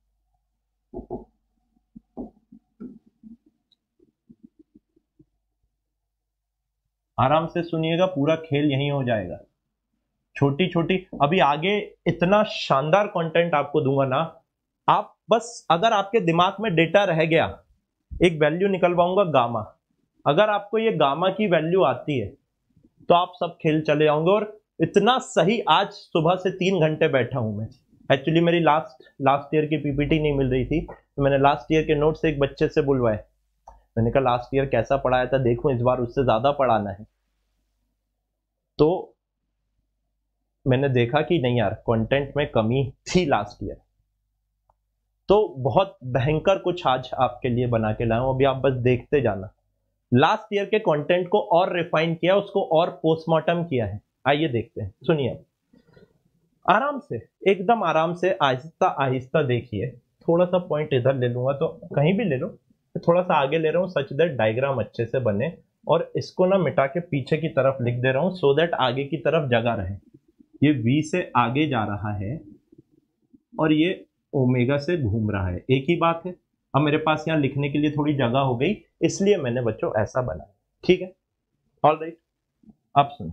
आराम से सुनिएगा, पूरा खेल यहीं हो जाएगा। छोटी छोटी अभी आगे इतना शानदार कंटेंट आपको दूंगा ना, आप बस अगर आपके दिमाग में डेटा रह गया, एक वैल्यू निकलवाऊंगा गामा, अगर आपको ये गामा की वैल्यू आती है तो आप सब खेल चले जाओगे। और इतना सही, आज सुबह से तीन घंटे बैठा हूं मैं। एक्चुअली मेरी लास्ट लास्ट ईयर की पीपीटी नहीं मिल रही थी, तो मैंने लास्ट ईयर के नोट्स एक बच्चे से बुलवाए। मैंने कहा लास्ट ईयर कैसा पढ़ाया था, देखो इस बार उससे ज्यादा पढ़ाना है। तो मैंने देखा कि नहीं यार, कंटेंट में कमी थी लास्ट ईयर, तो बहुत भयंकर कुछ आज आपके लिए बना के लाया हूं। अभी आप बस देखते जाना। लास्ट ईयर के कंटेंट को और रिफाइन किया, उसको और पोस्टमार्टम किया है। आइए देखते हैं, सुनिए आराम से, एकदम आराम से, आहिस्ता आहिस्ता देखिए। थोड़ा सा पॉइंट इधर ले लूंगा, तो कहीं भी ले लो, थोड़ा सा आगे ले रहा हूं सच दैट डायग्राम अच्छे से बने, और इसको ना मिटा के पीछे की तरफ लिख दे रहा हूं सो दैट आगे की तरफ जगह रहे। ये V से आगे जा रहा है और ये ओमेगा से घूम रहा है, एक ही बात है। अब मेरे पास यहाँ लिखने के लिए थोड़ी जगह हो गई, इसलिए मैंने बच्चों ऐसा बनाया, ठीक है? ऑल राइट, अब सुनो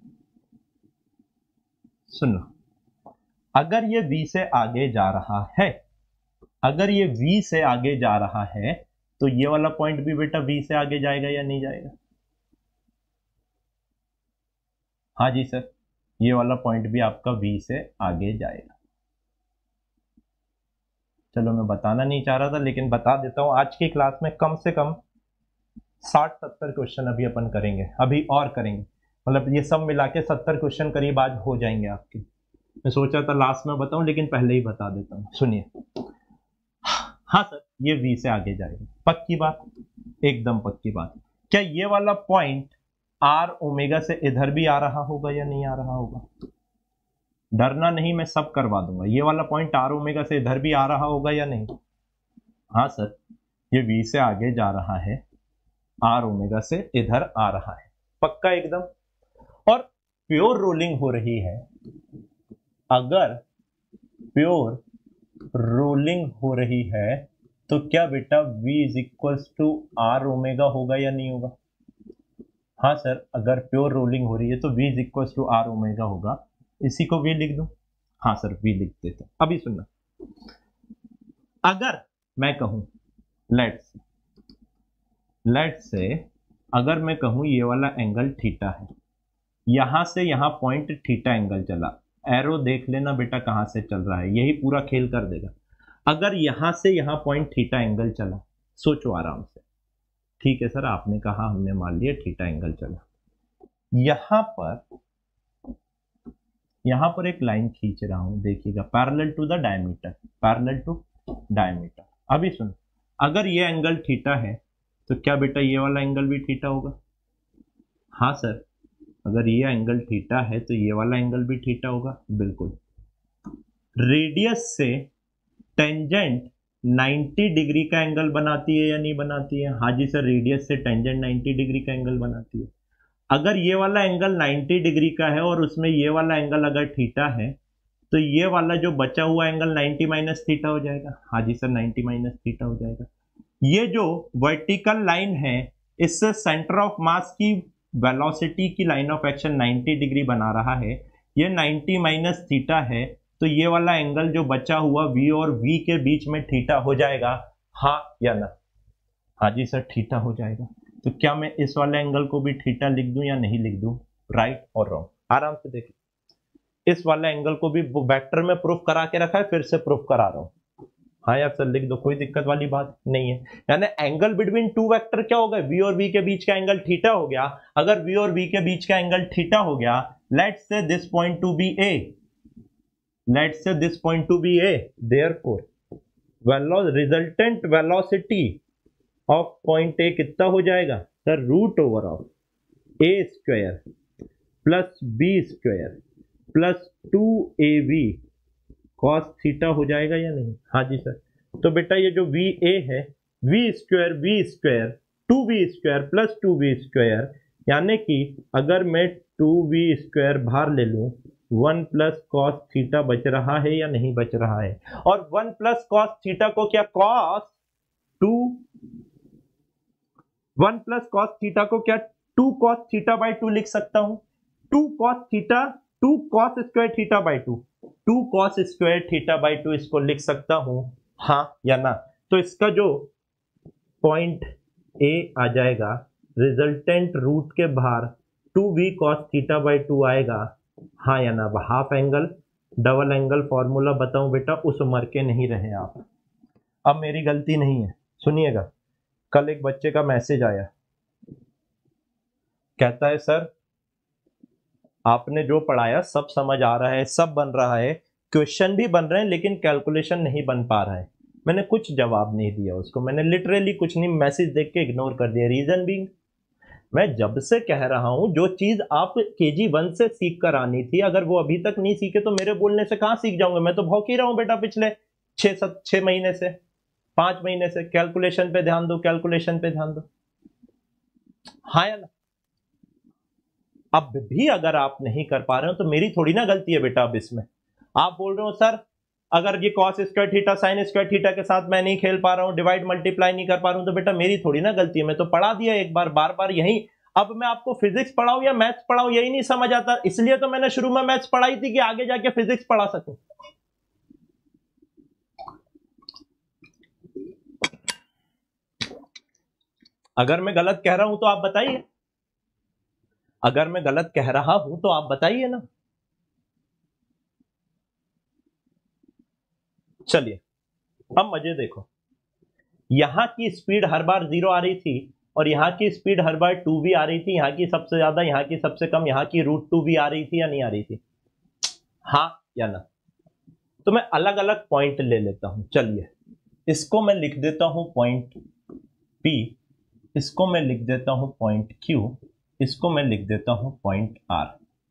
सुनो, अगर ये V से आगे जा रहा है, अगर ये V से आगे जा रहा है, तो ये वाला पॉइंट भी बेटा V से आगे जाएगा या नहीं जाएगा? हाँ जी सर, ये वाला पॉइंट भी आपका V से आगे जाएगा। चलो मैं बताना नहीं चाह रहा था, लेकिन बता देता हूं। आज की क्लास में कम से कम साठ सत्तर क्वेश्चन अभी अपन करेंगे, अभी और करेंगे, मतलब ये सब मिला के सत्तर क्वेश्चन करीब आज हो जाएंगे आपके। मैं सोचा था लास्ट में बताऊं, लेकिन पहले ही बता देता हूं, सुनिए। हाँ सर, ये V से आगे जाएगा, पक्की बात, एकदम पक्की बात। क्या ये वाला पॉइंट R ओमेगा से इधर भी आ रहा होगा या नहीं आ रहा होगा? डरना नहीं, मैं सब करवा दूंगा। ये वाला पॉइंट R ओमेगा से इधर भी आ रहा होगा या नहीं? हाँ सर, ये V से आगे जा रहा है, R ओमेगा से इधर आ रहा है, पक्का एकदम। और प्योर रोलिंग हो रही है, अगर प्योर रोलिंग हो रही है तो क्या बेटा V is equals to are omega होगा या नहीं होगा? हाँ सर, अगर प्योर रोलिंग हो रही है तो V is equals to are omega होगा। इसी को V लिख दूं? हाँ सर, V लिख देते। अभी सुनना, अगर मैं कहूं लेट्स लेट्स से अगर मैं कहूं ये वाला एंगल थीटा है, यहां से यहां पॉइंट थीटा एंगल चला, एरो देख लेना बेटा कहां से चल रहा है, यही पूरा खेल कर देगा। अगर यहां से यहां पॉइंट थीटा एंगल चला, सोचो आराम से। ठीक है सर, आपने कहा, हमने मान लिया थीटा एंगल चला। यहां पर यहां पर एक लाइन खींच रहा हूं, देखिएगा, parallel to the diameter, parallel to diameter. अभी सुन, अगर ये एंगल थीटा है तो क्या बेटा ये वाला एंगल भी थीटा होगा? हाँ सर, अगर ये एंगल थीटा है तो ये वाला एंगल भी थीटा होगा, बिल्कुल। रेडियस से टेंजेंट नब्बे डिग्री का एंगल बनाती है या नहीं बनाती है? हाँ जी सर, रेडियस से टेंजेंट नब्बे डिग्री का एंगल बनाती है। अगर ये वाला एंगल नब्बे डिग्री का है और उसमें ये वाला एंगल अगर थीटा है, तो ये वाला जो बचा हुआ एंगल नब्बे माइनस थीटा हो जाएगा। हाँ जी सर, नब्बे माइनस थीटा हो जाएगा। ये जो वर्टिकल लाइन है, इससे सेंटर ऑफ मास की वेलोसिटी की लाइन ऑफ एक्शन नब्बे डिग्री बना रहा है, ये नब्बे माइनस थीटा है, तो ये वाला एंगल जो बचा हुआ V और V के बीच में थीटा हो जाएगा, हाँ या ना? हाँ जी सर, थीटा हो जाएगा। तो क्या मैं इस वाले एंगल को भी थीटा लिख दूं या नहीं लिख दूं? राइट और रॉन्ग, आराम से देखिए। इस वाले एंगल को भी वेक्टर में प्रूफ करा के रखा है, फिर से प्रूफ करा रहा हूं। हाँ यार सर, लिख दो, कोई दिक्कत वाली बात नहीं है। यानी एंगल बिटवीन टू वेक्टर क्या होगा? V और V के बीच का एंगल थीटा हो गया। अगर V और V के बीच का एंगल थीटा हो गया, let's say this point to be A, let's say this point to be A, therefore resultant velocity of point A कितना हो जाएगा sir? Root over of A square plus B square plus two A V cos theta हो जाएगा या नहीं? हाँ जी sir. तो बेटा ये जो वी ए है, v square v square two v square plus two v square, यानी कि अगर मैं टू वी स्क्वायर बाहर ले लूं, वन प्लस कॉस थीटा बच रहा है या नहीं बच रहा है? और वन प्लस कॉस थीटा को क्या cos two, one plus cos theta को क्या two cos theta by two लिख सकता हूं? Two cos theta, two cos square theta by two, two cos square theta by two इसको लिख सकता हूं, हाँ या ना? तो इसका जो पॉइंट ए आ जाएगा, रिजल्टेंट रूट के बाहर two v cos theta by two आएगा, हाँ या ना? Half angle double angle formula बताऊं बेटा, उस उम्र के नहीं रहे आप। अब मेरी गलती नहीं है, सुनिएगा। कल एक बच्चे का मैसेज आया, कहता है सर आपने जो पढ़ाया सब समझ आ रहा है, सब बन रहा है, क्वेश्चन भी बन रहे हैं, लेकिन कैलकुलेशन नहीं बन पा रहा है। मैंने कुछ जवाब नहीं दिया उसको, मैंने लिटरली कुछ नहीं, मैसेज देख के इग्नोर कर दिया। रीजन बीइंग, मैं जब से कह रहा हूं जो चीज आप केजी वन से सीख कर आनी थी, अगर वो अभी तक नहीं सीखे तो मेरे बोलने से कहां सीख जाऊंगे? मैं तो भौंक ही रहा हूं बेटा पिछले छह सत छह महीने से, पांच महीने से। कैलकुलेशन पे ध्यान दो, कैलकुलेशन पे ध्यान दो, हाँ या ना? अब भी अगर आप नहीं कर पा रहे हो तो मेरी थोड़ी ना गलती है बेटा। अब इसमें आप बोल रहे हो सर अगर ये cos square theta sine square theta के साथ मैं नहीं खेल पा रहा हूं, डिवाइड मल्टीप्लाई नहीं कर पा रहा हूं, तो बेटा मेरी थोड़ी ना गलती है। मैं तो पढ़ा दिया एक बार, बार बार यही। अब मैं आपको फिजिक्स पढ़ाऊं या मैथ्स पढ़ाऊं यही नहीं समझ आता, इसलिए तो मैंने शुरू में मैथ्स पढ़ाई थी कि आगे जाके फिजिक्स पढ़ा सकूं। अगर मैं गलत कह रहा हूं तो आप बताइए, अगर मैं गलत कह रहा हूं तो आप बताइए ना। चलिए अब मजे देखो, यहां की स्पीड हर बार जीरो आ रही थी और यहां की स्पीड हर बार टू भी आ रही थी, यहां की सबसे ज्यादा, यहां की सबसे कम, यहां की रूट टू भी आ रही थी या नहीं आ रही थी? हाँ या ना? तो मैं अलग अलग पॉइंट ले लेता हूं। चलिए इसको मैं लिख देता हूं पॉइंट पी, इसको मैं लिख देता हूं पॉइंट क्यू, इसको मैं लिख देता हूं पॉइंट आर।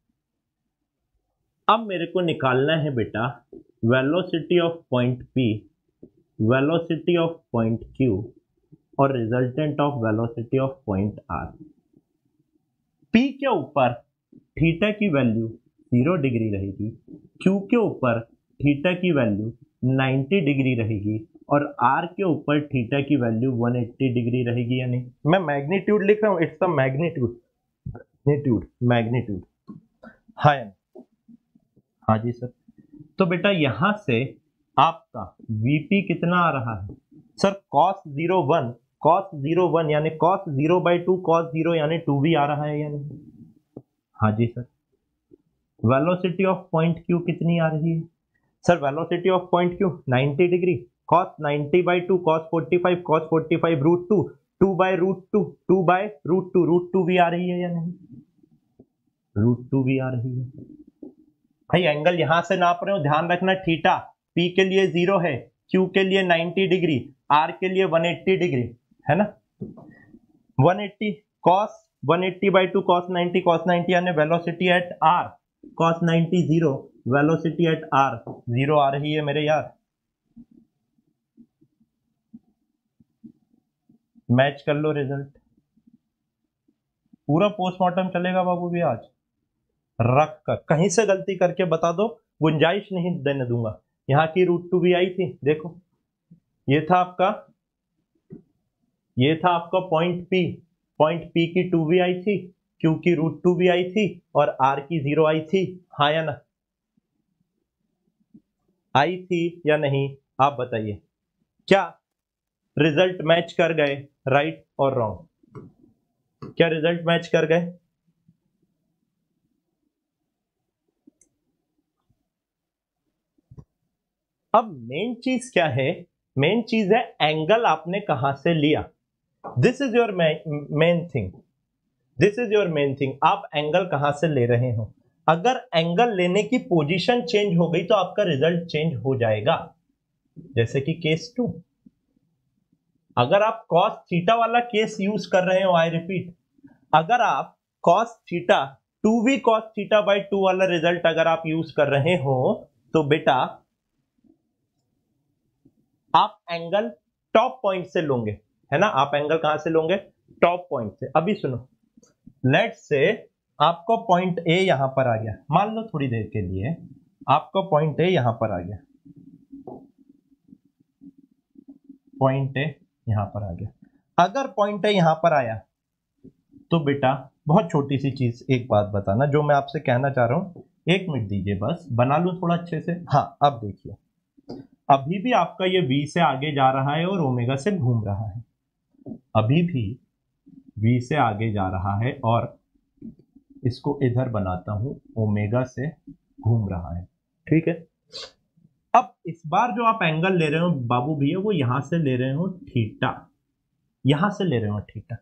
अब मेरे को निकालना है बेटा velocity of point p, velocity of point q और resultant of velocity of point r. P के ऊपर थीटा की वैल्यू जीरो डिग्री रहेगी, क्यू के ऊपर थीटा की वैल्यू नाइन्टी डिग्री रहेगी और आर के ऊपर थीटा की वैल्यू वन एट्टी डिग्री रहेगी या नहीं? मैं मैग्नीट्यूड लिख रहा हूं, it's the magnitude, magnitude magnitude, हाँ हाँ जी सर। तो बेटा यहां से आपका वीपी कितना आ रहा है sir? Cos zero one, cos zero one यानी cos zero by two, cos zero यानी टू भी आ रहा है या नहीं? हाँ जी sir. Velocity of point q कितनी आ रही है sir? Velocity of point q ninety degree, cos ninety by two, cos forty five, cos forty five root two, two by root two, two by root two, root two भी आ रही है या नहीं? रूट टू भी आ रही है। भाई एंगल यहां से नाप रहे हो, ध्यान रखना, थीटा पी के लिए जीरो है, क्यू के लिए नाइन्टी डिग्री, आर के लिए वन एट्टी डिग्री, है ना? One eighty cos one eighty by two, cos ninety, cos ninety यानी velocity at r, cos ninety zero, velocity at r zero आ रही है मेरे यार। मैच कर लो रिजल्ट, पूरा पोस्टमार्टम चलेगा बाबू भी आज, रख कर कहीं से गलती करके बता दो, गुंजाइश नहीं देने दूंगा। यहां की रूट टू भी आई थी, देखो ये था आपका, ये था आपका पॉइंट पी, पॉइंट पी की टू भी आई थी, क्यू की रूट टू भी आई थी और आर की जीरो आई थी, हाँ या ना? आई थी या नहीं आप बताइए। क्या रिजल्ट मैच कर गए, राइट और रॉन्ग? क्या रिजल्ट मैच कर गए? अब मेन चीज क्या है? मेन चीज है एंगल आपने कहां से लिया। This is your main thing, this is your main thing, आप एंगल कहां से ले रहे हो। अगर एंगल लेने की पोजीशन चेंज हो गई तो आपका रिजल्ट चेंज हो जाएगा। जैसे कि केस टू, अगर आप cos थीटा वाला केस यूज कर रहे हो, आई रिपीट, अगर आप cos theta two v cos theta by two वाला रिजल्ट अगर आप यूज कर रहे हो तो बेटा आप एंगल टॉप पॉइंट से लोगे, है ना। आप एंगल कहां से लोगे? टॉप पॉइंट से। अभी सुनो, लेट्स से आपका पॉइंट ए यहां पर आ गया, मान लो थोड़ी देर के लिए आपका पॉइंट ए यहां पर आ गया, पॉइंट ए यहां पर आ गया। अगर पॉइंट ए यहां पर आया तो बेटा बहुत छोटी सी चीज, एक बात बताना जो मैं आपसे कहना चाह रहा हूं, एक मिनट दीजिए बस, बना लूं थोड़ा अच्छे से। हाँ, अब देखिए, अभी भी आपका ये v से आगे जा रहा है और ओमेगा से घूम रहा है, अभी भी v से आगे जा रहा है और इसको इधर बनाता हूं, ओमेगा से घूम रहा है, ठीक है। अब इस बार जो आप एंगल ले रहे हो बाबू भैया, वो यहां से ले रहे हो थीटा, यहां से ले रहे हो थीटा।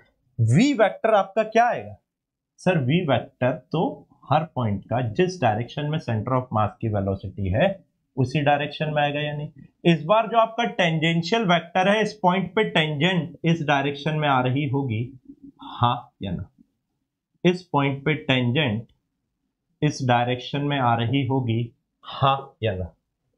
v वेक्टर आपका क्या आएगा सर? v वेक्टर तो हर पॉइंट का जिस डायरेक्शन में सेंटर ऑफ मास की वेलोसिटी है उसी डायरेक्शन में आएगा या नहीं। इस बार जो आपका टेंजेंशियल वेक्टर है, इस पॉइंट पे टेंजेंट इस डायरेक्शन में आ रही होगी, हाँ या ना? इस पॉइंट पे टेंजेंट इस डायरेक्शन में आ रही होगी, हाँ या ना?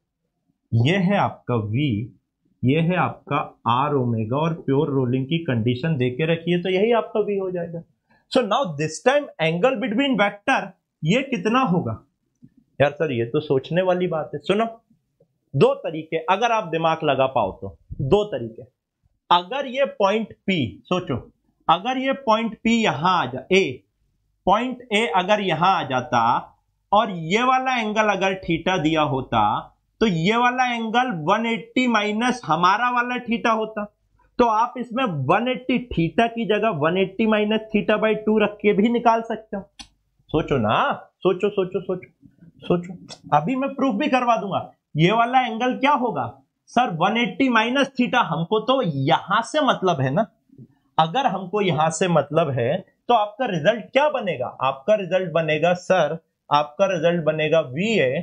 ये है आपका v, ये है आपका r ओमेगा, और प्योर रोलिंग की कंडीशन देके रखिए तो यही आपका v हो जाएगा। So now this time angle between vector ये कितना होगा? यार सर ये तो सोचने वाली बात है। सुनो, दो तरीके अगर आप दिमाग लगा पाओ तो, दो तरीके। अगर ये पॉइंट P, सोचो अगर ये पॉइंट P यहां आ जा, A पॉइंट A अगर यहां आ जाता और ये वाला एंगल अगर थीटा दिया होता तो ये वाला एंगल वन एट्टी माइनस हमारा वाला थीटा होता, तो आप इसमें वन एट्टी थीटा की जगह one eighty minus theta by two रख के भी निकाल सकते हो। सोचो ना, सोचो सोचो सोचो सोचो, अभी मैं प्रूफ भी करवा दूंगा। ये वाला एंगल क्या होगा sir? One eighty minus theta. हमको तो यहां से मतलब है ना, अगर हमको यहां से मतलब है तो आपका रिजल्ट क्या बनेगा? आपका रिजल्ट बनेगा सर, आपका रिजल्ट बनेगा v a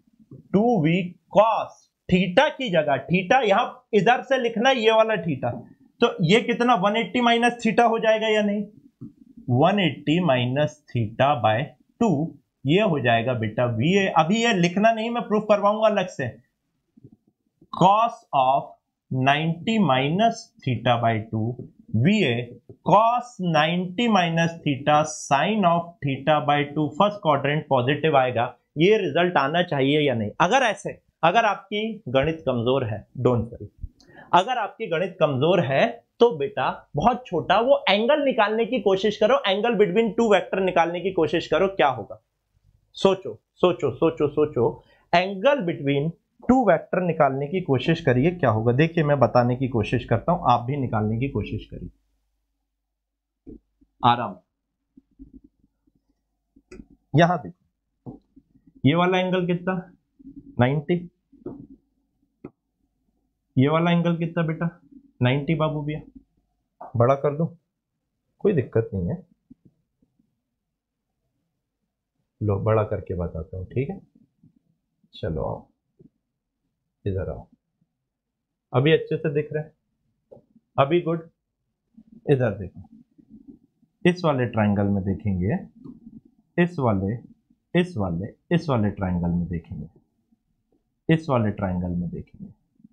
two v cos theta की जगह, थीटा यहां इधर से लिखना ये वाला थीटा, तो ये कितना वन एट्टी माइनस थीटा हो जाएगा या नहीं? One eighty minus theta by two, ये हो जाएगा बेटा वी ए। अभी ये लिखना नहीं, मैं प्रूफ करवाऊंगा अलग से। Cos of ninety minus theta by two, v a cos ninety minus theta sine of theta by two, first quadrant positive आएगा। ये रिजल्ट आना चाहिए या नहीं? अगर ऐसे, अगर आपकी गणित कमजोर है, डोंट वरी, अगर आपकी गणित कमजोर है तो बेटा बहुत छोटा वो एंगल निकालने की कोशिश करो, एंगल बिटवीन टू वेक्टर निकालने की कोशिश करो, क्या होगा? सोचो सोचो सोचो सोचो, एंगल बिटवीन टू वेक्टर निकालने की कोशिश करिए, क्या होगा? देखिए मैं बताने की कोशिश करता हूं, आप भी निकालने की कोशिश करिए आराम। यहां देखो, ये वाला एंगल कितना? नाइंटी। ये वाला एंगल कितना बेटा? नाइंटी बाबू भैया। बड़ा कर दो, कोई दिक्कत नहीं है, लो बड़ा करके बताता हूं, ठीक है। चलो आओ, इधर आओ, अभी अच्छे से दिख रहा है, अभी गुड। इधर देखो, इस वाले ट्रायंगल में देखेंगे, इस वाले इस वाले इस वाले ट्रायंगल में देखेंगे, इस वाले ट्रायंगल में देखेंगे,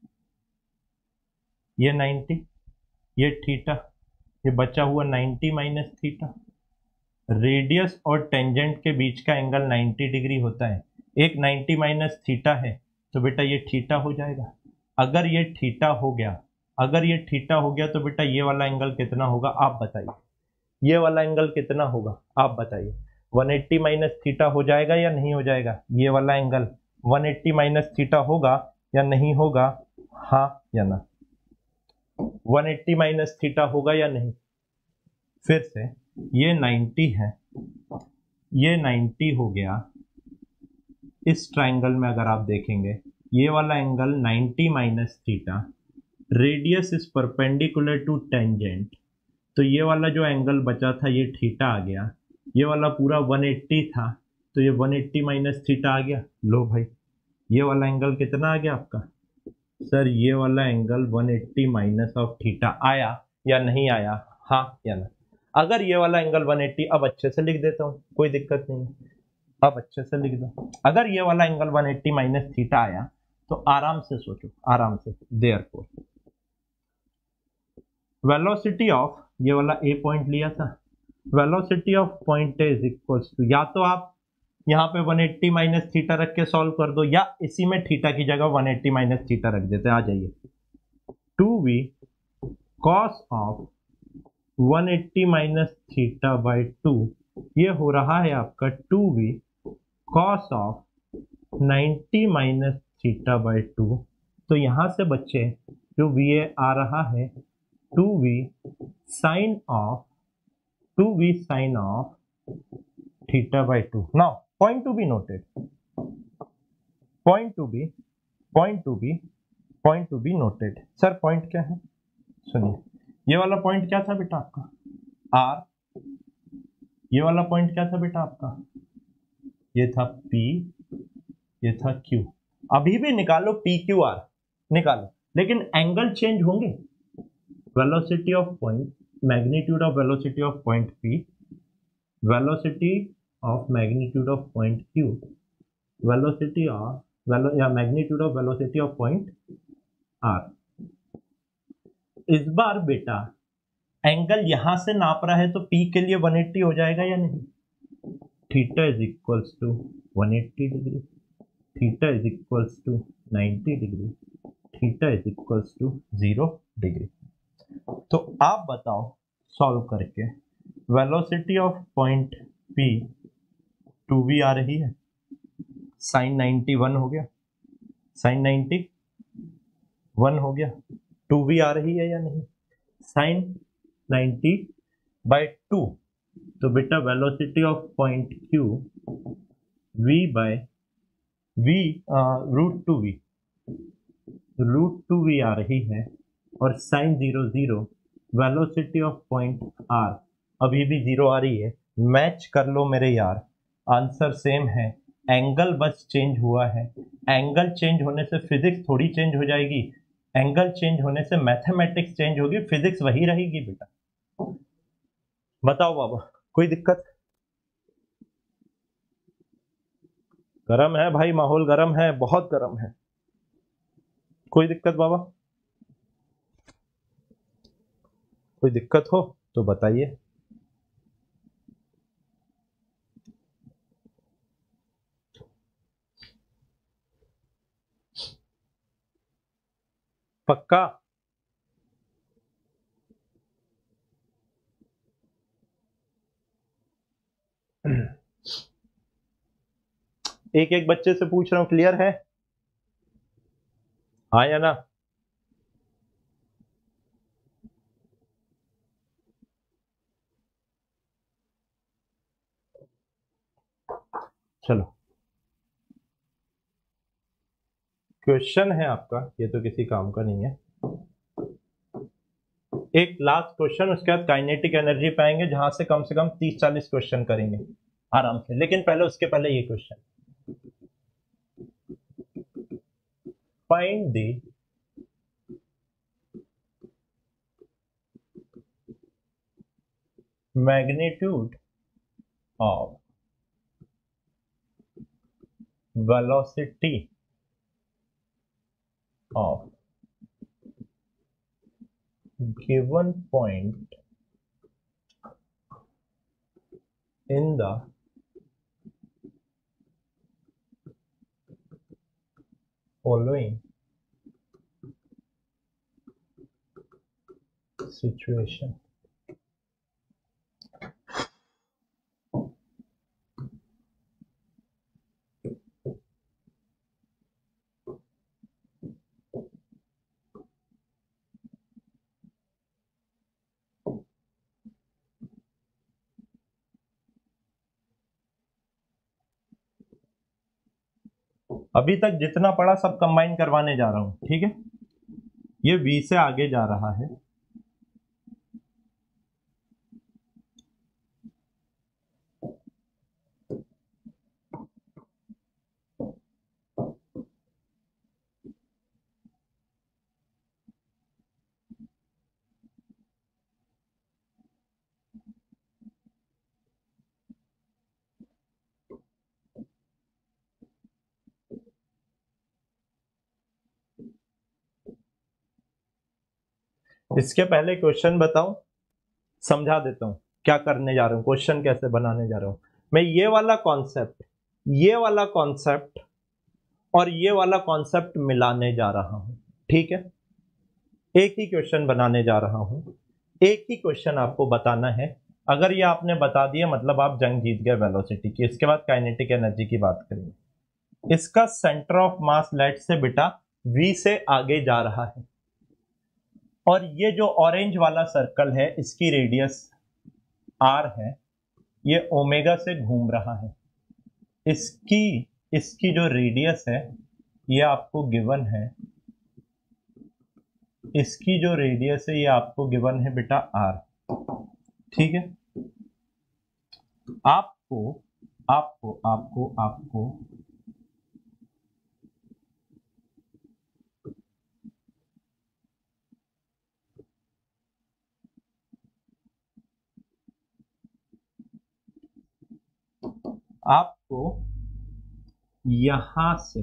ये नाइंटी, ये थीटा, ये बचा हुआ नाइंटी माइनस थीटा। रेडियस और टेंजेंट के बीच का एंगल नाइंटी डिग्री होता है, एक नाइंटी माइनस थीटा है तो बेटा ये थीटा हो जाएगा। अगर ये थीटा हो गया, अगर ये थीटा हो गया तो बेटा ये वाला एंगल कितना होगा आप बताइए? ये वाला एंगल कितना होगा आप बताइए? वन एट्टी माइनस थीटा हो जाएगा या नहीं हो जाएगा? ये वाला angle one eighty minus theta होगा या नहीं होगा? हाँ या ना? वन एट्टी माइनस थीटा होगा या नहीं? फिर से ये नाइंटी है, ये नाइंटी हो गया। इस ट्रायंगल में अगर आप देखेंगे, ये वाला angle ninety minus theta, radius is perpendicular to tangent, तो ये वाला जो एंगल बचा था ये थीटा आ गया। ये वाला पूरा वन एट्टी था तो ये वन एट्टी माइनस थीटा आ गया। लो भाई, ये वाला एंगल कितना आ गया आपका? सर ये वाला angle one eighty minus of theta आया या नहीं आया? हाँ या ना? अगर ये वाला एंगल वन एट्टी, अब अच्छे से लिख देता हूँ, कोई दिक्कत नहीं है, अब अच्छे से लिख दो। अगर ये वाला angle one eighty minus theta आया तो आराम से सोचो, आराम से, देयरफॉर वेलोसिटी ऑफ, ये वाला ए पॉइंट लिया था, velocity of point is equals to, या तो आप यहाँ पे वन एट्टी माइनस थीटा रख के सॉल्व कर दो, या इसी में थीटा की जगह वन एट्टी माइनस थीटा रख देते हैं। आ जाइए, two v cos of one eighty minus theta by two, ये हो रहा है आपका two v cos of ninety minus theta by two. तो यहां से बच्चे जो वी ए आ रहा है two v sine of, two v sine of theta by two. Now point to be noted, point to be point to be point to be noted. Sir point क्या है, सुनिए, ये वाला पॉइंट क्या था बेटा आपका आर, ये वाला पॉइंट क्या था बेटा आपका, ये था P, ये था Q। अभी भी निकालो P Q R निकालो, लेकिन एंगल चेंज होंगे। Velocity of point, magnitude of velocity of point P, velocity of magnitude of point Q, velocity of वेलो या magnitude of velocity of point R। इस बार बेटा एंगल यहां से नाप रहा है तो P के लिए वन एट्टी हो जाएगा या नहीं, theta is equals to one eighty degree, theta is equals to ninety degree, theta is equals to zero degree. तो आप बताओ सॉल्व करके, velocity of point P two v आ रही है, साइन नाइन्टी वन हो गया, साइन नाइन्टी वन हो गया, टू वी आ रही है या नहीं, साइन नाइन्टी बाई टू। तो बेटा velocity of point Q v by v root two v, root two v आ रही है, और sine zero zero, velocity of point R अभी भी जीरो आ रही है। मैच कर लो मेरे यार, आंसर सेम है, एंगल बस चेंज हुआ है। एंगल चेंज होने से फिजिक्स थोड़ी चेंज हो जाएगी, एंगल चेंज होने से मैथमेटिक्स चेंज होगी, फिजिक्स वही रहेगी बेटा। बताओ बाबा, कोई दिक्कत? गरम है भाई, माहौल गरम है, बहुत गरम है। कोई दिक्कत बाबा? कोई दिक्कत हो तो बताइए। पक्का? एक एक बच्चे से पूछ रहा हूं, क्लियर है? हाँ या ना? चलो, क्वेश्चन है आपका, ये तो किसी काम का नहीं है। एक लास्ट क्वेश्चन, उसके बाद काइनेटिक एनर्जी पाएंगे, जहां से कम से कम तीस चालीस क्वेश्चन करेंगे आराम से। लेकिन पहले, उसके पहले ये question, find the magnitude of velocity of given point in the following situation. अभी तक जितना पढ़ा सब कंबाइन करवाने जा रहा हूं, ठीक है? ये V से आगे जा रहा है, इसके पहले क्वेश्चन बताऊं, समझा देता हूं क्या करने जा रहा हूं, क्वेश्चन कैसे बनाने जा रहा हूं। मैं ये वाला कॉन्सेप्ट, ये वाला कॉन्सेप्ट और ये वाला कॉन्सेप्ट मिलाने जा रहा हूं, ठीक है। एक ही क्वेश्चन बनाने जा रहा हूं, एक ही क्वेश्चन आपको बताना है। अगर ये आपने बता दिया मतलब आप जंग जीत गए वेलोसिटी की। इसके बाद काइनेटिक एनर्जी की बात करेंगे। इसका सेंटर ऑफ मास लेट से बेटा v से आगे जा रहा है, और ये जो ऑरेंज वाला सर्कल है इसकी रेडियस r है, ये ओमेगा से घूम रहा है। इसकी इसकी जो रेडियस है ये आपको गिवन है, इसकी जो रेडियस है ये आपको गिवन है बेटा r, ठीक है। आपको आपको आपको आपको आपको यहां से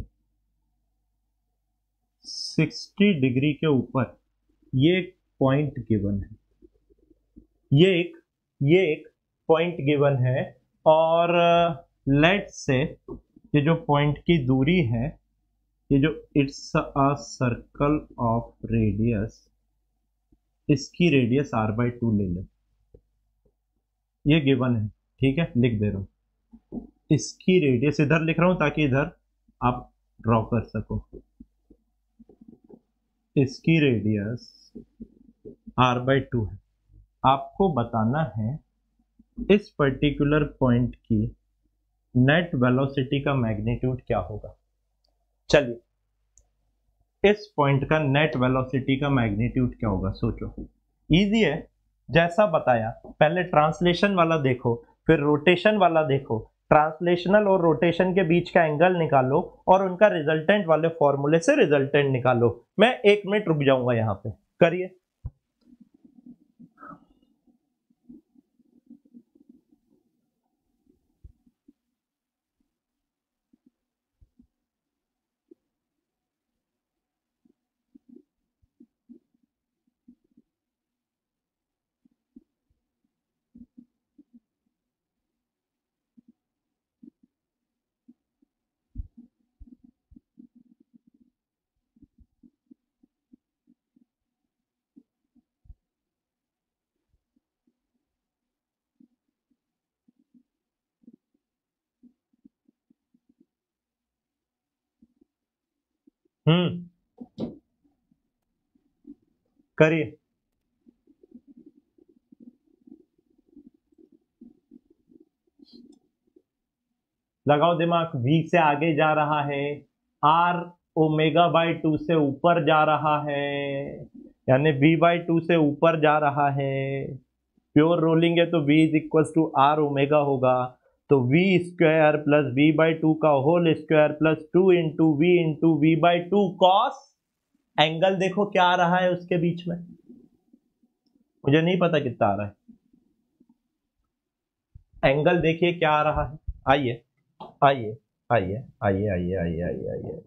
साठ डिग्री के ऊपर ये एक पॉइंट गिवन है, ये एक ये एक पॉइंट गिवन है, और लेट से ये जो पॉइंट की दूरी है, ये जो it's a circle of radius, इसकी रेडियस आर बाई टू ले ले, ये गिवन है, ठीक है। लिख दे रहा हूं इसकी रेडियस, इधर लिख रहा हूं ताकि इधर आप ड्रॉ कर सको। इसकी रेडियस आर बाई टू है। आपको बताना है इस पर्टिकुलर पॉइंट की नेट वेलोसिटी का मैग्नीट्यूड क्या होगा। चलिए इस पॉइंट का नेट वेलोसिटी का मैग्नीट्यूड क्या होगा, सोचो। इजी है, जैसा बताया। पहले ट्रांसलेशन वाला देखो, फिर रोटेशन वाला देखो। ट्रांसलेशनल और रोटेशन के बीच का एंगल निकालो और उनका रिजल्टेंट वाले फॉर्मूले से रिजल्टेंट निकालो। मैं एक मिनट रुक जाऊंगा यहां पे, करिए। हम्म करिए। लगाओ दिमाग। v से आगे जा रहा है, r ओमेगा बाई टू से ऊपर जा रहा है, यानी v बाई टू से ऊपर जा रहा है। प्योर रोलिंग है तो v is equal to are omega होगा, तो v square plus v by two का whole square plus two into v into v by two cos. Angle देखो क्या आ रहा है उसके बीच में, मुझे नहीं पता कितना आ रहा है। एंगल देखिए क्या आ रहा है। आइए आइए आइए आइए आइए आइए आइए आइए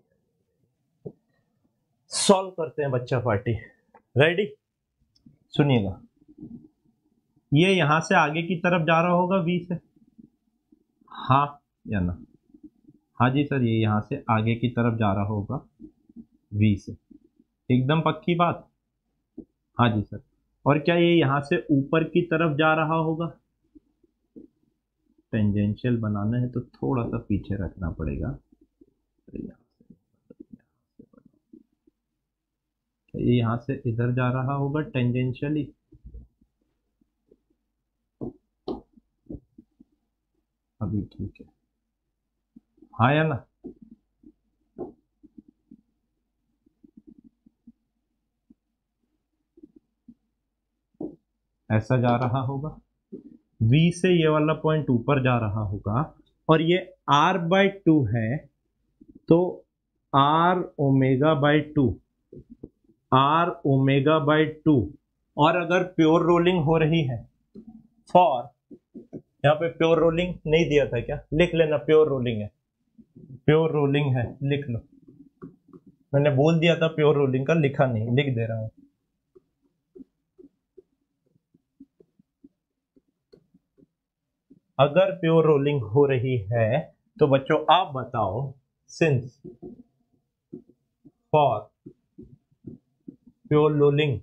सॉल्व करते हैं बच्चा पार्टी। रेडी? सुनिएगा, ये यहां से आगे की तरफ जा रहा होगा v से, हाँ या ना? हाँ जी सर, ये यहां से आगे की तरफ जा रहा होगा v से, एकदम पक्की बात। हाँ जी सर। और क्या ये यहां से ऊपर की तरफ जा रहा होगा? टेंजेंशियल बनाना है तो थोड़ा सा पीछे रखना पड़ेगा। ये यहां से इधर जा रहा होगा टेंजेंशियली। अभी ठीक है, हाँ या ना? ऐसा जा रहा होगा, v से ये वाला पॉइंट ऊपर जा रहा होगा, और ये r बाई टू है तो r omega by two, r omega by two. और अगर प्योर रोलिंग हो रही है फॉर, यहाँ पे प्योर रोलिंग नहीं दिया था क्या? लिख लेना, प्योर रोलिंग है, प्योर रोलिंग है, लिख लो। मैंने बोल दिया था प्योर रोलिंग का, लिखा नहीं, लिख दे रहा हूं। अगर प्योर रोलिंग हो रही है तो बच्चों आप बताओ, सिंस फॉर प्योर रोलिंग,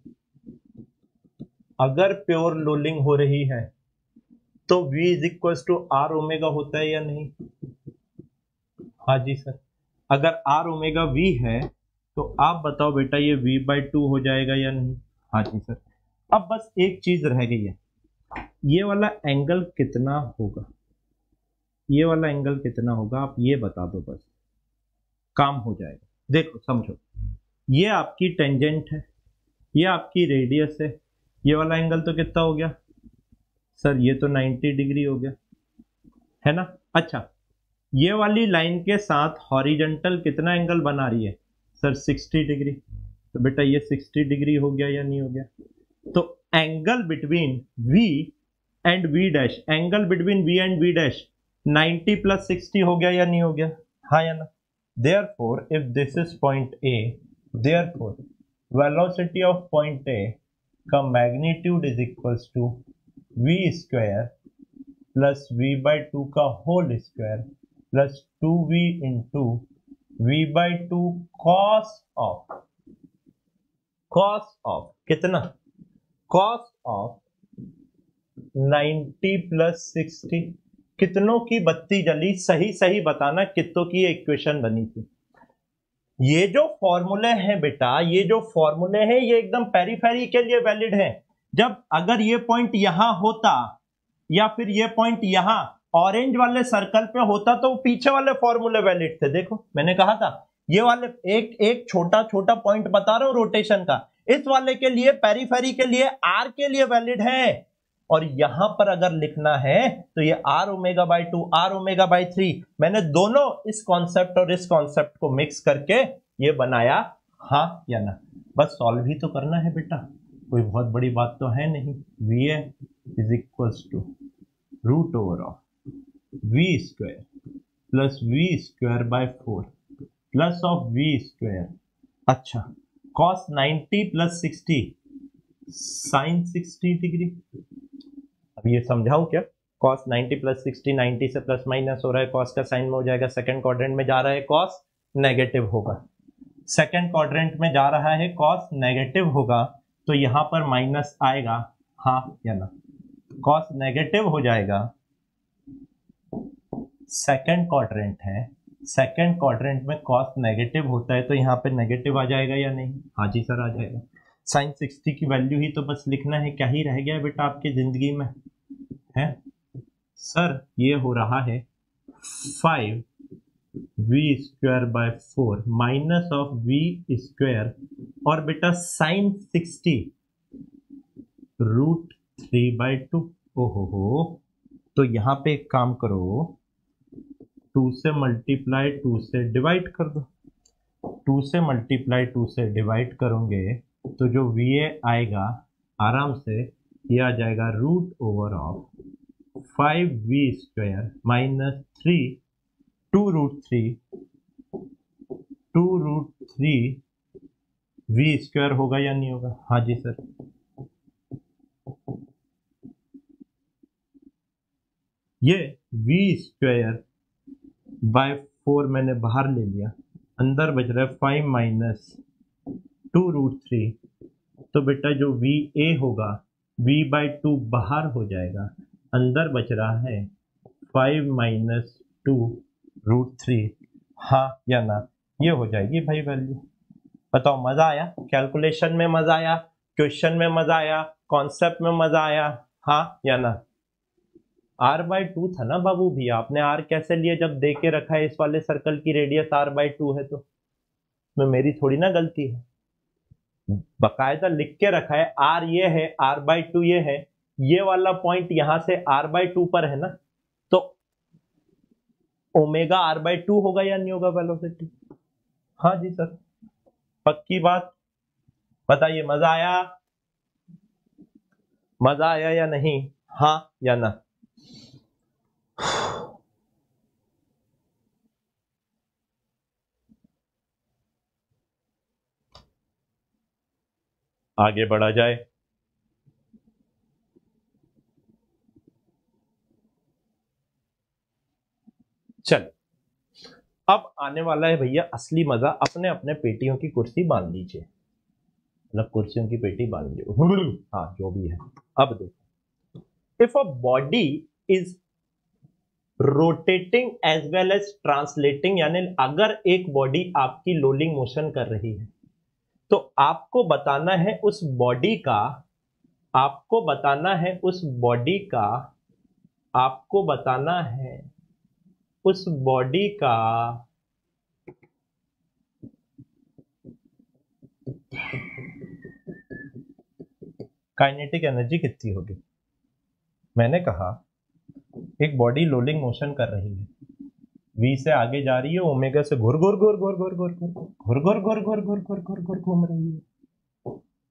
अगर प्योर रोलिंग हो रही है तो V is equal to are omega होता है या नहीं? हाँ जी सर, अगर आर ओमेगा V है तो आप बताओ बेटा ये V बाई टू हो जाएगा या नहीं? हाँ जी सर। अब बस एक चीज रह गई है, ये वाला एंगल कितना होगा, ये वाला एंगल कितना होगा आप ये बता दो, बस काम हो जाएगा। देखो समझो, ये आपकी टेंजेंट है, ये आपकी रेडियस है, ये वाला एंगल तो कितना हो गया सर? ये तो नब्बे डिग्री हो गया, है ना? अच्छा, ये वाली लाइन के साथ हॉरिजॉन्टल कितना एंगल बना रही है सर? साठ डिग्री। तो बेटा ये साठ डिग्री हो गया या नहीं हो गया? तो angle between V and V dash, angle between V and V dash नब्बे प्लस साठ हो गया या नहीं हो गया? हाँ या ना? Therefore, if this is point A, therefore velocity of point A का magnitude is equals to V square plus V by two का whole square plus two V into V by two cos of, cos of कितना? cos of नब्बे plus साठ। कितनों की बत्ती जली? सही सही बताना कितनों की इक्वेशन बनी थी। ये जो फॉर्मूले हैं बेटा, ये जो फॉर्मूले हैं ये एकदम पेरीफेरी के लिए वैलिड है। जब अगर ये पॉइंट यहां होता या फिर ये पॉइंट यहां ऑरेंज वाले सर्कल पे होता तो पीछे वाले फॉर्मूले वैलिड थे। देखो मैंने कहा था ये वाले एक एक छोटा छोटा पॉइंट बता रहा हूं रोटेशन का, इस वाले के लिए पेरीफेरी के लिए आर के लिए वैलिड है। और यहां पर अगर लिखना है तो ये R omega by two, are omega by three, मैंने दोनों इस कॉन्सेप्ट और इस कॉन्सेप्ट को मिक्स करके ये बनाया। हाँ या ना? बस सॉल्व ही तो करना है बेटा, कोई बहुत बड़ी बात तो है नहीं। V A is equals to root over of we square plus v square by four plus of we square. अच्छा, cos ninety plus sixty sine sixty degree. अब ये समझाऊं क्या? Cos ninety plus sixty, ninety से plus minus हो रहा है, cos का साइन में हो जाएगा, सेकंड क्वाड्रेंट में जा रहा है कॉस नेगेटिव होगा, सेकंड क्वाड्रेंट में जा रहा है कॉस नेगेटिव होगा, तो यहां पर माइनस आएगा। हाँ या ना? कॉस नेगेटिव हो जाएगा, सेकंड क्वाड्रेंट है, सेकंड क्वाड्रेंट में कॉस नेगेटिव होता है तो यहाँ पे नेगेटिव आ जाएगा या नहीं? हाँ जी सर आ जाएगा। साइन सिक्सटी की वैल्यू ही तो बस लिखना है, क्या ही रह गया बेटा आपकी जिंदगी में है सर? ये हो रहा है five v square by four minus of we square, और बेटा sine sixty root three by two. ओहो हो, तो यहाँ पे एक काम करो, टू से मल्टीप्लाई टू से डिवाइड कर दो। टू से मल्टीप्लाई टू से डिवाइड करोगे तो जो वी ए आएगा आराम से ये आ जाएगा root over of five v square minus three, two root three, two root three v square होगा या नहीं होगा? हाँ जी सर। ये वी स्क्वायर बाय फोर मैंने बाहर ले लिया, अंदर बच रहा है five minus two root three, तो बेटा जो वी ए होगा v बाई टू बाहर हो जाएगा, अंदर बच रहा है five minus two root three. हाँ या ना? ये हो जाएगी भाई वैल्यू। बताओ मजा आया? कैलकुलेशन में मजा आया, क्वेश्चन में मजा आया, कॉन्सेप्ट में मजा आया? हाँ या ना? आर बाई टू था ना बाबू भी, आपने आर कैसे लिए जब दे के रखा है इस वाले सर्कल की रेडियस आर बाई टू है तो मैं मेरी थोड़ी ना गलती है, बकायदा लिख के रखा है आर ये है, आर बाई टू ये है, ये वाला पॉइंट यहां से आर बाई टू पर है ना, तो ओमेगा आर बाई टू होगा या नहीं होगा वेलोसिटी? हाँ जी सर, पक्की बात। बताइए मजा आया? मजा आया या नहीं? हाँ या ना? आगे बढ़ा जाए। चलो अब आने वाला है भैया असली मजा। अपने अपने पेटियों की कुर्सी बांध लीजिए, मतलब कुर्सियों की पेटी बांध लीजिए, हाँ जो भी है। अब देखो, if a body is rotating as well as translating, यानी अगर एक बॉडी आपकी रोलिंग मोशन कर रही है तो आपको बताना है उस बॉडी का आपको बताना है उस बॉडी का आपको बताना है उस बॉडी का काइनेटिक एनर्जी कितनी होगी। मैंने कहा एक बॉडी रोलिंग मोशन कर रही है, वी से आगे जा रही है, ओमेगा से घुर घुर घुर घुर घुर घुर घुर घुर घुर घुर घुर घुर घुर घुर घुर घूम रही है।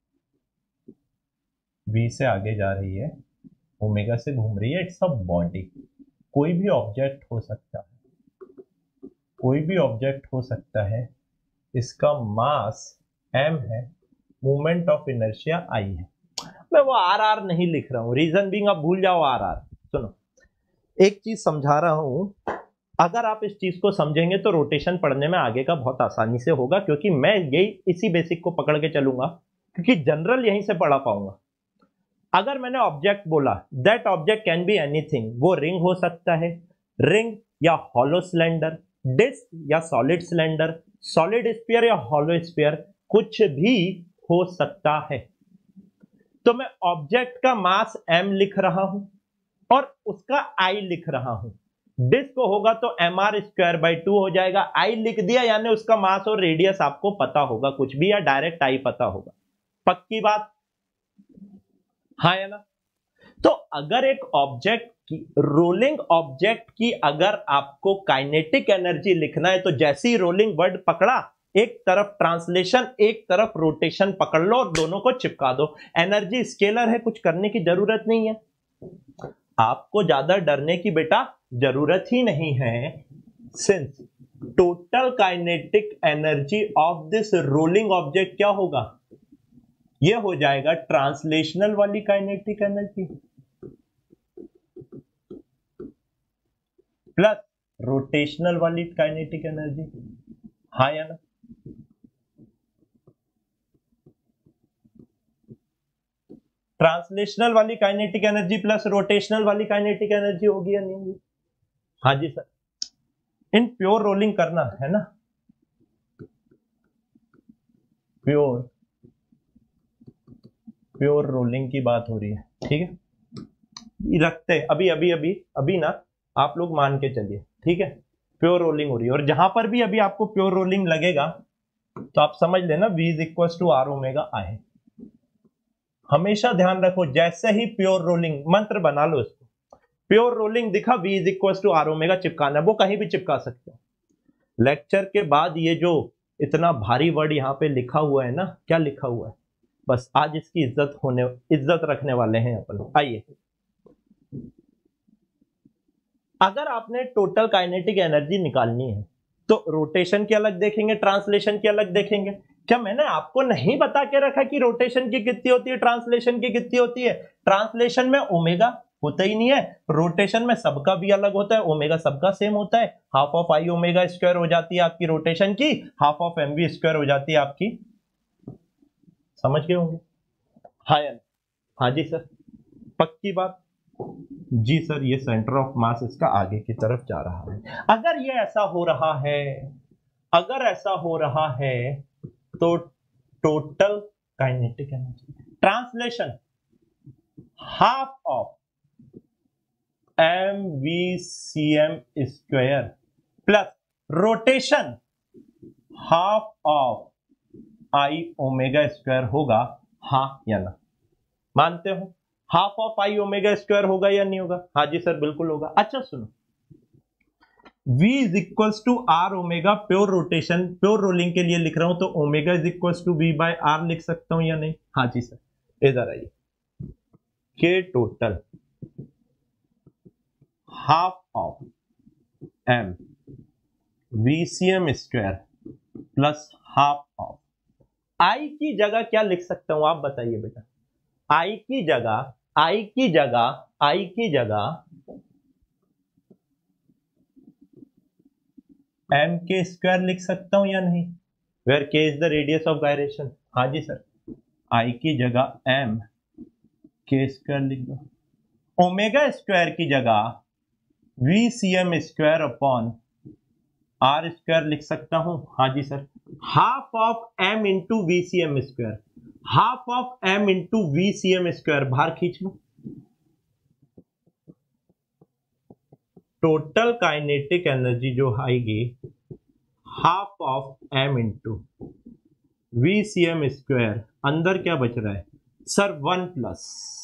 वी से आगे जा रही है, ओमेगा से घूम रही है। It's a body. कोई भी ऑब्जेक्ट हो सकता है, कोई भी ऑब्जेक्ट हो सकता है। इसका मास m है, मोमेंट ऑफ इनर्शिया I है। मैं वो आर आर नहीं लिख रहा हूं, रीजन बीइंग आप भूल जाओ आर आर। सुनो, एक चीज समझा रहा हूं, अगर आप इस चीज को समझेंगे तो रोटेशन पढ़ने में आगे का बहुत आसानी से होगा, क्योंकि मैं यही इसी बेसिक को पकड़ के चलूंगा, क्योंकि जनरल यहीं से पढ़ा पाऊंगा। अगर मैंने ऑब्जेक्ट बोला, that object can be anything, वो रिंग हो सकता है, रिंग या हॉलो सिलेंडर, डिस्क या सॉलिड सिलेंडर, सॉलिड स्फीयर या हॉलो स्फीयर, कुछ भी हो सकता है। तो मैं ऑब्जेक्ट का मास m लिख रहा हूं और उसका I लिख रहा हूं। डिस्क होगा तो M are square by two हो जाएगा। I लिख दिया यानी उसका मास और रेडियस आपको पता होगा कुछ भी, या डायरेक्ट I पता होगा। पक्की बात, हाँ या ना। तो अगर एक ऑब्जेक्ट की, रोलिंग ऑब्जेक्ट की अगर आपको काइनेटिक एनर्जी लिखना है, तो जैसे ही रोलिंग वर्ड पकड़ा, एक तरफ ट्रांसलेशन एक तरफ रोटेशन पकड़ लो और दोनों को चिपका दो। एनर्जी स्केलर है, कुछ करने की जरूरत नहीं है। आपको ज्यादा डरने की बेटा जरूरत ही नहीं है, since total kinetic energy of this rolling object क्या होगा, यह हो जाएगा ट्रांसलेशनल वाली काइनेटिक एनर्जी प्लस रोटेशनल वाली काइनेटिक एनर्जी, हाँ या ना। ट्रांसलेशनल वाली काइनेटिक एनर्जी प्लस रोटेशनल वाली काइनेटिक एनर्जी होगी या नहीं होगी। हाँ जी सर, इन प्योर रोलिंग करना है ना, प्योर प्योर रोलिंग की बात हो रही है, ठीक है। रखते हैं अभी अभी अभी अभी ना, आप लोग मान के चलिए, ठीक है। प्योर रोलिंग हो रही है, और जहां पर भी अभी आपको प्योर रोलिंग लगेगा तो आप समझ लेना V is equal to are omega I. हमेशा ध्यान रखो, जैसे ही प्योर रोलिंग, मंत्र बना लो इसको, प्योर रोलिंग दिखा V is equal to are omega, चिपकाना, वो कहीं भी चिपका सकते हो। लेक्चर के बाद ये जो इतना भारी वर्ड यहाँ पे लिखा हुआ है ना, क्या लिखा हुआ है, बस आज इसकी इज्जत होने इज्जत रखने वाले हैं अपन। आइए, अगर आपने टोटल काइनेटिक एनर्जी निकालनी है तो रोटेशन की अलग देखेंगे, ट्रांसलेशन की अलग देखेंगे। क्या मैंने आपको नहीं बता के रखा कि रोटेशन की कितनी होती है, ट्रांसलेशन की कितनी होती है। ट्रांसलेशन में ओमेगा होता ही नहीं है, रोटेशन में सबका भी अलग होता है, ओमेगा सबका सेम होता है। Half of I omega square हो जाती है आपकी रोटेशन की, half of M v square हो जाती है आपकी। समझ गए होंगे, हाँ या हाँ जी सर, पक्की बात जी सर। ये सेंटर ऑफ मास इसका आगे की तरफ जा रहा है। अगर ये ऐसा हो रहा है अगर ऐसा हो रहा है तो total kinetic energy, translation half of M v C M square plus rotation half of I omega square होगा, हाँ या ना। मानते हो half of I omega square होगा या नहीं होगा। हाँ जी सर बिल्कुल होगा। अच्छा सुनो, V is equal to are omega, pure rotation pure rolling के लिए लिख रहा हूं, तो omega is equal to we by R लिख सकता हूं या नहीं। हाँ जी सर, इधर आइए, K total half of M v C M square plus half of I की जगह क्या लिख सकता हूं, आप बताइए बेटा। आई की जगह आई की जगह आई की जगह एम के स्क्वायर लिख सकता हूं या नहीं, where K is the radius of gyration. हाँ जी सर, आई की जगह एम के स्क्वायर लिख दो, ओमेगा स्क्वायर की जगह v C M square upon R square लिख सकता हूं। हाँ जी sir, half of M into v C M square, half of M into v C M square, बाहर खींच लो। टोटल काइनेटिक एनर्जी जो आएगी half of M into v C M square, अंदर क्या बच रहा है sir, one plus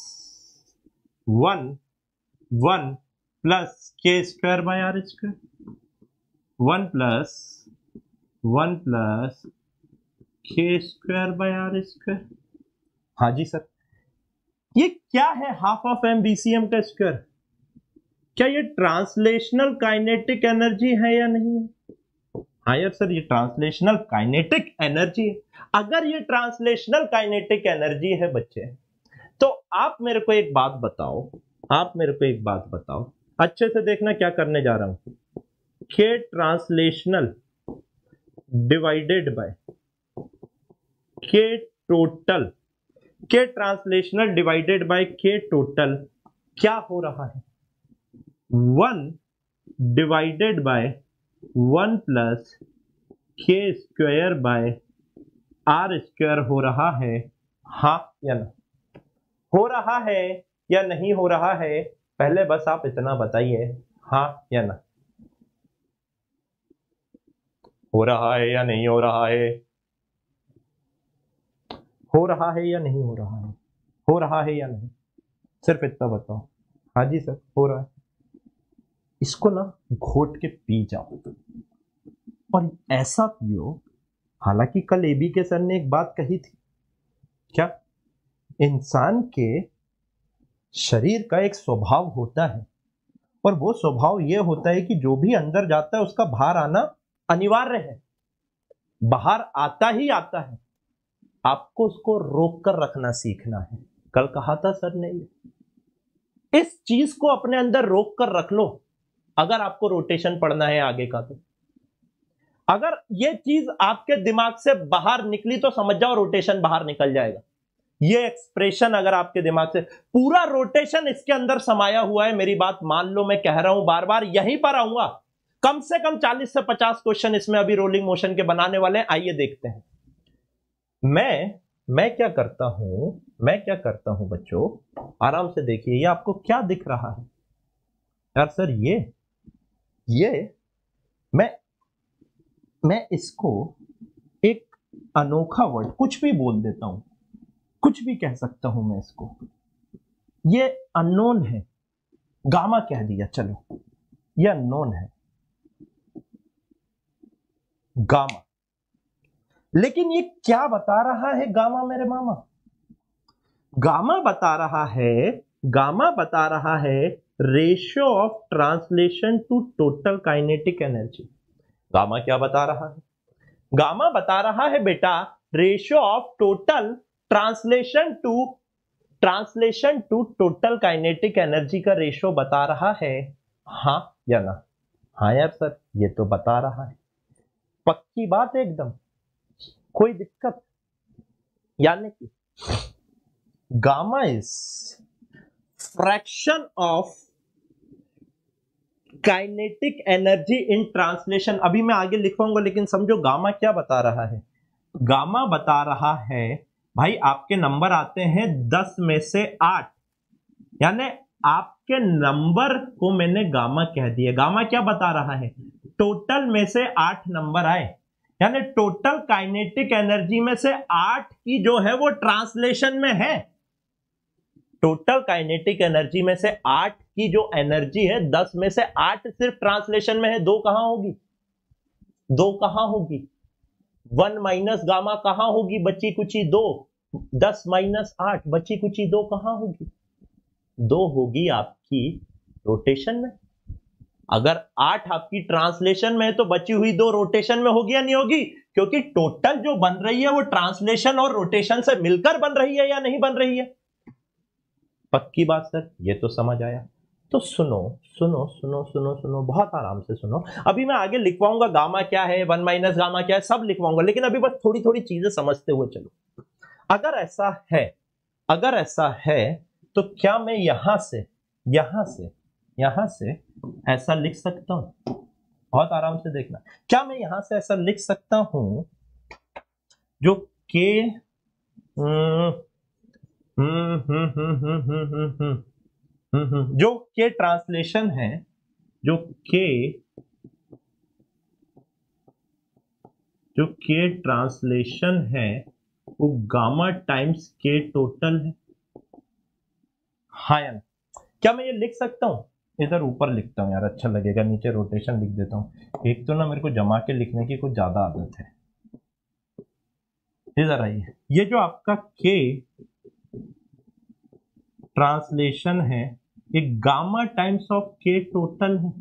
one one plus K square by are square, one plus one plus K square by are square. हाँ जी sir, ये क्या है half of M v C M का स्क्वायर, क्या ये ट्रांसलेशनल काइनेटिक एनर्जी है या नहीं है? हाँ यार सर, ये ट्रांसलेशनल काइनेटिक एनर्जी है। अगर ये ट्रांसलेशनल काइनेटिक एनर्जी है बच्चे, तो आप मेरे को एक बात बताओ, आप मेरे को एक बात बताओ, अच्छे से देखना क्या करने जा रहा हूं। K translational divided by K total, K translational divided by K total क्या हो रहा है, one divided by one plus K square by are square हो रहा है। हाँ या ना, हो रहा है या नहीं हो रहा है, पहले बस आप इतना बताइए, हाँ या ना, हो रहा है या नहीं हो रहा है, हो रहा है या नहीं हो रहा है, हो रहा है या नहीं, सिर्फ इतना बताओ। हाँ जी सर, हो रहा है। इसको ना घोट के पी जाओ, और ऐसा पियो, हालांकि कल एबी के सर ने एक बात कही थी, क्या इंसान के शरीर का एक स्वभाव होता है, और वो स्वभाव ये होता है कि जो भी अंदर जाता है उसका बाहर आना अनिवार्य है, बाहर आता ही आता है, आपको उसको रोक कर रखना सीखना है। कल कहा था सर ने, इस चीज को अपने अंदर रोक कर रख लो अगर आपको रोटेशन पढ़ना है आगे का। तो अगर ये चीज आपके दिमाग से बाहर निकली तो समझ जाओ रोटेशन बाहर निकल जाएगा। ये एक्सप्रेशन अगर आपके दिमाग से, पूरा रोटेशन इसके अंदर समाया हुआ है, मेरी बात मान लो, मैं कह रहा हूं बार बार, यहीं पर आऊंगा, कम से कम चालीस से पचास क्वेश्चन इसमें अभी रोलिंग मोशन के बनाने वाले हैं। आइए देखते हैं। मैं मैं क्या करता हूं, मैं क्या करता हूं बच्चों, आराम से देखिए, ये आपको क्या दिख रहा है यार सर, ये ये मैं मैं इसको एक अनोखा वर्ड कुछ भी बोल देता हूं, कुछ भी कह सकता हूं मैं इसको, ये अननोन है, गामा कह दिया, चलो ये अननोन है गामा, लेकिन ये क्या बता रहा है गामा मेरे मामा, गामा बता रहा है, गामा बता रहा है ratio of translation to total kinetic energy. Gamma क्या बता रहा है, गामा बता रहा है बेटा ratio of total translation to translation to total kinetic energy का रेशियो बता रहा है। हाँ या ना? हाँ यार सर, ये तो बता रहा है, पक्की बात है एकदम, कोई दिक्कत? यानी कि gamma is fraction of kinetic energy in translation. अभी मैं आगे लिखवाऊंगा, लेकिन समझो गामा क्या बता रहा है। गामा बता रहा है भाई, आपके नंबर आते हैं दस में से आठ, यानी आपके नंबर को मैंने गामा कह दिया। गामा क्या बता रहा है, टोटल में से आठ नंबर आए, यानी टोटल काइनेटिक एनर्जी में से आठ की जो है वो ट्रांसलेशन में है। टोटल काइनेटिक एनर्जी में से आठ की जो एनर्जी है, दस में से आठ सिर्फ ट्रांसलेशन में है, दो कहां होगी, दो कहां होगी, वन माइनस गामा कहां होगी, बची कुची दो, दस माइनस आठ बची कुची दो कहां होगी, दो होगी आपकी रोटेशन में। अगर आठ आपकी ट्रांसलेशन में है तो बची हुई दो रोटेशन में होगी या नहीं होगी, क्योंकि टोटल जो बन रही है वो ट्रांसलेशन और रोटेशन से मिलकर बन रही है या नहीं बन रही है। पक्की बात सर, ये तो समझ आया। तो सुनो सुनो सुनो सुनो सुनो बहुत आराम से सुनो। अभी मैं आगे लिखवाऊंगा गामा क्या है, वन माइनस गामा क्या है, सब लिखवाऊंगा, लेकिन अभी बस थोड़ी थोड़ी चीजें समझते हुए चलो। अगर ऐसा है, अगर ऐसा है तो क्या मैं यहां से यहां से यहां से ऐसा लिख सकता हूं? बहुत आराम से देखना। क्या मैं यहां से ऐसा लिख सकता हूं जो के हम्म हम्म हम्म हम्म हम्म हम्म हम्म जो के ट्रांसलेशन है, जो के जो के ट्रांसलेशन है वो गामा टाइम्स के टोटल है। हाँ या ना? क्या मैं ये लिख सकता हूं? इधर ऊपर लिखता हूं यार, अच्छा लगेगा, नीचे रोटेशन लिख देता हूं। एक तो ना मेरे को जमा के लिखने की कुछ ज्यादा आदत है। इधर आइए, ये जो आपका के ट्रांसलेशन है एक gamma times of K total है।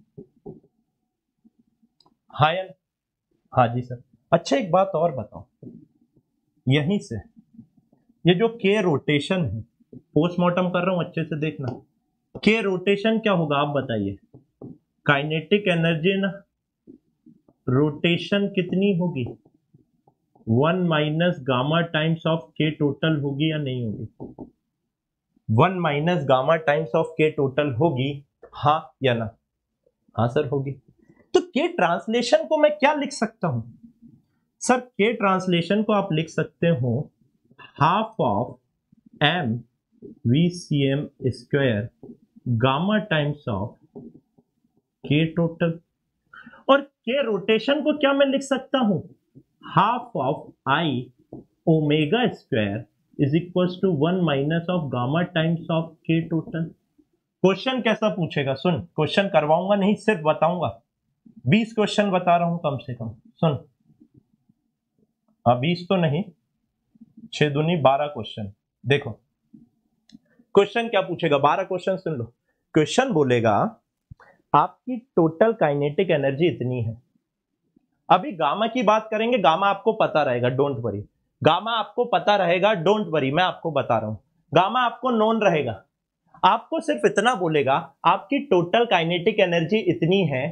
हाँ या ना? हाँ जी सर। अच्छा एक बात और बताओ, यहीं से ये जो के रोटेशन है, पोस्टमार्टम कर रहा हूं अच्छे से देखना, के रोटेशन क्या होगा आप बताइए? काइनेटिक एनर्जी ना, रोटेशन कितनी होगी? One minus gamma times of K total होगी या नहीं होगी? One minus gamma times of K total होगी, हाँ या ना? हाँ सर होगी। तो के ट्रांसलेशन को मैं क्या लिख सकता हूं सर? के ट्रांसलेशन को आप लिख सकते हो half of M v C M square gamma times of K total. और के रोटेशन को क्या मैं लिख सकता हूं? Half of I omega square is equal to one minus of gamma times of K total. Question कैसा पूछेगा सुन, question करवाऊंगा नहीं, सिर्फ बताऊंगा। बीस क्वेश्चन बता रहा हूं कम से कम, सुन। हाँ बीस तो नहीं, छह दूनी बारह क्वेश्चन। देखो क्वेश्चन क्या पूछेगा, बारह क्वेश्चन सुन लो। क्वेश्चन बोलेगा आपकी टोटल काइनेटिक एनर्जी इतनी है। अभी गामा की बात करेंगे, गामा आपको पता रहेगा, डोंट वरी। गामा आपको पता रहेगा, डोंट वरी, मैं आपको बता रहा हूं। गामा आपको नोन रहेगा। आपको सिर्फ इतना बोलेगा आपकी टोटल काइनेटिक एनर्जी इतनी है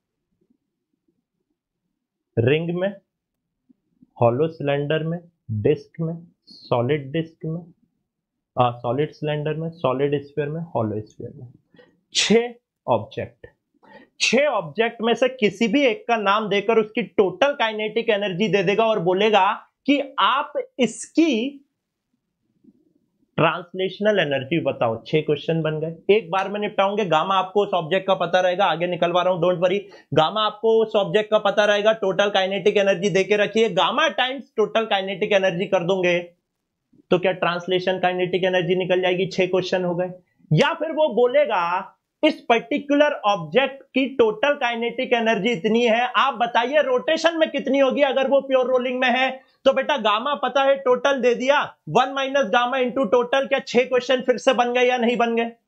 रिंग में, हॉलो सिलेंडर में, डिस्क में, सॉलिड डिस्क में, सॉलिड सिलेंडर में, सॉलिड स्फीयर में, हॉलो स्फीयर में। छह ऑब्जेक्ट, छह ऑब्जेक्ट में से किसी भी एक का नाम देकर उसकी टोटल काइनेटिक एनर्जी दे देगा और बोलेगा कि आप इसकी ट्रांसलेशनल एनर्जी बताओ। छह क्वेश्चन बन गए, एक बार में निपटाऊंगे। गामा आपको उस ऑब्जेक्ट का पता रहेगा, आगे निकलवा रहा हूं, डोंट वरी। गामा आपको उस ऑब्जेक्ट का पता रहेगा, टोटल काइनेटिक एनर्जी देके रखिए, gamma times total kinetic energy कर दूंगे तो क्या ट्रांसलेशन काइनेटिक एनर्जी निकल जाएगी। छह क्वेश्चन हो गए। या फिर वो बोलेगा इस पर्टिकुलर ऑब्जेक्ट की टोटल काइनेटिक एनर्जी इतनी है, आप बताइए रोटेशन में कितनी होगी। अगर वो प्योर रोलिंग में है तो बेटा गामा पता है, टोटल दे दिया, one minus gamma into total. क्या छह क्वेश्चन फिर से बन गए या नहीं बन गए?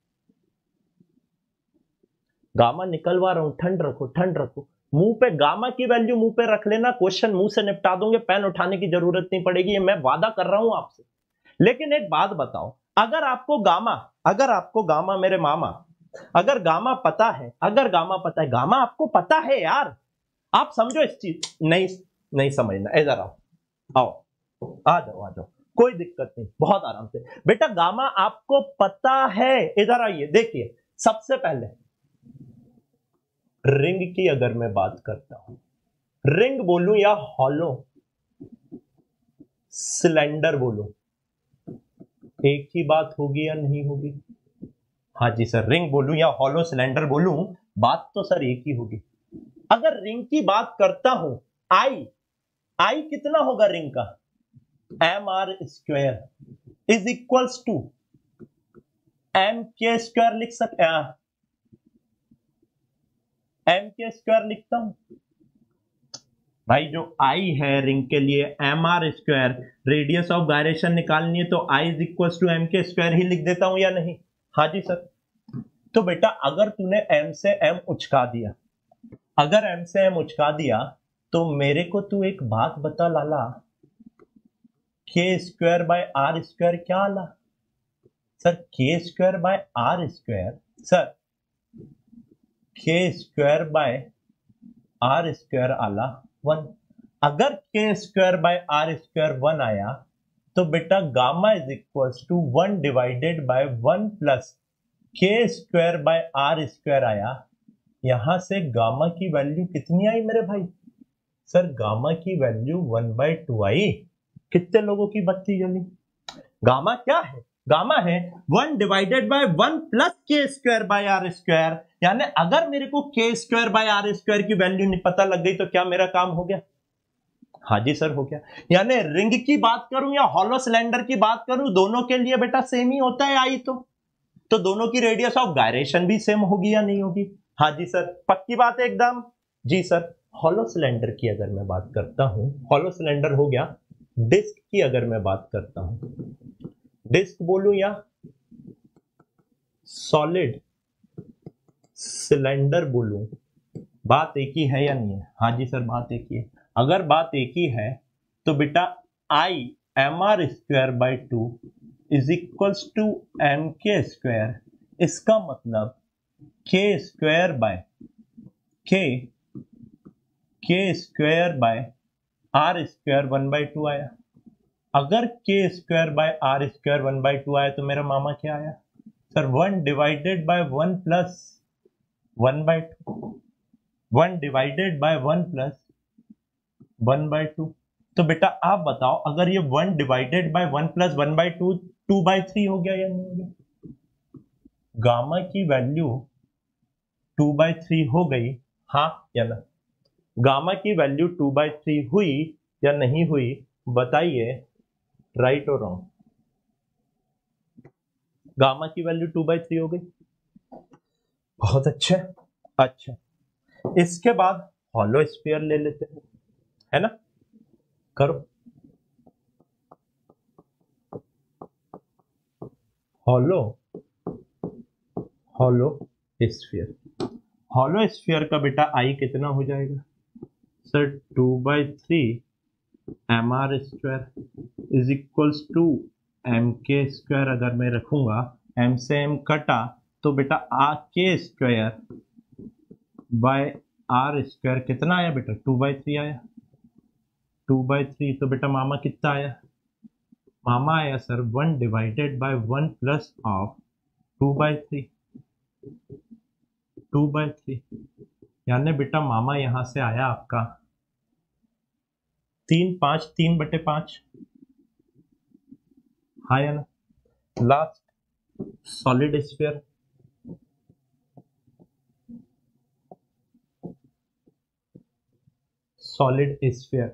गामा निकलवा रहा हूं, ठंड रखो ठंड रखो। मुंह पे गामा की वैल्यू मुंह पे रख लेना, क्वेश्चन मुंह से निपटा दोगे, पेन उठाने की जरूरत नहीं पड़ेगी, ये मैं वादा कर रहा हूं आपसे। लेकिन एक बात बताओ, अगर आपको गामा अगर आपको गामा मेरे मामा अगर गामा पता है, अगर गामा पता है, गामा आपको पता है यार, आप समझो इस चीज। नहीं नहीं समझना, इधर आओ आओ आ जाओ आ जाओ, कोई दिक्कत नहीं, बहुत आराम से। बेटा गामा आपको पता है, इधर आइए देखिए। सबसे पहले रिंग की अगर मैं बात करता हूं, रिंग बोलूं या हॉलो सिलेंडर बोलूं, एक ही बात होगी या नहीं होगी? हाँ जी सर, रिंग बोलूं या हॉलो सिलेंडर बोलूं, बात तो सर एक ही होगी। अगर रिंग की बात करता हूं, आई आई कितना होगा रिंग का? M are square is equals to M के स्क्वायर लिख सकते हैं, एम के स्क्वायर लिखता हूं भाई। जो आई है रिंग के लिए M are square, radius of gyration निकालनी है तो I is equals to M के स्क्वायर ही लिख देता हूं या नहीं? हाँ जी सर। तो बेटा अगर तूने m से m उचका दिया, अगर m से m उचका दिया तो मेरे को तू एक बात बता लाला, के स्क्वायर बाय आर स्क्वायर क्या आला? Sir K square by are square, sir K square by are square आला वन। अगर के square by are square one आया तो बेटा gamma is equal to one divided by one plus K square by are square आया। यहां से gamma की वैल्यू कितनी आई मेरे भाई? सर गामा की वैल्यू वन बाय टू आई। कितने लोगों की बत्ती जली? गामा क्या है? गामा है one divided by one plus K square by are square. यानी अगर मेरे को K square by are square की वैल्यू नहीं पता लग गई तो क्या मेरा काम हो गया? हाँ जी सर हो गया। यानी रिंग की बात करूं या हॉलो सिलेंडर की बात करूं, दोनों के लिए बेटा सेम ही होता है आई तो तो दोनों की रेडियस ऑफ गायरेशन भी सेम होगी या नहीं होगी? हाँ जी सर पक्की बात है एकदम। जी सर हॉलो सिलेंडर की अगर मैं बात करता हूं, हॉलो सिलेंडर हो गया। डिस्क की अगर मैं बात करता हूं, डिस्क बोलूं या सॉलिड सिलेंडर बोलूं, बात एक ही है या नहीं है? हाँ जी सर बात एक ही है। अगर बात एक ही है तो बेटा I m are square by two is equals to M के स्क्वायर। इसका मतलब k square by k k square by are square one by two आया। अगर के square by are square one by two आया तो मेरा मामा क्या आया? Sir one divided by one plus one by two, one divided by one plus one by two. तो बेटा आप बताओ अगर ये one divided by one plus one by two two by three हो गया या नहीं हो गया? गामा की वैल्यू टू बाई थ्री हो गई, हाँ या ना? गामा की वैल्यू टू बाई थ्री हुई या नहीं हुई बताइए, राइट और रॉन्ग? गामा की वैल्यू टू बाई थ्री हो गई। बहुत अच्छा। अच्छा इसके बाद हॉलो स्फीयर ले लेते हैं, है ना? करो hollow hollow sphere. Hollow sphere का बेटा आई कितना हो जाएगा? Sir two by three m are square is equals to M के स्क्वायर। अगर मैं रखूंगा एम से एम कटा तो बेटा आ के स्क्वायर बाय आर स्क्वायर कितना आया बेटा? टू बाई थ्री आया। टू बाई थ्री तो बेटा मामा कितना आया? मामा आया sir one divided by one plus of two by three, two by three. यानी बेटा मामा यहां से आया आपका तीन पांच, तीन बटे पांच, हाँ या ना? Last solid sphere. Solid sphere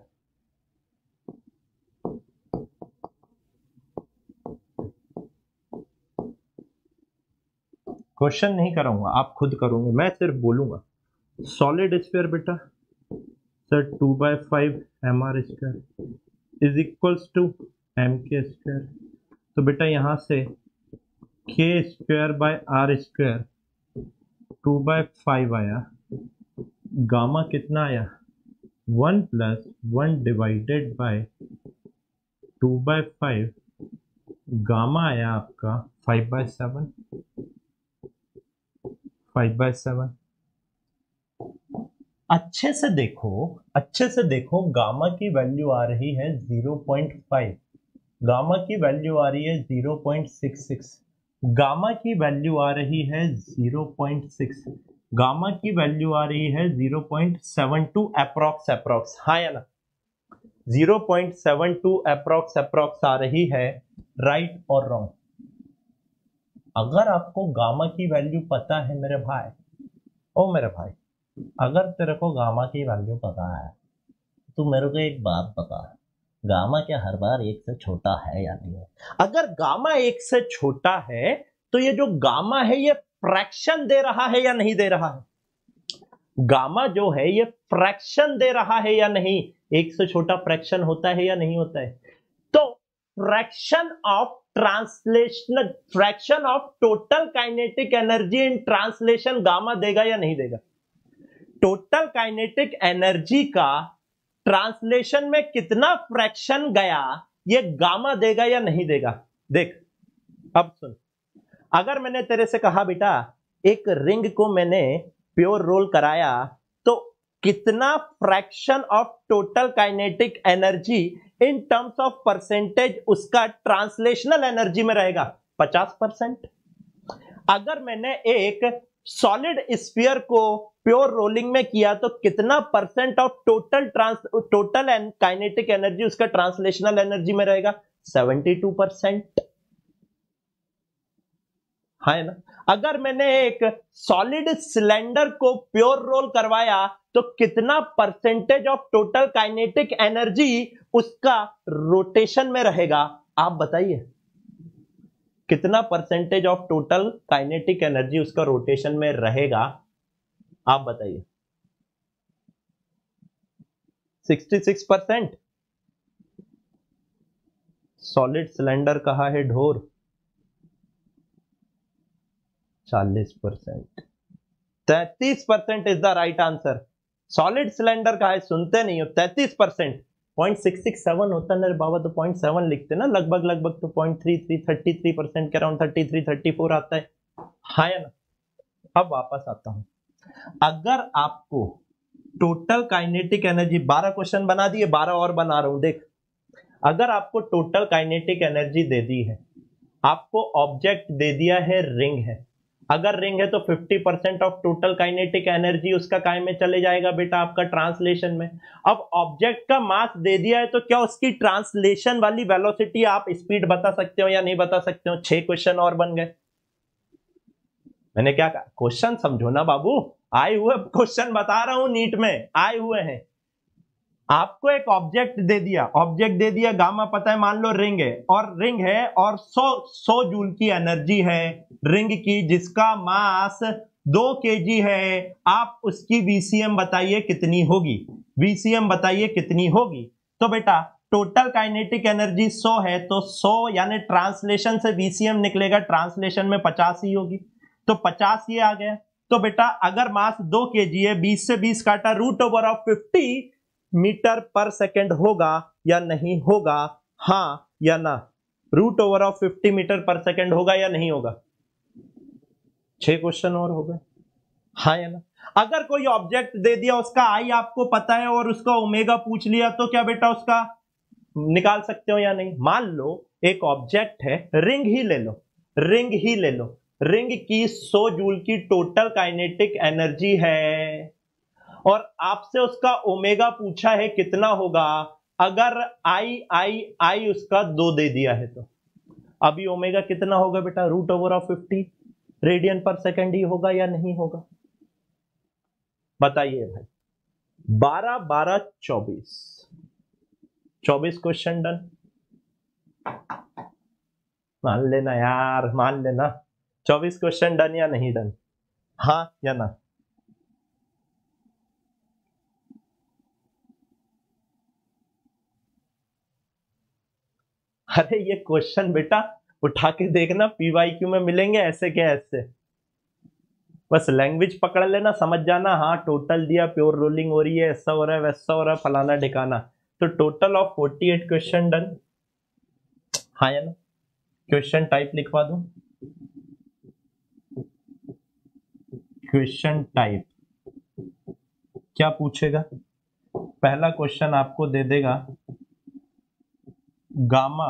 question नहीं कराऊंगा, आप खुद करोगे, मैं सिर्फ बोलूंगा। सॉलिड स्फीयर बेटा sir two by five m are square is equals to M के स्क्वायर। तो बेटा यहां से k square by are square two by five आया। गामा कितना आया? One plus one divided by two by five. Gamma आया आपका five by seven, five by seven. अच्छे से देखो, अच्छे से देखो, गामा की वैल्यू आ रही है ज़ीरो पॉइंट फाइव, गामा की वैल्यू आ रही है zero point six six, gamma की वैल्यू आ रही है ज़ीरो पॉइंट सिक्स, गामा की वैल्यू आ रही है zero point seven two approx approx, हाँ या ना? Zero point seven two approx approx आ रही है, राइट और रॉन्ग? अगर आपको गामा की वैल्यू पता है मेरे भाई, ओ मेरे भाई, अगर तेरे को गामा की वैल्यू पता है तो मेरे को एक बात बता, गामा क्या हर बार एक से छोटा है या नहीं है? अगर गामा एक से छोटा है तो ये जो गामा है ये फ्रैक्शन दे रहा है या नहीं दे रहा है? गामा जो है ये फ्रैक्शन दे रहा है या नहीं? एक से छोटा फ्रैक्शन होता है या नहीं होता है? तो fraction of translational, fraction of total kinetic energy in translation gamma देगा या नहीं देगा? टोटल काइनेटिक एनर्जी का ट्रांसलेशन में कितना फ्रैक्शन गया ये गामा देगा या नहीं देगा? देख अब सुन, अगर मैंने तेरे से कहा बेटा एक रिंग को मैंने प्योर रोल कराया तो कितना fraction of total kinetic energy in terms of percentage उसका ट्रांसलेशनल एनर्जी में रहेगा? पचास परसेंट। अगर मैंने एक सॉलिड स्फीयर को प्योर रोलिंग में किया तो कितना percent of total trans total and kinetic energy उसका ट्रांसलेशनल एनर्जी में रहेगा? बहत्तर परसेंट। है ना? अगर मैंने एक सॉलिड सिलेंडर को प्योर रोल करवाया तो कितना percentage of total kinetic energy उसका रोटेशन में रहेगा? आप बताइए कितना percentage of total kinetic energy उसका रोटेशन में रहेगा? आप बताइए। छियासठ परसेंट। सॉलिड सिलेंडर कहा है ढोर? चालीस परसेंट। तैतीस percent is the right answer. Solid cylinder का है, सुनते नहीं हो। तैतीस percent. Point six six seven होता ना बाबा, तो पॉइंट सेवन लिखते ना लगभग लगभग, तो point three three thirty three percent के around thirty three thirty four आता है। हाँ या ना? अब वापस आता हूं। अगर आपको टोटल काइनेटिक एनर्जी, बारह क्वेश्चन बना दिए, बारह और बना रहा हूं, देख। अगर आपको टोटल काइनेटिक एनर्जी दे दी है, आपको ऑब्जेक्ट दे दिया है रिंग है, अगर रिंग है तो fifty percent of total kinetic energy उसका काय में चले जाएगा बेटा? आपका ट्रांसलेशन में। अब ऑब्जेक्ट का मास दे दिया है तो क्या उसकी ट्रांसलेशन वाली वेलोसिटी, आप स्पीड बता सकते हो या नहीं बता सकते हो? छह क्वेश्चन और बन गए। मैंने क्या कहा? क्वेश्चन समझो ना बाबू, आए हुए क्वेश्चन बता रहा हूं, नीट में आए हुए हैं। आपको एक ऑब्जेक्ट दे दिया, ऑब्जेक्ट दे दिया गामा पता है, मान लो रिंग है, और रिंग है और सौ सौ जूल की एनर्जी है रिंग की, जिसका मास दो केजी है। आप उसकी वीसीएम बताइए कितनी होगी? वीसीएम बताइए कितनी होगी? तो बेटा टोटल काइनेटिक एनर्जी सौ है, तो सौ यानी ट्रांसलेशन से वीसीएम निकलेगा, ट्रांसलेशन में पचास ही होगी, तो पचास ये आ गया। तो बेटा अगर मास दो केजी है, बीस से बीस काटा, root over of fifty metre पर सेकेंड होगा या नहीं होगा? हाँ या ना? Root over of fifty metre पर सेकेंड होगा या नहीं होगा? छह क्वेश्चन और हो गए। हाँ या ना? अगर कोई ऑब्जेक्ट दे दिया, उसका आई आपको पता है और उसका ओमेगा पूछ लिया, तो क्या बेटा उसका निकाल सकते हो या नहीं? मान लो एक ऑब्जेक्ट है, रिंग ही ले लो, रिंग ही ले लो, रिंग की सौ जूल की टोटल काइनेटिक एनर्जी है और आपसे उसका ओमेगा पूछा है कितना होगा। अगर आई आई आई उसका दो दे दिया है तो अभी ओमेगा कितना होगा बेटा? Root over of fifty radian per second ही होगा या नहीं होगा? बताइए भाई। बारह बारह चौबीस, चौबीस क्वेश्चन डन। मान लेना यार, मान लेना। चौबीस क्वेश्चन डन या नहीं डन? हाँ या ना? अरे ये क्वेश्चन बेटा उठा के देखना, पीवाईक्यू में मिलेंगे ऐसे के ऐसे। बस लैंग्वेज पकड़ लेना, समझ जाना। हाँ टोटल दिया, प्योर रोलिंग हो रही है, ऐसा हो रहा है, वैसा हो रहा है, फलाना ठिकाना। तो टोटल ऑफ अड़तालीस क्वेश्चन डन। हाँ या ना? क्वेश्चन टाइप लिखवा दूं? क्वेश्चन टाइप क्या पूछेगा? पहला क्वेश्चन आपको दे देगा gamma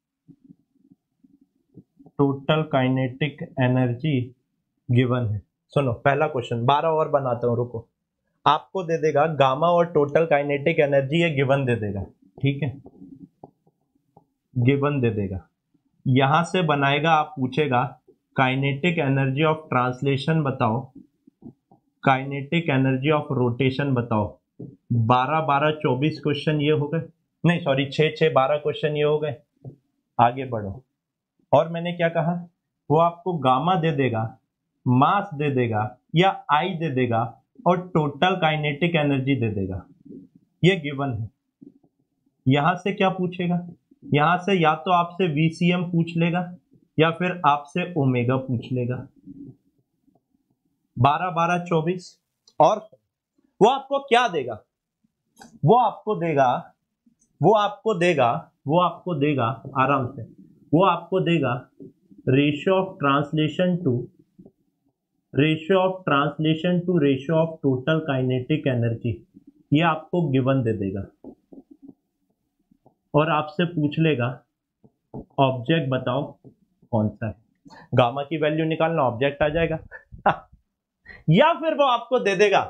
total kinetic energy given है। सुनो पहला क्वेश्चन, बारह और बनाता हूं, रुको। आपको दे देगा गामा और टोटल काइनेटिक एनर्जी, ये गिवन दे देगा, ठीक है? गिवन दे देगा, यहां से बनाएगा, आप पूछेगा काइनेटिक एनर्जी ऑफ ट्रांसलेशन बताओ, काइनेटिक एनर्जी ऑफ रोटेशन बताओ। बारह बारह चौबीस क्वेश्चन ये हो गए, नहीं सॉरी छह छह बारह क्वेश्चन ये हो गए। आगे बढ़ो। और मैंने क्या कहा? वो आपको गामा दे देगा, मास दे देगा या आई दे देगा और टोटल काइनेटिक एनर्जी दे देगा। ये गिवन है। यहां से क्या पूछेगा? यहां से या तो आपसे वीसीएम पूछ लेगा या फिर आपसे ओमेगा पूछ लेगा। बारह बारह चौबीस। और वो आपको क्या देगा? वो आपको देगा वो आपको देगा वो आपको देगा आराम से, वो आपको देगा ratio of translation to ratio of translation to ratio of total kinetic energy, ये आपको गिवन दे देगा और आपसे पूछ लेगा ऑब्जेक्ट बताओ कौन सा है। गामा की वैल्यू निकालना, ऑब्जेक्ट आ जाएगा या फिर वो आपको दे देगा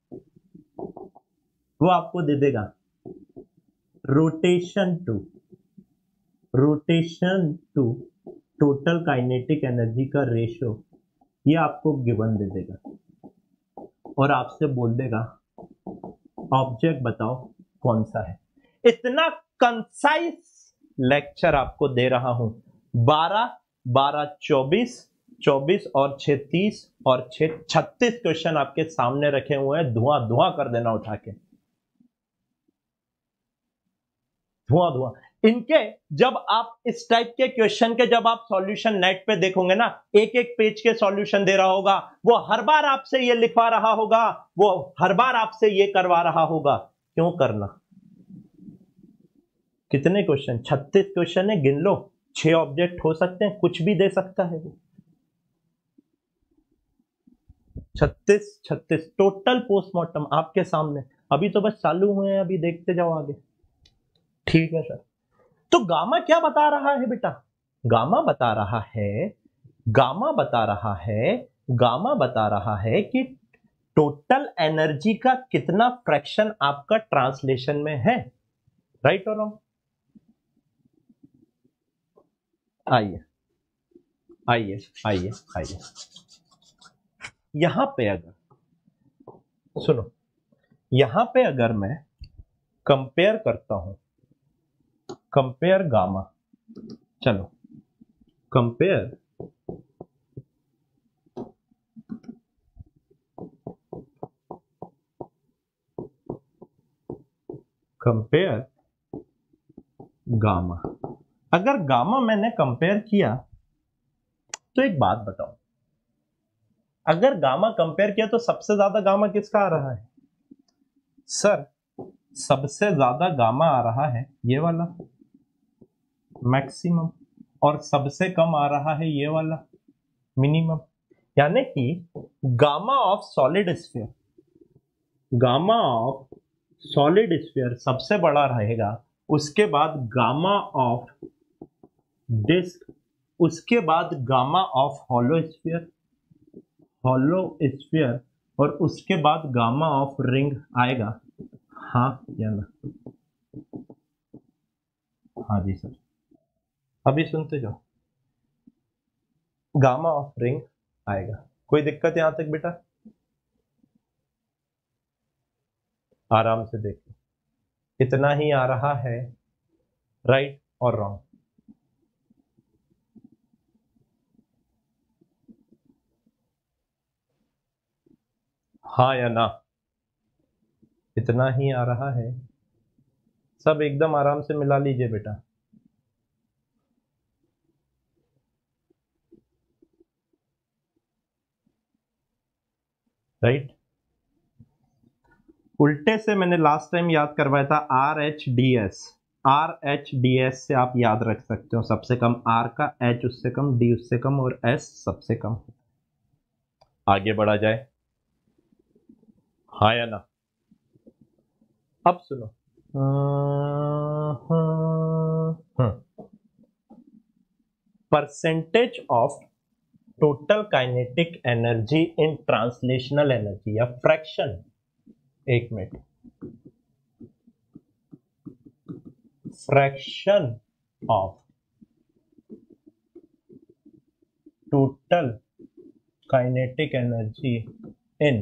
वो आपको दे देगा rotation to rotation to total kinetic energy का रेशियो, ये आपको गिवन दे देगा और आपसे बोल देगा ऑब्जेक्ट बताओ कौन सा है। इतना कंसाइज लेक्चर आपको दे रहा हूं। बारह बारह चौबीस, चौबीस और छह तीस और छह छत्तीस क्वेश्चन आपके सामने रखे हुए हैं। धुआं धुआं कर देना उठा के, धुआं धुआं। इनके जब आप इस टाइप के क्वेश्चन के जब आप सॉल्यूशन नेट पे देखोगे ना, एक एक पेज के सॉल्यूशन दे रहा होगा, वो हर बार आपसे ये लिखवा रहा होगा, वो हर बार आपसे ये करवा रहा होगा। क्यों करना? कितने क्वेश्चन? छत्तीस क्वेश्चन है, गिन लो। छह ऑब्जेक्ट हो सकते हैं, कुछ भी दे सकता है वो। छत्तीस छत्तीस टोटल पोस्टमार्टम आपके सामने। अभी तो बस चालू हुए हैं, अभी देखते जाओ आगे। ठीक है सर। तो गामा क्या बता रहा है बेटा? गामा बता रहा है गामा बता रहा है गामा बता रहा है कि टोटल एनर्जी का कितना फ्रैक्शन आपका ट्रांसलेशन में है। राइट और रॉन्ग? आइए आइए आइए आइए यहां पे अगर सुनो, यहां पे अगर मैं कंपेयर करता हूं, कंपेयर गामा, चलो कंपेयर कंपेयर गामा। अगर गामा मैंने कंपेयर किया तो एक बात बताओ, अगर गामा कंपेयर किया तो सबसे ज्यादा गामा किसका आ रहा है? सर सबसे ज्यादा गामा आ रहा है ये वाला मैक्सिमम, और सबसे कम आ रहा है ये वाला मिनिमम। यानी कि gamma of solid sphere gamma of solid sphere सबसे बड़ा रहेगा, उसके बाद गामा ऑफ डिस्क, उसके बाद gamma of hollow sphere hollow sphere और उसके बाद गामा ऑफ रिंग आएगा। हाँ या ना? हाँ जी सर। अभी सुनते जाओ, गामा ऑफ रिंग आएगा। कोई दिक्कत यहां तक बेटा? आराम से देखो, इतना ही आ रहा है। राइट और रॉन्ग? हाँ या ना? इतना ही आ रहा है। सब एकदम आराम से मिला लीजिए बेटा। राइट? उल्टे से मैंने लास्ट टाइम याद करवाया था R H D S. R H D S से आप याद रख सकते हो, सबसे कम आर का, एच उससे कम, डी उससे कम और एस सबसे कम। आगे बढ़ा जाए, हाँ या ना? अब सुनो, percentage of total kinetic energy in translational energy या फ्रैक्शन। एक minute, fraction of total kinetic energy in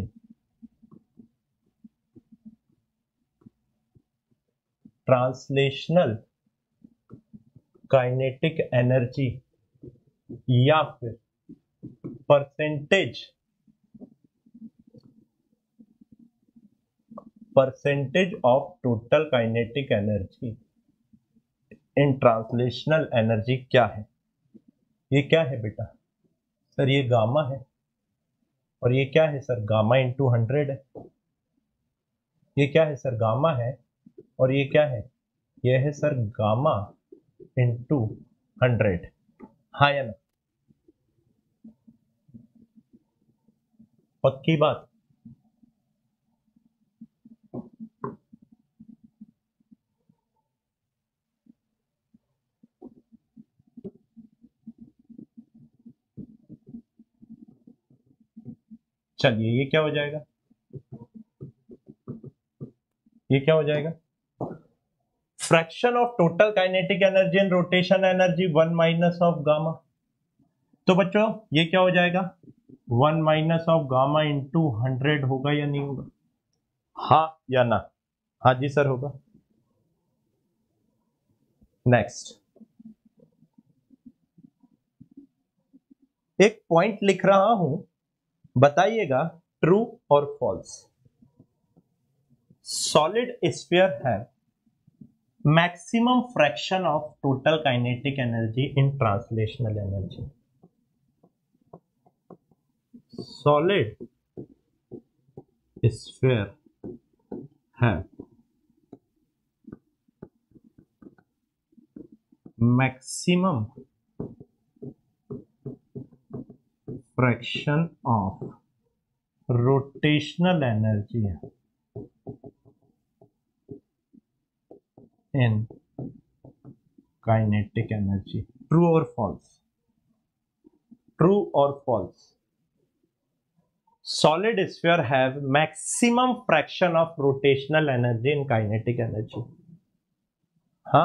translational kinetic energy या फिर percentage percentage of total kinetic energy in translational energy क्या है? ये क्या है बेटा? सर ये गामा है, और ये क्या है सर? गामा इंटू हंड्रेड है। ये क्या है सर? गामा है, और ये क्या है? ये है सर गामा इंटू हंड्रेड। हाँ या ना? पक्की बात। चलिए ये क्या हो जाएगा, ये क्या हो जाएगा, fraction of total kinetic energy and rotation energy one minus of gamma. तो बच्चों ये क्या हो जाएगा, one minus of gamma into hundred होगा या नहीं होगा, हाँ या ना, हाँ जी सर होगा। नेक्स्ट एक पॉइंट लिख रहा हूं, बताइएगा ट्रू और फॉल्स। सॉलिड स्फीयर है maximum fraction of total kinetic energy in translational energy. Solid sphere है maximum fraction of rotational energy in kinetic energy. True और फॉल्स, ट्रू और false. Solid sphere have maximum fraction of rotational energy in kinetic energy। हाँ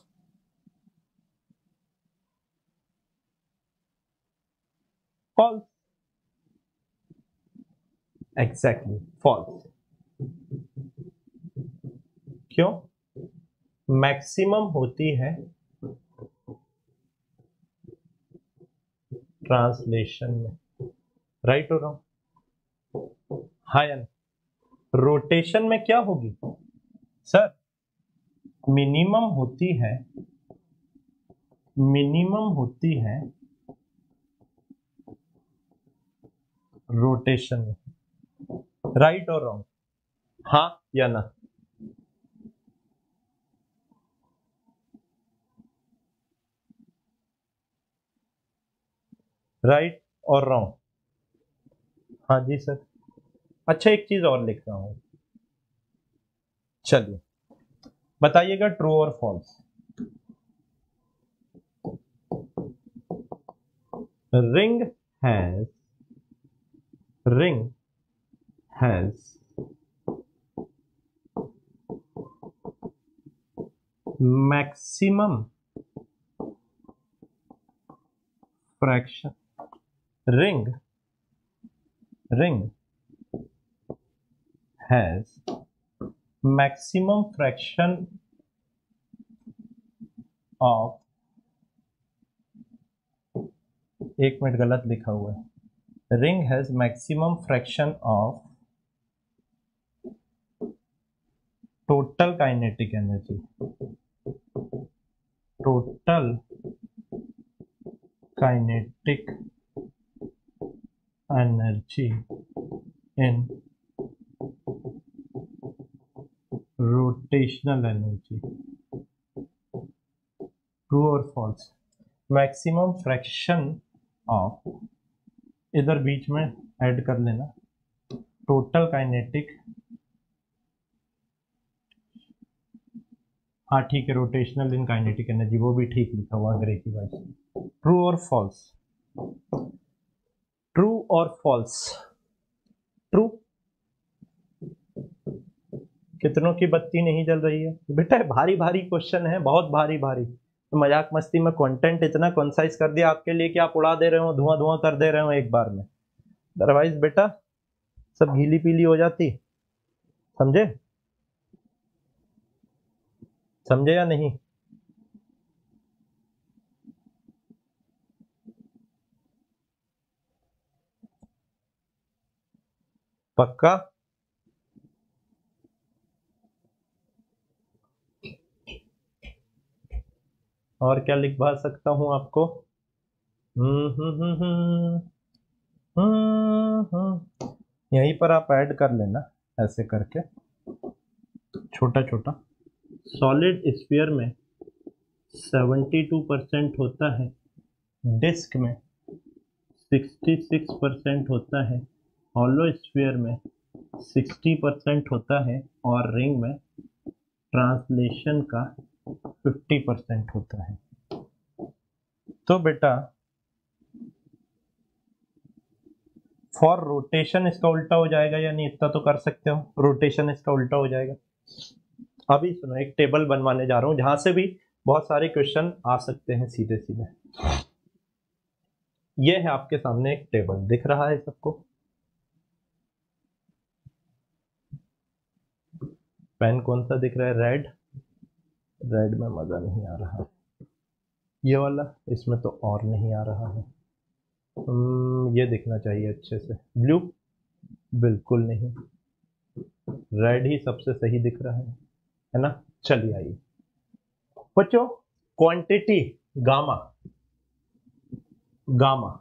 false, exactly false। क्यों, maximum होती है translation में, right और wrong, हाँ या रोटेशन में क्या होगी सर, मिनिमम होती है, मिनिमम होती है रोटेशन में, राइट और रॉन्ग, हाँ या ना, राइट और रॉन्ग, हाँ जी सर। अच्छा एक चीज और लिख रहा हूं, चलिए बताइएगा ट्रू और false. Ring has ring has maximum fraction, ring ring has maximum fraction of, एक मिनट गलत लिखा हुआ है, ring has maximum fraction of total kinetic energy, total kinetic energy in rotational energy. True और फॉल्स, मैक्सिमम फ्रैक्शन ऑफ, इधर बीच में add कर लेना टोटल काइनेटिक, हाँ ठीक है, रोटेशनल इन काइनेटिक एनर्जी, वो भी ठीक लिखा हुआ अंग्रेजी भाषा। ट्रू और फॉल्स, ट्रू और फॉल्स, ट्रू, कितनों की बत्ती नहीं जल रही है बेटा, भारी भारी क्वेश्चन है, बहुत भारी भारी, तो मजाक मस्ती में कंटेंट इतना कंसाइज कर दिया आपके लिए कि आप उड़ा दे रहे हो, धुआं धुआं कर दे रहे हो एक बार में, अदरवाइज बेटा सब गीली पीली हो जाती, समझे, समझे या नहीं। पक्का, और क्या लिखवा सकता हूं आपको, हम्म हम्म हम्म हम्म हम्म, यहीं पर आप ऐड कर लेना ऐसे करके छोटा छोटा। सॉलिड स्फीयर में सेवेंटी टू परसेंट होता है, डिस्क में सिक्सटी सिक्स परसेंट होता है, हॉलो स्फीयर में सिक्सटी परसेंट होता है और रिंग में ट्रांसलेशन का फिफ्टी परसेंट होता है। तो बेटा फॉर रोटेशन इसका उल्टा हो जाएगा या नहीं, इतना तो कर सकते हो, रोटेशन इसका उल्टा हो जाएगा। अभी सुनो, एक टेबल बनवाने जा रहा हूं जहां से भी बहुत सारे क्वेश्चन आ सकते हैं सीधे सीधे। ये है आपके सामने एक टेबल, दिख रहा है सबको? पेन कौन सा दिख रहा है? रेड। रेड में मजा नहीं आ रहा। ये वाला, इसमें तो और नहीं आ रहा है। ये दिखना चाहिए अच्छे से। ब्लू, बिल्कुल नहीं। रेड ही सबसे सही दिख रहा है, है ना? चलिए आइए बच्चों, क्वांटिटी गामा, गामा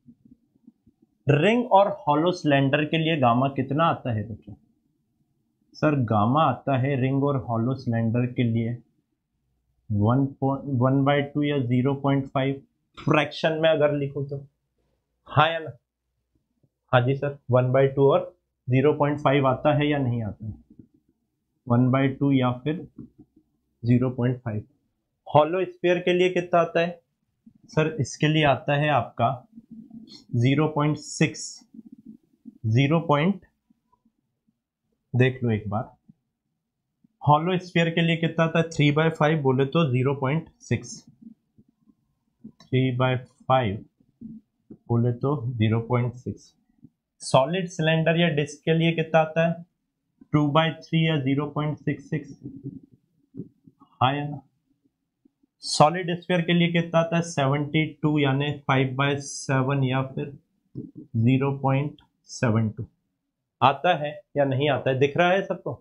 रिंग और हॉलो सिलेंडर के लिए गामा कितना आता है बच्चों? सर गामा आता है रिंग और हॉलो सिलेंडर के लिए one point one by two या जीरो पॉइंट फाइव फ्रैक्शन में अगर लिखो तो। हाँ या ना? हाँ जी सर, वन बाई टू और जीरो पॉइंट फाइव आता है या नहीं आता है? वन बाई टू या फिर zero point five. Hollow sphere के लिए कितना आता है सर? इसके लिए आता है आपका zero point six. Zero point देख लो एक बार। हॉलो स्फीयर के लिए कितना आता है? थ्री बाय फाइव बोले तो zero point six. Three by five बोले तो zero point six. Solid cylinder या डिस्क के लिए कितना आता है? टू बाय थ्री या जीरो पॉइंट सिक्स सिक्स। हाँ या ना? सॉलिड स्फीयर के लिए कितना आता है? सेवेंटी टू यानी फाइव बाय सेवन या फिर जीरो पॉइंट सेवन टू। आता है या नहीं आता है? दिख रहा है सबको?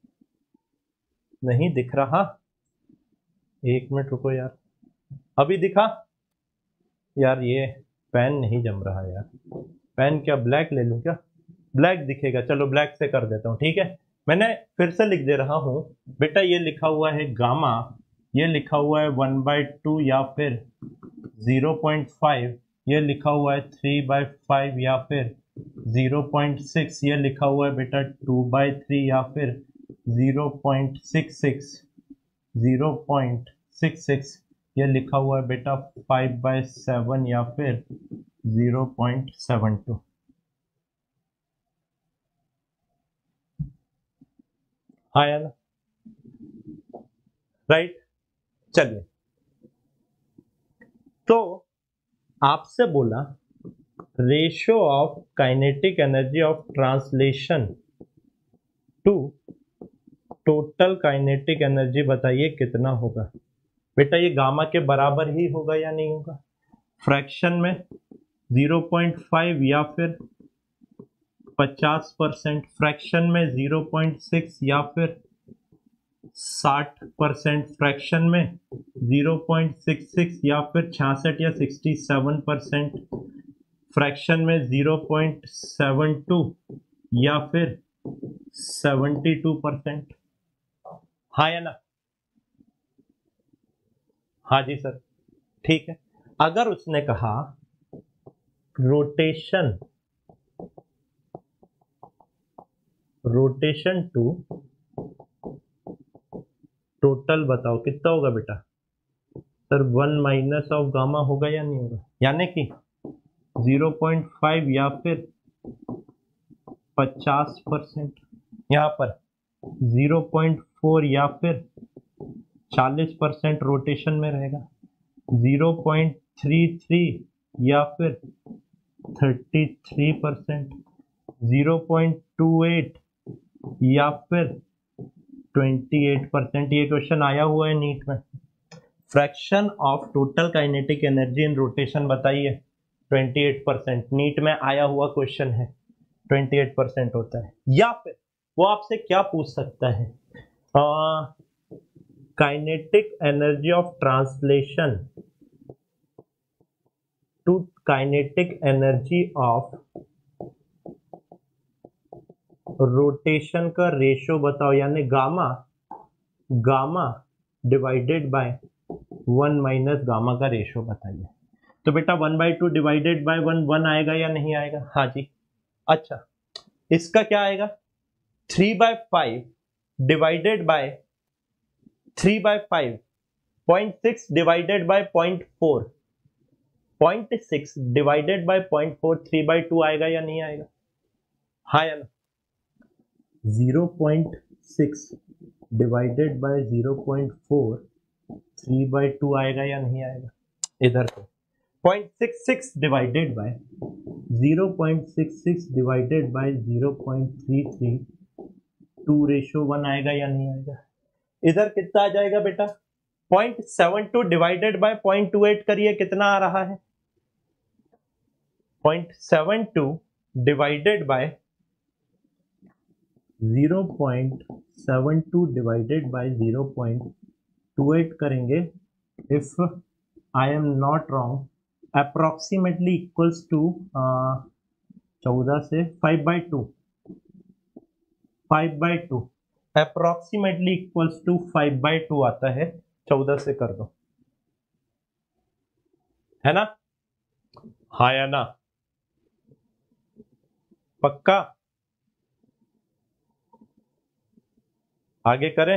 नहीं दिख रहा? एक मिनट रुको यार, अभी दिखा? यार ये पेन नहीं जम रहा यार। पेन क्या ब्लैक ले लूं क्या? ब्लैक दिखेगा, चलो ब्लैक से कर देता हूं, ठीक है। मैंने फिर से लिख दे रहा हूं बेटा, ये लिखा हुआ है गामा, ये लिखा हुआ है वन बाई टू या फिर जीरो पॉइंट फाइव, ये लिखा हुआ है थ्री बाई फाइव या फिर जीरो पॉइंट सिक्स, ये लिखा हुआ है बेटा टू बाई थ्री या फिर zero point six six, zero point six six, ये लिखा हुआ है बेटा फाइव बाई सेवन या फिर जीरो पॉइंट सेवन टू। हाँ या ना? राइट। चलिए, तो आपसे बोला ratio of kinetic energy of translation to total kinetic energy बताइए कितना होगा। बेटा ये गामा के बराबर ही होगा या नहीं होगा? फ्रैक्शन में जीरो पॉइंट फाइव या फिर पचास परसेंट, फ्रैक्शन में जीरो पॉइंट सिक्स या फिर साठ परसेंट, फ्रैक्शन में जीरो पॉइंट सिक्स सिक्स या फिर छियासठ या सिक्सटी सेवन परसेंट, फ्रैक्शन में जीरो पॉइंट सेवन टू या फिर सेवेंटी टू परसेंट। हाँ या ना? हाँ जी सर, ठीक है। अगर उसने कहा रोटेशन रोटेशन टू टोटल बताओ कितना होगा बेटा? Sir one minus of gamma होगा या नहीं होगा? यानी कि जीरो पॉइंट फाइव या फिर पचास परसेंट, यहाँ पर जीरो पॉइंट फोर या फिर चालीस परसेंट रोटेशन में रहेगा, जीरो पॉइंट थ्री थ्री या फिर thirty three percent, zero point two eight या फिर ट्वेंटी एट परसेंट। ये क्वेश्चन आया हुआ है नीट में। Fraction of total kinetic energy in rotation बताइए। ट्वेंटी एट परसेंट नीट में आया हुआ क्वेश्चन है, ट्वेंटी एट परसेंट होता है। या फिर वो आपसे क्या पूछ सकता है, kinetic energy of translation to kinetic energy of rotation का रेशियो बताओ, यानी gamma gamma divided by one minus gamma का रेशियो बताइए। तो बेटा one by two divided by one one आएगा या नहीं आएगा? हाँ जी। अच्छा, इसका क्या आएगा, three by five divided by three by five, point six divided by point four, point six divided by point four, three by two आएगा या नहीं आएगा? हाँ या ना? Zero point six divided by zero point four, three by two आएगा या नहीं आएगा? इधर पे point six six divided by zero point six six divided by zero point three three, two ratio one आएगा या नहीं आएगा? इधर कितना आ जाएगा बेटा? Point seven two divided by point two eight करिए, कितना आ रहा है? Point seven two divided by zero point seven two divided by zero point two eight करेंगे, if I am not wrong, approximately equals to चौदह से five by two, five by two approximately equals to five by two आता है, चौदह से कर दो, है ना? हाँ या ना? पक्का? आगे करें?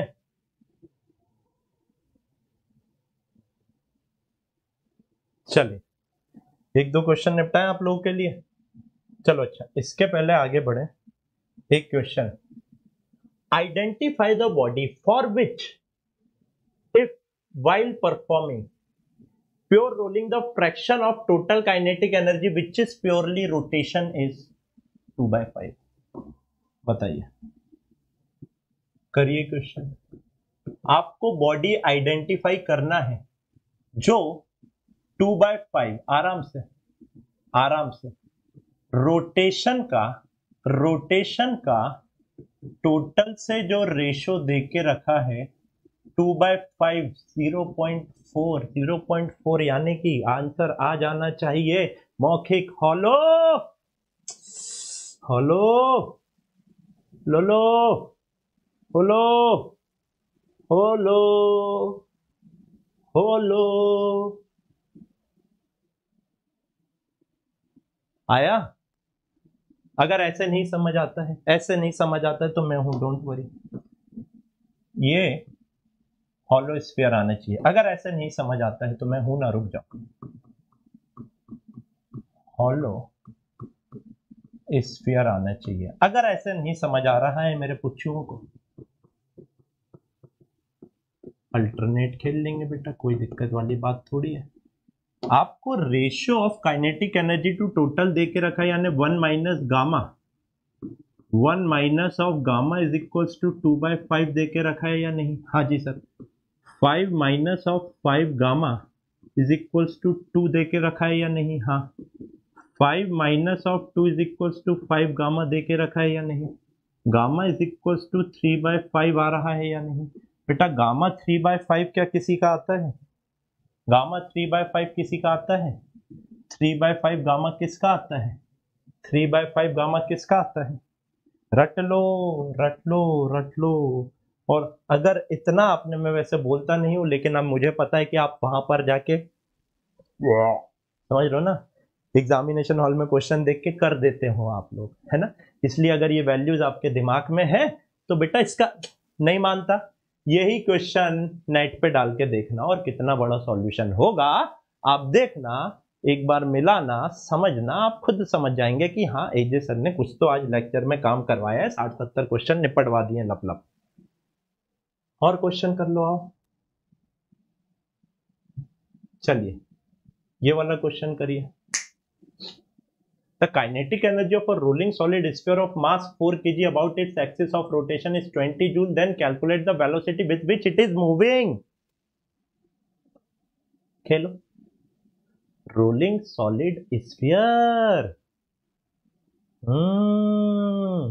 चलिए एक दो क्वेश्चन निपटाएं आप लोगों के लिए। चलो अच्छा, इसके पहले आगे बढ़े, एक question, identify the body for which if while performing pure rolling the fraction of total kinetic energy which is purely rotation is two by five. बताइए, करिए क्वेश्चन। आपको बॉडी आइडेंटिफाई करना है जो टू बाय फाइव, आराम से आराम से रोटेशन का रोटेशन का टोटल से जो रेशो दे के रखा है two by five, zero point four, zero point four, यानी कि आंसर आ जाना चाहिए मौखिक। हॉलो हॉलो लोलो होलो होलो होलो आया? अगर ऐसे नहीं समझ आता है, ऐसे नहीं समझ आता है तो मैं हूं, डोंट वरी। ये हॉलो स्फीयर आना चाहिए। अगर ऐसे नहीं समझ आता है तो मैं हूं ना, रुक जाओ। हॉलो स्फीयर आना चाहिए। अगर ऐसे नहीं समझ आ रहा है मेरे पुच्छुओं को, अल्टरनेट खेल लेंगे बेटा, कोई दिक्कत वाली बात थोड़ी है। आपको ratio of kinetic energy to total दे के रखा है, यानी one minus gamma, one minus of gamma is equals to two by five दे के रखा है या नहीं? हाँ जी sir. Five minus of five gamma is equals to two दे के रखा है या नहीं? हाँ। Five minus of two is equals to five gamma दे के रखा है या नहीं? Gamma is equals to three by five आ रहा है या नहीं? बेटा गामा थ्री बाय फाइव क्या किसी का आता है? गामा थ्री बाय फाइव किसी का आता है? थ्री बाय फाइव गामा किसका आता है? थ्री बाय फाइव गामा किसका आता है? रट लो रट लो रट लो। और अगर इतना आपने, मैं वैसे बोलता नहीं हूं लेकिन अब मुझे पता है कि आप वहां पर जाके समझ लो ना, एग्जामिनेशन हॉल में क्वेश्चन देख के कर देते हो आप लोग, है ना? इसलिए अगर ये वैल्यूज आपके दिमाग में है तो बेटा इसका नहीं मानता, यही क्वेश्चन नेट पे डाल के देखना और कितना बड़ा सॉल्यूशन होगा आप देखना, एक बार मिलाना, समझना, आप खुद समझ जाएंगे कि हाँ एजे सर ने कुछ तो आज लेक्चर में काम करवाया है, साठ सत्तर क्वेश्चन निपटवा दिए लप लप। और क्वेश्चन कर लो आओ। चलिए ये वाला क्वेश्चन करिए। The kinetic energy of a rolling solid sphere of mass four kilograms about its axis of rotation is twenty joule. Then calculate the velocity with which it is moving. Khelo, rolling solid sphere. हम्म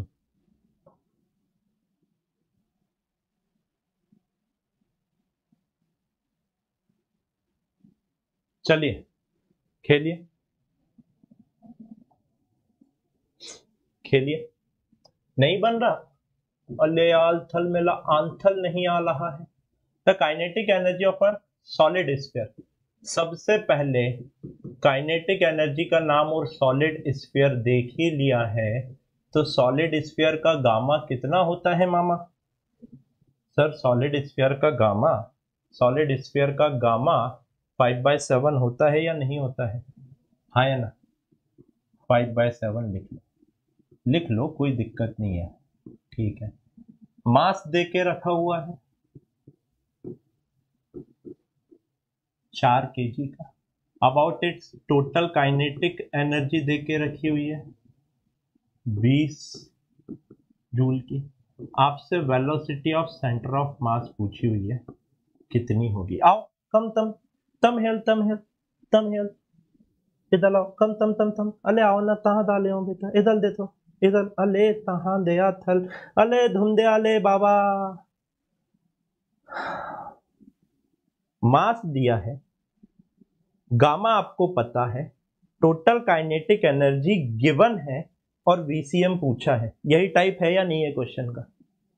चलिए खेलिए खेलिए। नहीं बन रहा? अले आलथल मेला आंथल नहीं आ रहा है। The kinetic energy of a solid sphere. सबसे पहले काइनेटिक एनर्जी का नाम और सॉलिड स्फीयर देख ही लिया है, तो सॉलिड स्फीयर का गामा कितना होता है मामा? सर सॉलिड स्फीयर का गामा सॉलिड स्फीयर का गामा फाइव बाय सेवन होता है या नहीं होता है? हाँ या ना? फाइव बाय सेवन लिख लो, लिख लो, कोई दिक्कत नहीं है, ठीक है। मास दे के रखा हुआ है चार केजी का। About its total kinetic energy दे के रखी हुई है बीस जूल की। आपसे velocity of centre of mass पूछी हुई है, कितनी होगी? आओ कम तम तम हेल तम हेल तम हेल इधर आओ, कम तम तम तम अले आओ ना, तहा डाले हो बेटा, इधर दे तो, इधर अले तहा दया थल, अले धुम दे अले बाबा। मास दिया है, गामा आपको पता है, टोटल काइनेटिक एनर्जी गिवन है और वीसीएम पूछा है। यही टाइप है या नहीं है क्वेश्चन का?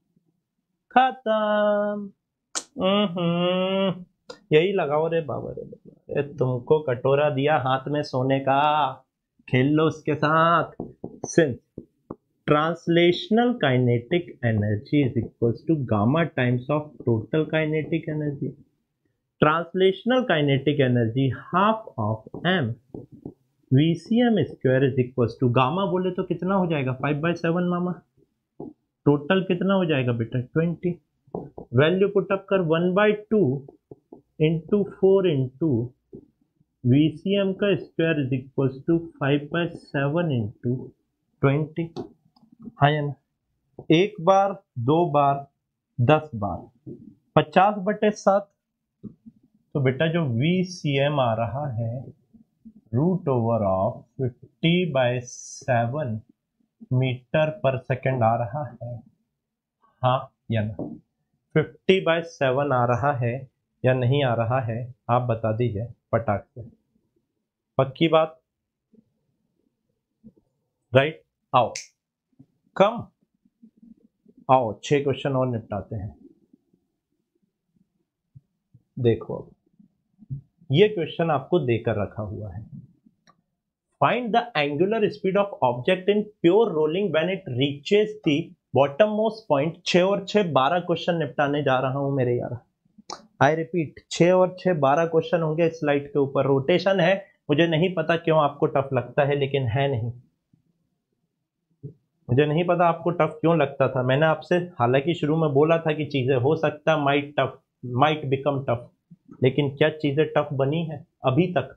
खत्म। हम्म यही लगाओ रे बाबा रे बाबा। तुमको कटोरा दिया हाथ में सोने का, खेल लो उसके साथ। Since translational kinetic energy is equals to gamma times of total kinetic energy. Translational kinetic energy half of M VCM square is equals to gamma बोले तो कितना हो जाएगा? फाइव बाय सेवन मामा। टोटल कितना हो जाएगा बेटा? ट्वेंटी। वैल्यू पुट अप कर, one by two into four into VCM का square is equals to five by seven into twenty. हाँ या ना? एक बार, दो बार, दस बार, पचास बटे सात। तो बेटा जो वीसीएम आ रहा है root over of fifty by seven metre पर सेकेंड आ रहा है। हाँ या ना? फिफ्टी बाय सेवन आ रहा है या नहीं आ रहा है? आप बता दीजिए पटाख से। पक्की बात? राइट। आओ कम आओ, छह क्वेश्चन और निपटाते हैं। देखो अब ये क्वेश्चन आपको देकर रखा हुआ है। Find the angular speed of object in pure rolling when it reaches the bottom most point. छह और छह बारह क्वेश्चन निपटाने जा रहा हूं मेरे यार। आई रिपीट, छह और छह बारह क्वेश्चन होंगे स्लाइड के ऊपर। रोटेशन है, मुझे नहीं पता क्यों आपको टफ लगता है, लेकिन है नहीं। मुझे नहीं पता आपको टफ क्यों लगता था। मैंने आपसे हालांकि शुरू में बोला था कि चीजें हो सकता might tough might become tough, लेकिन क्या चीजें टफ बनी है अभी तक?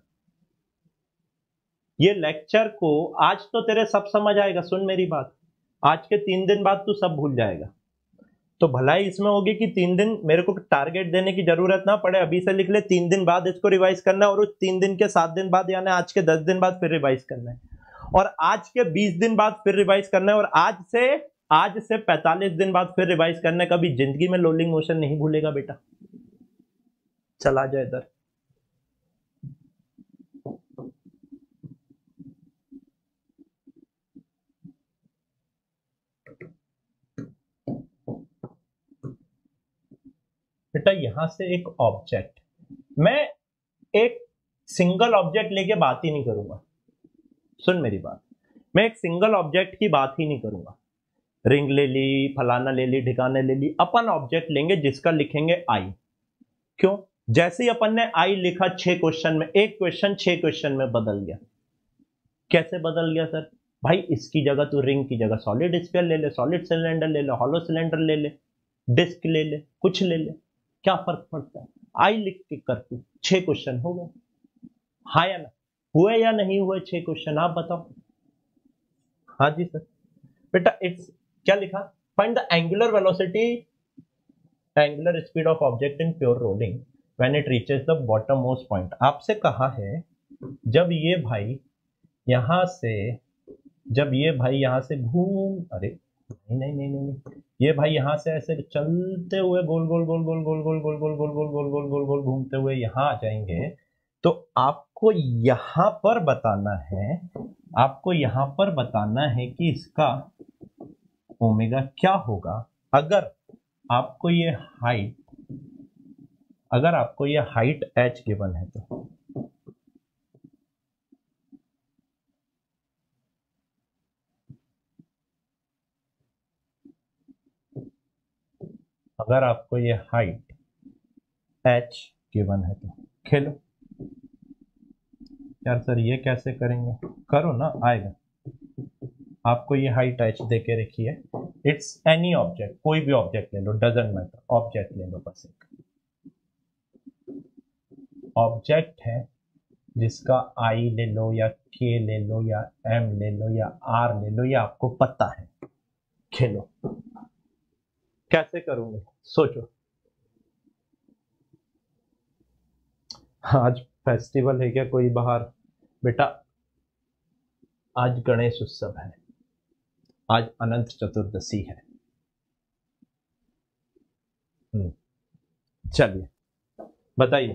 ये लेक्चर को आज तो तेरे सब समझ आएगा। सुन मेरी बात, आज के तीन दिन बाद तू सब भूल जाएगा। तो भलाई इसमें होगी कि तीन दिन मेरे को टारगेट देने की जरूरत ना पड़े, अभी से लिख ले, तीन दिन बाद इसको रिवाइज करना है और उस तीन दिन के सात दिन बाद यानी आज के दस दिन बाद फिर रिवाइज करना है, और आज के बीस दिन बाद फिर रिवाइज करना है, और आज से आज से पैंतालीस दिन बाद फिर रिवाइज करना है। कभी जिंदगी में रोलिंग मोशन नहीं भूलेगा बेटा। चला जाए इधर। बेटा यहां से एक ऑब्जेक्ट, मैं एक सिंगल ऑब्जेक्ट लेके बात ही नहीं करूंगा। सुन मेरी बात, मैं एक सिंगल ऑब्जेक्ट की बात ही नहीं करूंगा। रिंग ले ली, फलाना ले ली, ठिकाने ले ली, अपन ऑब्जेक्ट लेंगे जिसका लिखेंगे आई। क्यों? जैसे ही अपन ने आई लिखा छह क्वेश्चन में, एक क्वेश्चन छह क्वेश्चन में बदल गया। कैसे बदल गया सर? भाई इसकी जगह तू रिंग की जगह सॉलिड स्फीयर ले ले, सॉलिड सिलेंडर ले ले, हॉलो सिलेंडर ले ले, डिस्क ले ले, कुछ ले ले, क्या फर्क पड़ता है? आई लिख के कर तू, छह क्वेश्चन हो गए। हाँ या ना? हुए या नहीं हुए छह क्वेश्चन? आप बताओ। हाँ जी सर। बेटा इट्स क्या लिखा? Find the angular velocity angular speed of object in pure rolling when it reaches the bottom most point. आपसे कहा है जब ये भाई यहां से जब ये भाई यहां से घूम अरे नहीं नहीं नहीं नहीं ये भाई यहां से ऐसे चलते हुए गोल गोल गोल गोल गोल गोल गोल गोल गोल गोल गोल गोल गोल गोल घूमते हुए यहां आ जाएंगे, तो आपको यहां पर बताना है आपको यहां पर बताना है कि इसका ओमेगा क्या होगा अगर आपको ये हाइट अगर आपको ये हाइट एच गिवन है। तो अगर आपको ये हाइट h गिवन है तो खेलो। यार सर ये कैसे करेंगे, करो ना, आएगा। आपको ये हाइट h दे के रखी है, इट्स एनी ऑब्जेक्ट, कोई भी ऑब्जेक्ट ले लो, डजेंट मैटर, ऑब्जेक्ट ले लो बस एक ऑब्जेक्ट है जिसका I ले लो या K ले लो या M ले लो या R ले लो, या आपको पता है। खेलो, कैसे करोगे सोचो। आज फेस्टिवल है क्या कोई बाहर? बेटा आज गणेश उत्सव है, आज अनंत चतुर्दशी है। चलिए बताइए।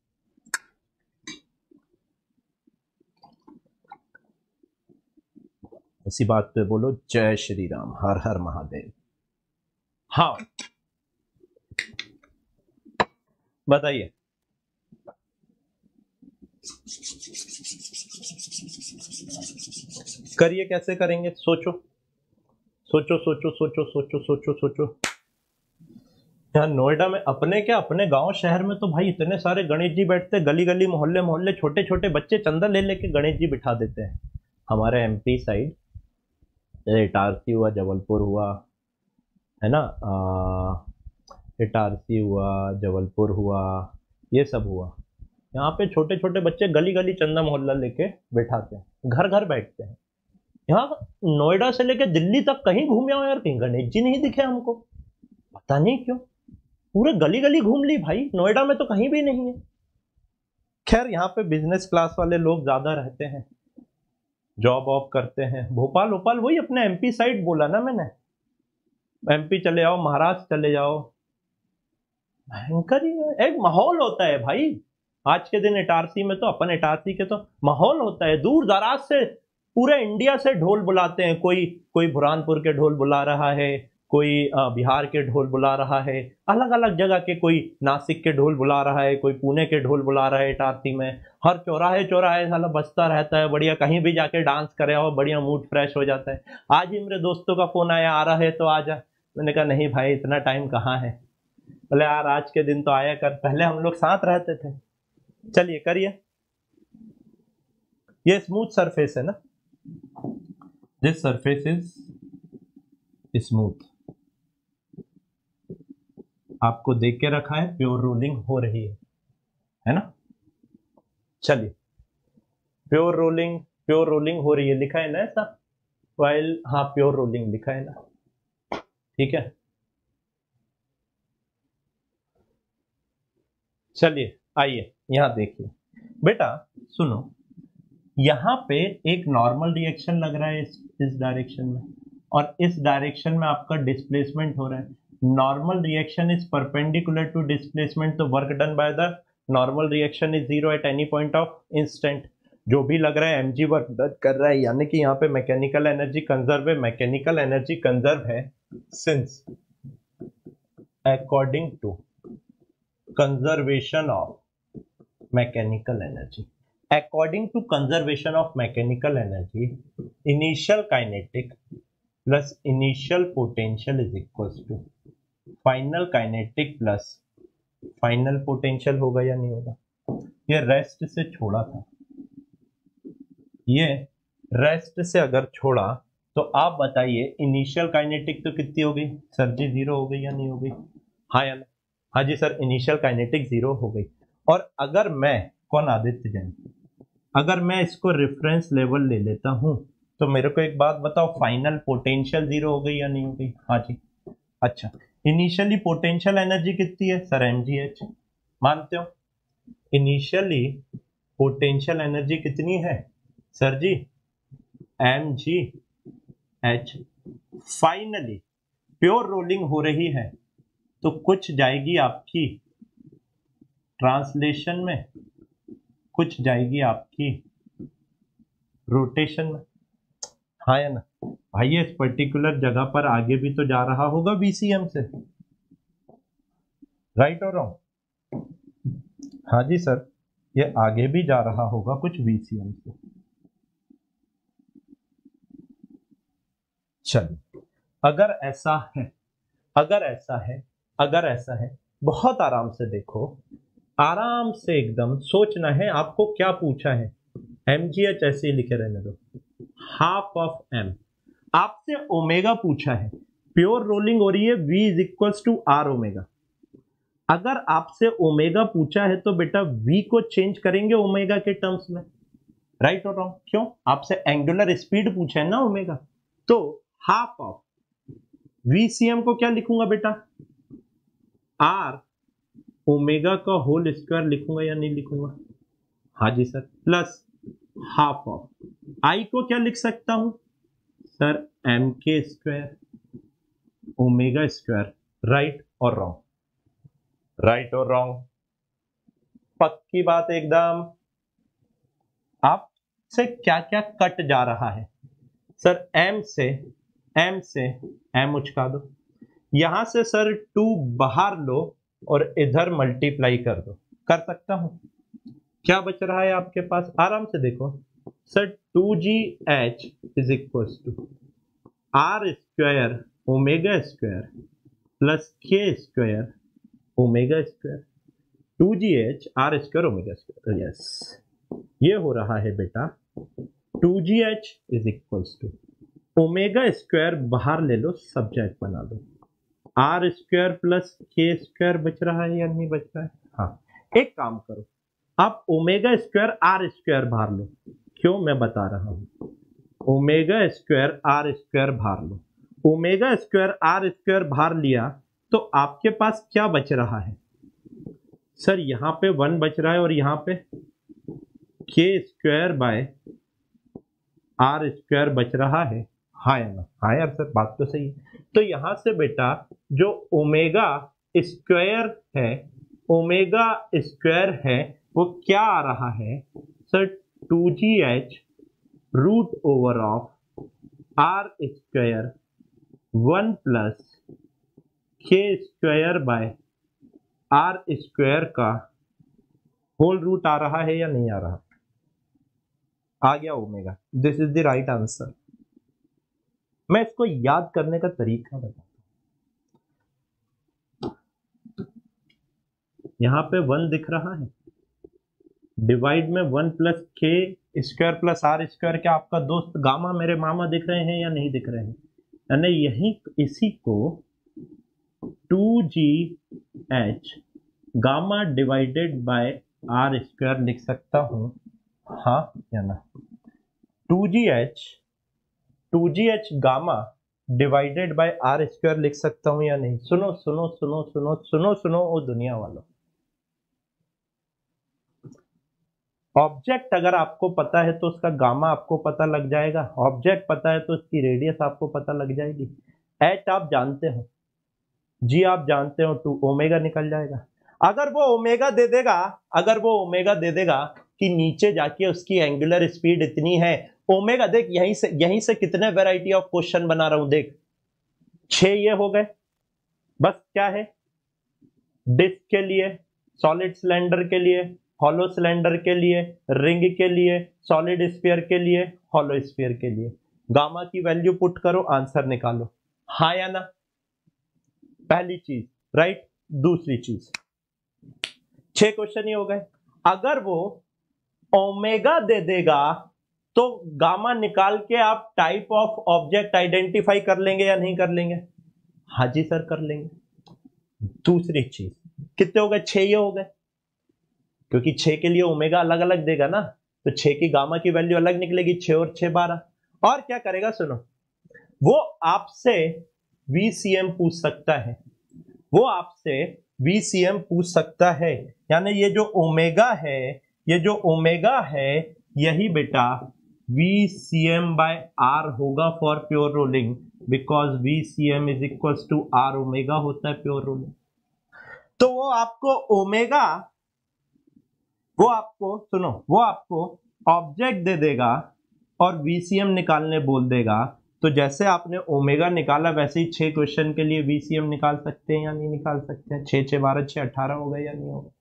इसी बात पे बोलो जय श्री राम, हर हर महादेव। हाँ बताइए। करिए, कैसे करेंगे सोचो सोचो सोचो सोचो सोचो सोचो सोचो। यहाँ नोएडा में अपने क्या, अपने गांव शहर में तो भाई इतने सारे गणेश जी बैठते, गली गली मोहल्ले मोहल्ले छोटे छोटे बच्चे चंदा ले लेके गणेश जी बिठा देते हैं। हमारे एमपी साइड इटारसी हुआ, जबलपुर हुआ, है ना, इटारसी हुआ, जबलपुर हुआ, ये सब हुआ। यहाँ पे छोटे छोटे बच्चे गली गली चंदा मोहल्ला लेके बैठाते हैं, घर घर बैठते हैं। यहाँ नोएडा से लेके दिल्ली तक कहीं घूमे हो यार, कहीं गणेश जी नहीं दिखे हमको, पता नहीं क्यों। पूरे गली गली घूम ली भाई, नोएडा में तो कहीं भी नहीं है। खैर यहाँ पे बिजनेस क्लास वाले लोग ज्यादा रहते हैं, जॉब वॉब करते हैं। भोपाल भोपाल वही अपने एमपी साइड बोला ना मैंने, एमपी चले जाओ, महाराष्ट्र चले जाओ, भयंकर ही एक माहौल होता है भाई। आज के दिन इटारसी में तो, अपन इटारसी के तो माहौल होता है, दूर दराज से पूरे इंडिया से ढोल बुलाते हैं। कोई कोई बुरहानपुर के ढोल बुला रहा है, कोई बिहार के ढोल बुला रहा है, अलग अलग जगह के, कोई नासिक के ढोल बुला रहा है, कोई पुणे के ढोल बुला रहा है। इटारसी में हर चौराहे चौराहे साला बजता रहता है, बढ़िया। कहीं भी जाके डांस करे हो, बढ़िया मूड फ्रेश हो जाता है। आज ही मेरे दोस्तों का फोन आया, आ रहा है तो आ जा। मैंने कहा नहीं भाई, इतना टाइम कहाँ है। बोले यार आज के दिन तो आया कर, पहले हम लोग साथ रहते थे। चलिए करिए। ये स्मूथ सरफेस है ना, दिस सरफेस इज स्मूथ। आपको देख के रखा है, प्योर रोलिंग हो रही है, है ना। चलिए, प्योर रोलिंग, प्योर रोलिंग हो रही है, लिखा है ना ऐसा वाइल, हाँ प्योर रोलिंग लिखा है ना, ठीक है। चलिए आइए यहां देखिए बेटा, सुनो, यहां पे एक नॉर्मल रिएक्शन लग रहा है इस, इस डायरेक्शन में, और इस डायरेक्शन में आपका डिस्प्लेसमेंट हो रहा है। Normal reaction is perpendicular to displacement, तो work done by the normal reaction is zero at any point of instant. जो भी लग रहा है एमजी वर्क डन कर रहा है, यानी कि यहाँ पे मैकेनिकल एनर्जी कंजर्व है। मैकेनिकल एनर्जी कंजर्व है since according to conservation of mechanical energy, according to conservation of mechanical energy, initial kinetic plus initial potential is equals to final kinetic plus final potential। होगा या नहीं होगा? ये rest से छोड़ा था, ये रेस्ट से अगर छोड़ा तो आप बताइए इनिशियल काइनेटिक तो कितनी हो गई सर जी? जीरो हो गई या नहीं हो गई? हाँ या ना? हाँ जी सर, इनिशियल काइनेटिक जीरो हो गई। और अगर मैं, कौन, आदित्य जैन, अगर मैं इसको रेफरेंस लेवल ले लेता हूं तो मेरे को एक बात बताओ, फाइनल पोटेंशियल जीरो हो गई या नहीं हो गई? हाँ जी। अच्छा, इनिशियली पोटेंशियल एनर्जी कितनी है सर? एम जी एच, मानते हो? इनिशियली पोटेंशियल एनर्जी कितनी है सर जी? M G H. Finally pure rolling हो रही है तो कुछ जाएगी आपकी ट्रांसलेशन में, कुछ जाएगी आपकी रोटेशन में, हाँ या ना भाई? इस पर्टिकुलर जगह पर आगे भी तो जा रहा होगा वीसीएम से, राइट और रॉन्ग? हाँ जी सर, ये आगे भी जा रहा होगा कुछ वीसीएम से। चलिए, अगर ऐसा है, अगर ऐसा है अगर ऐसा है, बहुत आराम से देखो, आराम से एकदम सोचना है आपको क्या पूछा है। एम जी एच ऐसे ही लिखे रहने दो, हाफ ऑफ एम। आपसे ओमेगा पूछा है, प्योर रोलिंग हो रही है, v is equals to are omega. अगर आपसे ओमेगा पूछा है तो बेटा v को चेंज करेंगे ओमेगा के टर्म्स में, राइट और रॉन्ग? क्यों? आपसे एंगुलर स्पीड पूछा है ना ओमेगा, तो हाफ ऑफ vcm को क्या लिखूंगा बेटा, r ओमेगा का होल स्क्वायर लिखूंगा या नहीं लिखूंगा? हाँ जी सर, प्लस हाफ ऑफ i को क्या लिख सकता हूं सर, एम के स्क्वायर ओमेगा स्क्वायर, राइट और रॉन्ग? राइट और रॉन्ग? पक्की बात एकदम। आपसे क्या क्या कट जा रहा है सर, m से m से m उचका दो, यहां से सर टू बाहर लो और इधर मल्टीप्लाई कर दो, कर सकता हूं? क्या बच रहा है आपके पास, आराम से देखो sir, two G H is equal to R square omega square plus K square omega square, two G H R square omega square, yes ये हो रहा है बेटा, two G H is equal to omega square बाहर ले लो, subject बना दो, R square plus K square बच रहा है या नहीं बच रहा है? हाँ, एक काम करो, आप ओमेगा स्क्वायर आर स्क्वायर बाहर लो, क्यों मैं बता रहा हूं, ओमेगा स्क्वायर आर स्क्वायर बाहर लो, ओमेगा स्क्वायर आर स्क्वायर बाहर लिया तो आपके पास क्या बच रहा है सर, यहां पे वन बच रहा है और यहां पे के स्क्वायर बाय आर स्क्वायर बच रहा है, हाँ या ना? हाँ यार सर, बात तो सही है। तो यहां से बेटा जो ओमेगा स्क्वायर है, ओमेगा स्क्वायर है वो क्या आ रहा है sir, two G H root over of R square one plus K square by are square का होल रूट आ रहा है या नहीं आ रहा? आ गया omega, this is the right answer. मैं इसको याद करने का तरीका बताता हूं, यहां पे वन दिख रहा है, डिवाइड में one plus K square plus R square, क्या आपका दोस्त गामा मेरे मामा दिख रहे हैं या नहीं दिख रहे हैं? यानी यही इसी को two G H gamma divided by are square लिख सकता हूं, हाँ या ना? Two G H two G H gamma divided by are square लिख सकता हूं या नहीं? सुनो सुनो सुनो सुनो सुनो सुनो ओ दुनिया वालों, ऑब्जेक्ट अगर आपको पता है तो उसका गामा आपको पता लग जाएगा, ऑब्जेक्ट पता है तो उसकी रेडियस आपको पता लग जाएगी, एच आप जानते हो, जी आप जानते हो, टू ओमेगा निकल जाएगा। अगर वो ओमेगा दे देगा, अगर वो ओमेगा दे देगा कि नीचे जाके उसकी एंगुलर स्पीड इतनी है, ओमेगा देख यहीं से यहीं से कितने वैरायटी ऑफ क्वेश्चन बना रहा हूं, देख छह ये हो गए, बस क्या है, डिस्क के लिए, सॉलिड सिलेंडर के लिए, हॉलो सिलेंडर के लिए, रिंग के लिए, सॉलिड स्फीयर के लिए, हॉलो स्फीयर के लिए, गामा की वैल्यू पुट करो, आंसर निकालो, हाँ या ना? पहली चीज, राइट। दूसरी चीज, छह क्वेश्चन ही हो गए, अगर वो ओमेगा दे देगा तो गामा निकाल के आप टाइप ऑफ ऑब्जेक्ट आइडेंटिफाई कर लेंगे या नहीं कर लेंगे? हाँ जी सर कर लेंगे। दूसरी चीज, कितने हो गए? छह ही हो गए, क्योंकि छह के लिए ओमेगा अलग अलग देगा ना, तो छह की गामा की वैल्यू अलग निकलेगी, छह और छह बारह। और क्या करेगा सुनो, वो आपसे वीसीएम पूछ सकता है, वो आपसे वीसीएम पूछ सकता है, यानी ये जो ओमेगा है, ये जो ओमेगा है यही बेटा वीसीएम बाय आर होगा for pure rolling, because VCM is equal to are omega होता है प्योर रोलिंग। तो वो आपको ओमेगा, वो आपको सुनो, वो आपको ऑब्जेक्ट दे देगा और वीसीएम निकालने बोल देगा, तो जैसे आपने ओमेगा निकाला वैसे ही छह क्वेश्चन के लिए वीसीएम निकाल सकते हैं या नहीं निकाल सकते हैं? छह छह बारह छह अठारह हो गए या नहीं हो गए?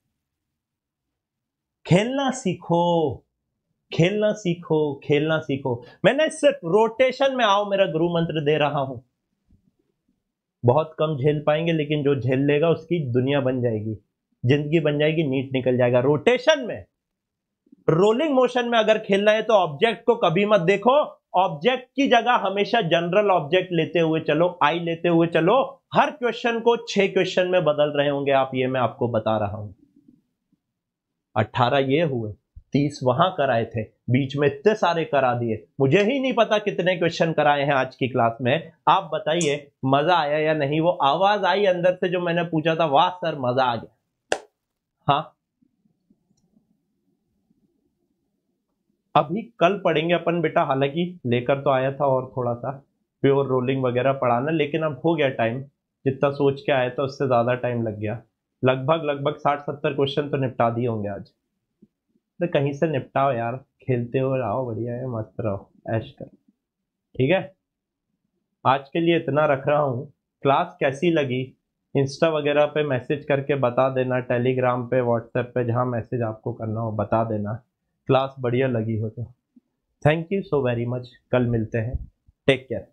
खेलना सीखो, खेलना सीखो, खेलना सीखो। मैंने सिर्फ रोटेशन में आओ मेरा गुरु मंत्र दे रहा हूं, बहुत कम झेल पाएंगे, लेकिन जो झेल लेगा उसकी दुनिया बन जाएगी, जिंदगी बन जाएगी, नीट निकल जाएगा। रोटेशन में, रोलिंग मोशन में अगर खेलना है तो ऑब्जेक्ट को कभी मत देखो, ऑब्जेक्ट की जगह हमेशा जनरल ऑब्जेक्ट लेते हुए चलो, आई लेते हुए चलो। हर क्वेश्चन को छह क्वेश्चन में बदल रहे होंगे आप, ये मैं आपको बता रहा हूं। अट्ठारह ये हुए, तीस वहां कराए थे, बीच में इतने सारे करा दिए, मुझे ही नहीं पता कितने क्वेश्चन कराए हैं आज की क्लास में। आप बताइए मजा आया या नहीं? वो आवाज आई अंदर से जो मैंने पूछा था, वाह सर मजा आ गया। हाँ, अभी कल पढ़ेंगे अपन बेटा, हालांकि लेकर तो आया था और थोड़ा सा प्योर रोलिंग वगैरह पढ़ाना, लेकिन अब हो गया टाइम, जितना सोच के आया था उससे ज्यादा टाइम लग गया। लगभग लगभग साठ सत्तर क्वेश्चन तो निपटा दिए होंगे आज। तो कहीं से निपटाओ यार, खेलते हो रहो, बढ़िया है, मस्त रहो, ऐश करो। ठीक है, आज के लिए इतना रख रहा हूँ। क्लास कैसी लगी इंस्टा वगैरह पे मैसेज करके बता देना, टेलीग्राम पे, व्हाट्सएप पे, जहाँ मैसेज आपको करना हो बता देना। क्लास बढ़िया लगी हो तो thank you so very much. कल मिलते हैं, टेक केयर।